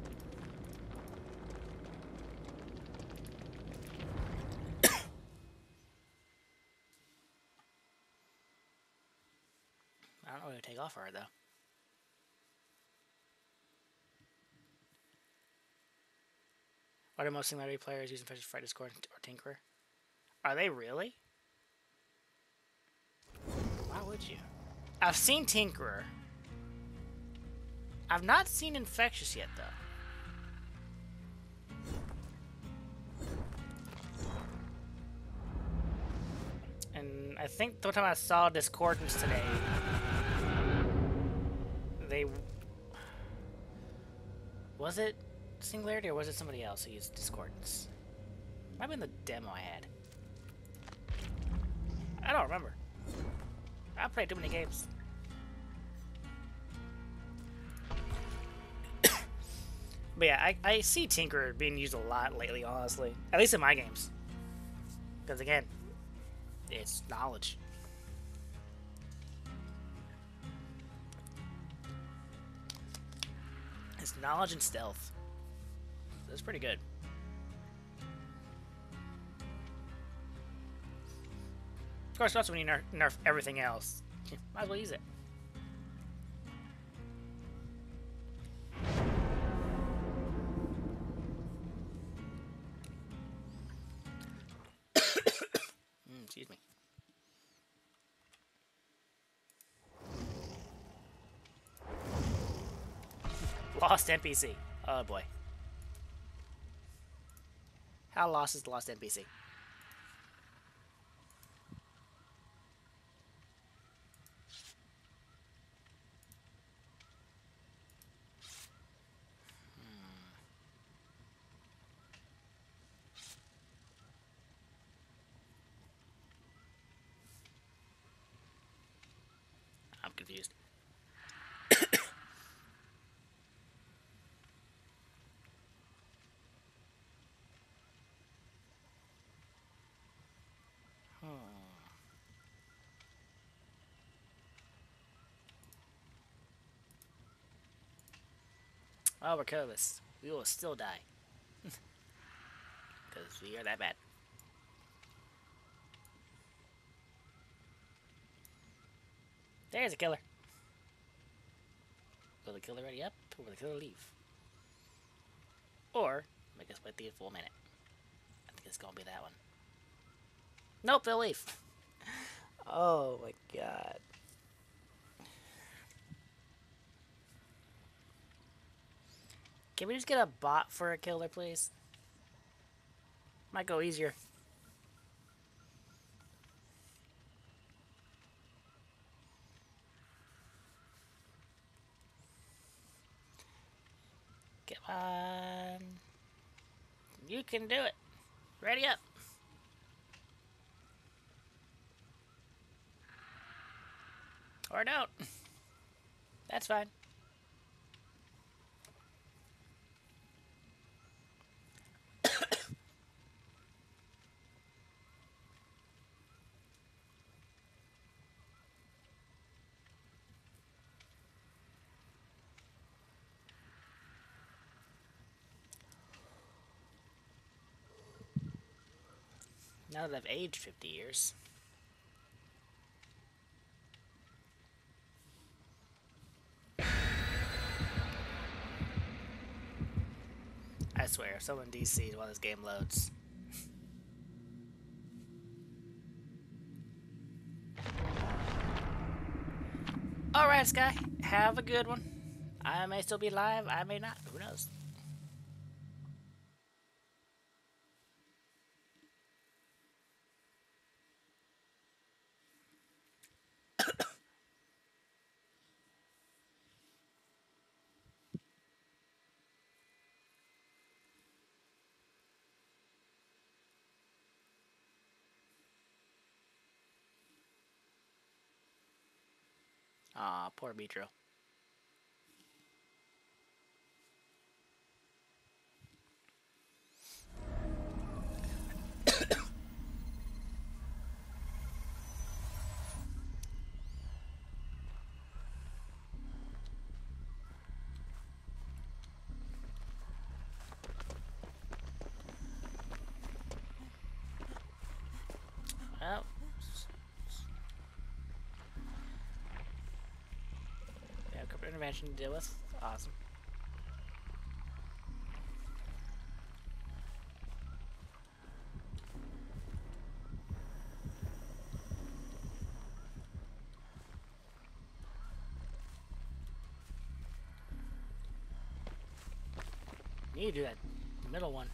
I don't know where to take off for her, though. Are there most similarity players using Fisher Fright Discord or Tinkerer? Are they really? Why would you? I've seen Tinkerer. I've not seen Infectious yet, though. And I think the time I saw Discordance today, they... Was it Singularity or was it somebody else who used Discordance? Might have been the demo I had. I don't remember. I played too many games. But yeah, I, I see Tinkerer being used a lot lately, honestly. At least in my games. Because again, it's knowledge. It's knowledge and stealth. That's pretty good. Of course, also when you nerf, nerf everything else, you might as well use it. mm, excuse me. Lost N P C. Oh boy. How lost is the lost N P C? I'm confused. Oh, we're careless. We will still die. Because we are that bad. There's a killer. Will the killer ready up, or will the killer leave? Or, make us wait the full minute. I think it's gonna be that one. Nope, they'll leave. Oh my god. Can we just get a bot for a killer, please? Might go easier. Come on. You can do it. Ready up. Or don't. That's fine. Now that I've aged fifty years. I swear, if someone D C'd while this game loads. Alright, Sky. Have a good one. I may still be live, I may not. Who knows? Aw, poor Beatrice. Well, we have corporate intervention to deal with. Awesome. need to do that middle one.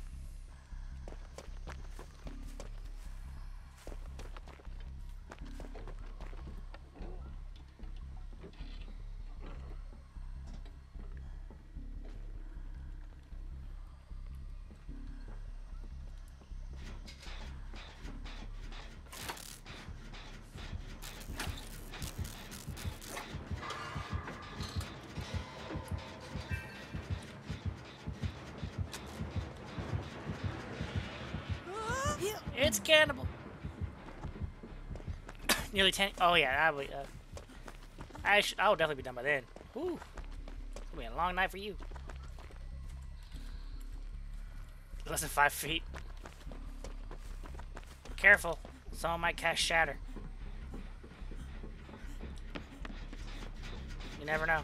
It's cannibal. Nearly ten. Oh yeah, I, uh, I sh I will definitely be done by then. Ooh, it's gonna be a long night for you. Less than five feet. Careful, someone might cast shatter. You never know.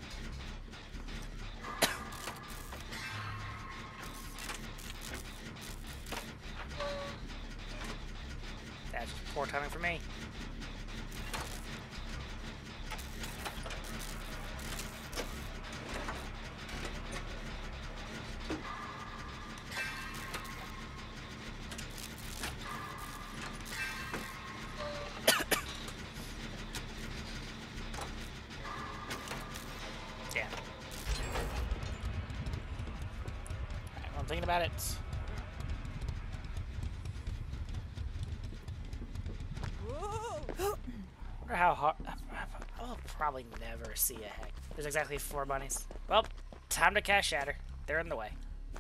That's poor timing for me. Yeah. Right, I'm thinking about it. Wonder how hard. I'll probably never see a heck. There's exactly four bunnies. Well, time to cast shatter. They're in the way.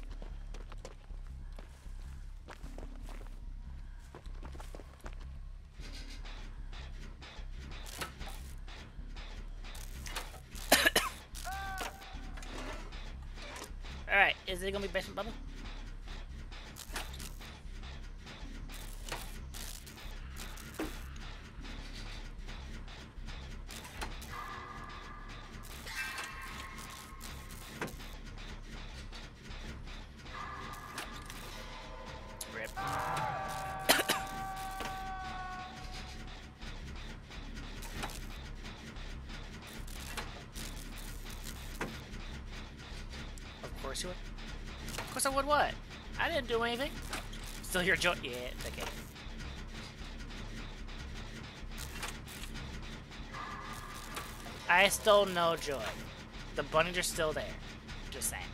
Alright, is it gonna be basement bubble? Rip. Of course you would. Of course I would what? I didn't do anything. Still your joy. Yeah, it's okay. I stole no joy. The bunnies are still there. Just saying.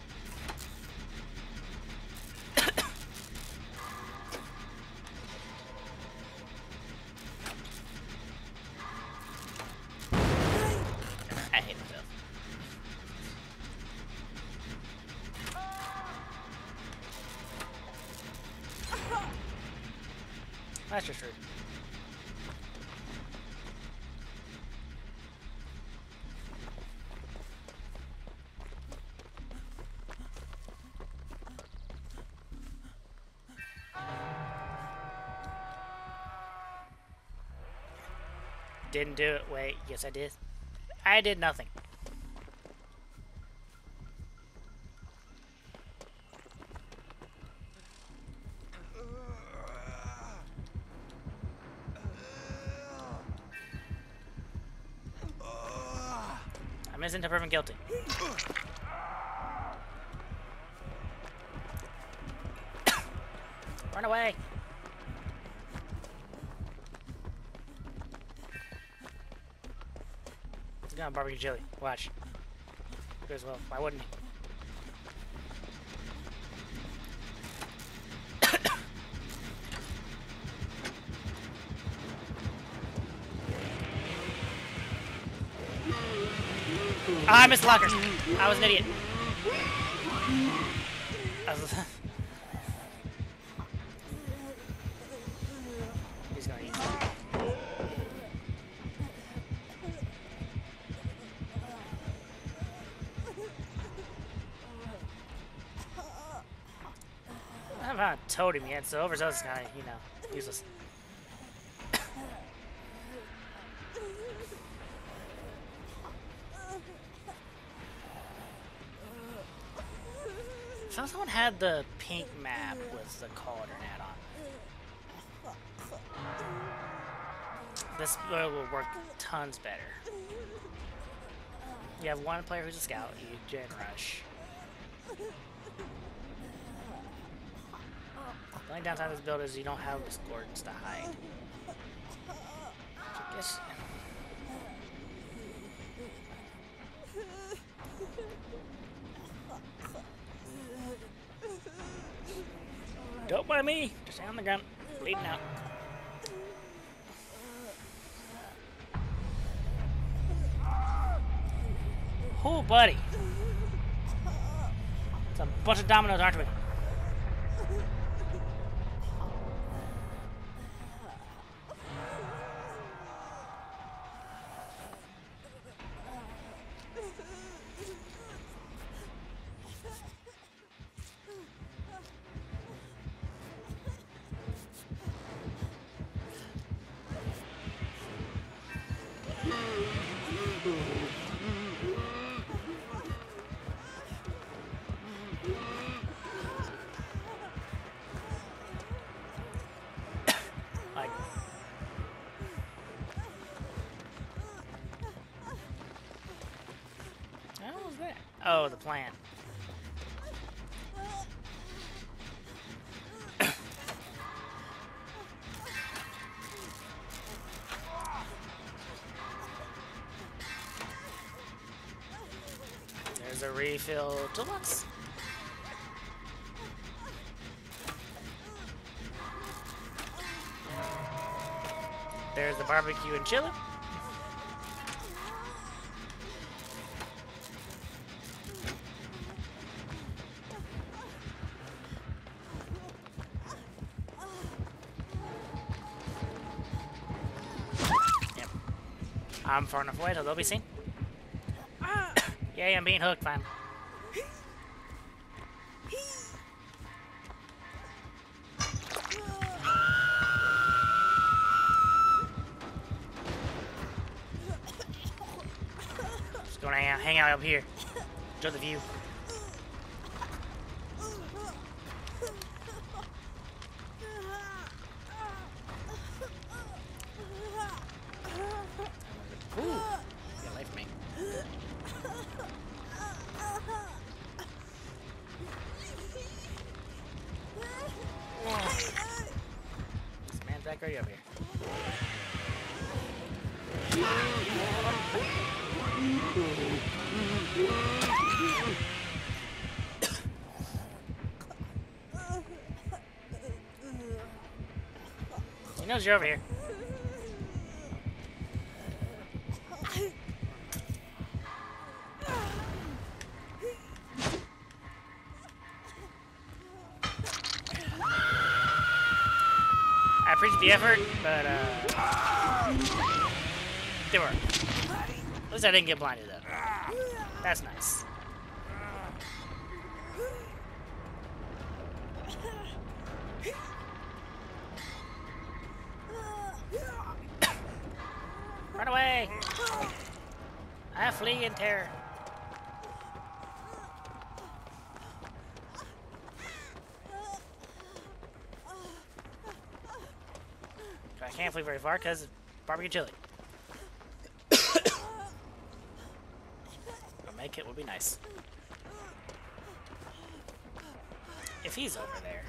I hate myself. That's just rude. Didn't do it. Wait, yes I did. I did nothing. I'm innocent until proven guilty. Run away! He's gonna barbecue chili. Watch. Good as well. Why wouldn't he? Ah, I missed lockers. I was an idiot. I was He's gonna eat. I haven't found a totem yet, so overzealous is kind of, you know, useless. So someone had the pink map with the cauldron add-on. This will work tons better. You have one player who's a scout, you gen rush. The only downside of this build is you don't have discords to hide. So I guess. Don't mind me. Just stay on the ground, bleeding out. Oh, buddy. It's a bunch of dominoes, aren't we? Like, how was that? Oh, the plan. There's a refill toolbox. There's the barbecue and chili. Yep. I'm far enough away till they'll be seen. Yay, I'm being hooked finally. Just gonna hang out, hang out up here. Enjoy the view. Ooh, get away from me. This man's back right up here. He knows you're over here. I appreciate the effort, but uh, they were. At least I didn't get blinded though. That's nice. Run away! I flee in terror. I can't flee very far because barbecue chili. A med kit would be nice. If he's over there.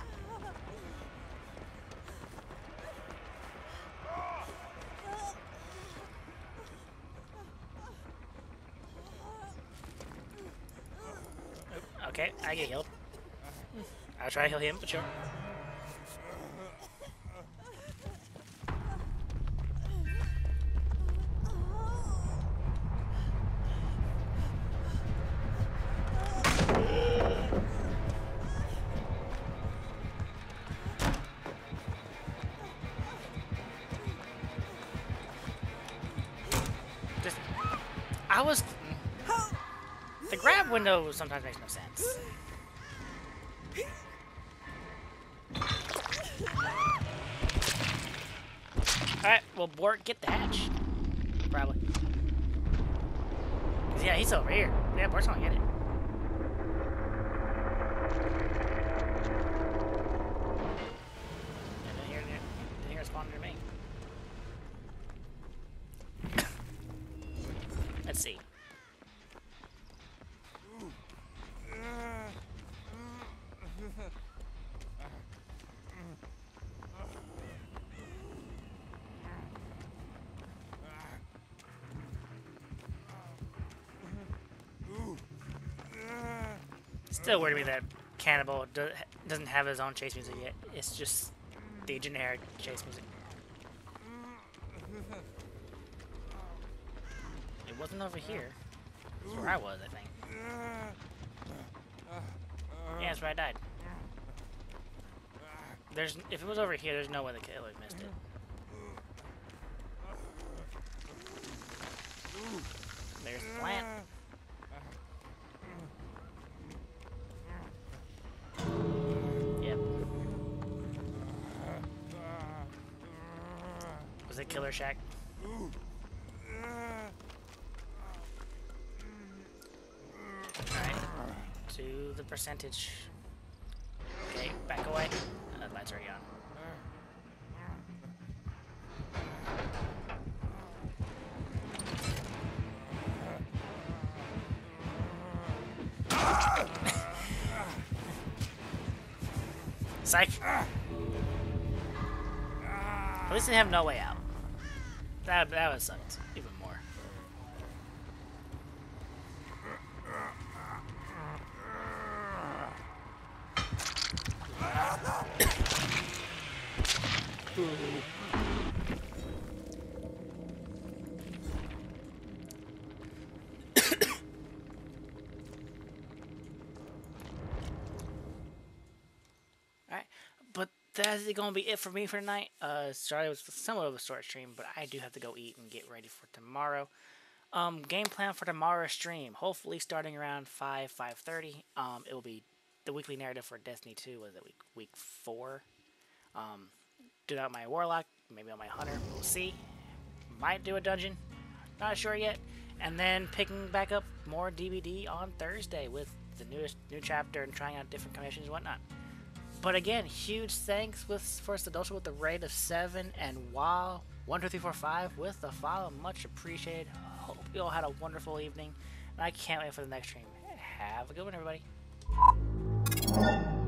Oop, okay, I get healed. I'll try to heal him, but sure. Just, I was, the grab window sometimes makes no sense. Alright, well, Bort, get the hatch. Probably. Cause yeah, he's over here. Yeah, Bort's gonna get it. I didn't hear, didn't hear it spawn near me. Let's see. Still weird to me that Cannibal do, doesn't have his own chase music yet. It's just the generic chase music. It wasn't over here. That's where I was, I think. Yeah, that's where I died. There's, if it was over here, there's no way the killer missed it. There's the plant. Yep. Was it Killer Shack? Alright. To the percentage. Okay, back away. Uh, the lights are already on. Psych. At least they have no way out. That that would suck even more. Alright, but that's gonna be it for me for tonight. Uh, sorry, it was somewhat of a short stream, but I do have to go eat and get ready for tomorrow. Um, game plan for tomorrow's stream. Hopefully, starting around five, five thirty. Um, it will be the weekly narrative for Destiny two. Was it week week four? Um, do that with my Warlock, maybe on my Hunter. We'll see. Might do a dungeon. Not sure yet. And then picking back up more D B D on Thursday with the newest new chapter and trying out different combinations and whatnot. But again, huge thanks with for Sadosha with the raid of seven and wow one two three four five with the follow. Much appreciated. Hope you all had a wonderful evening, and I can't wait for the next stream. Have a good one, everybody.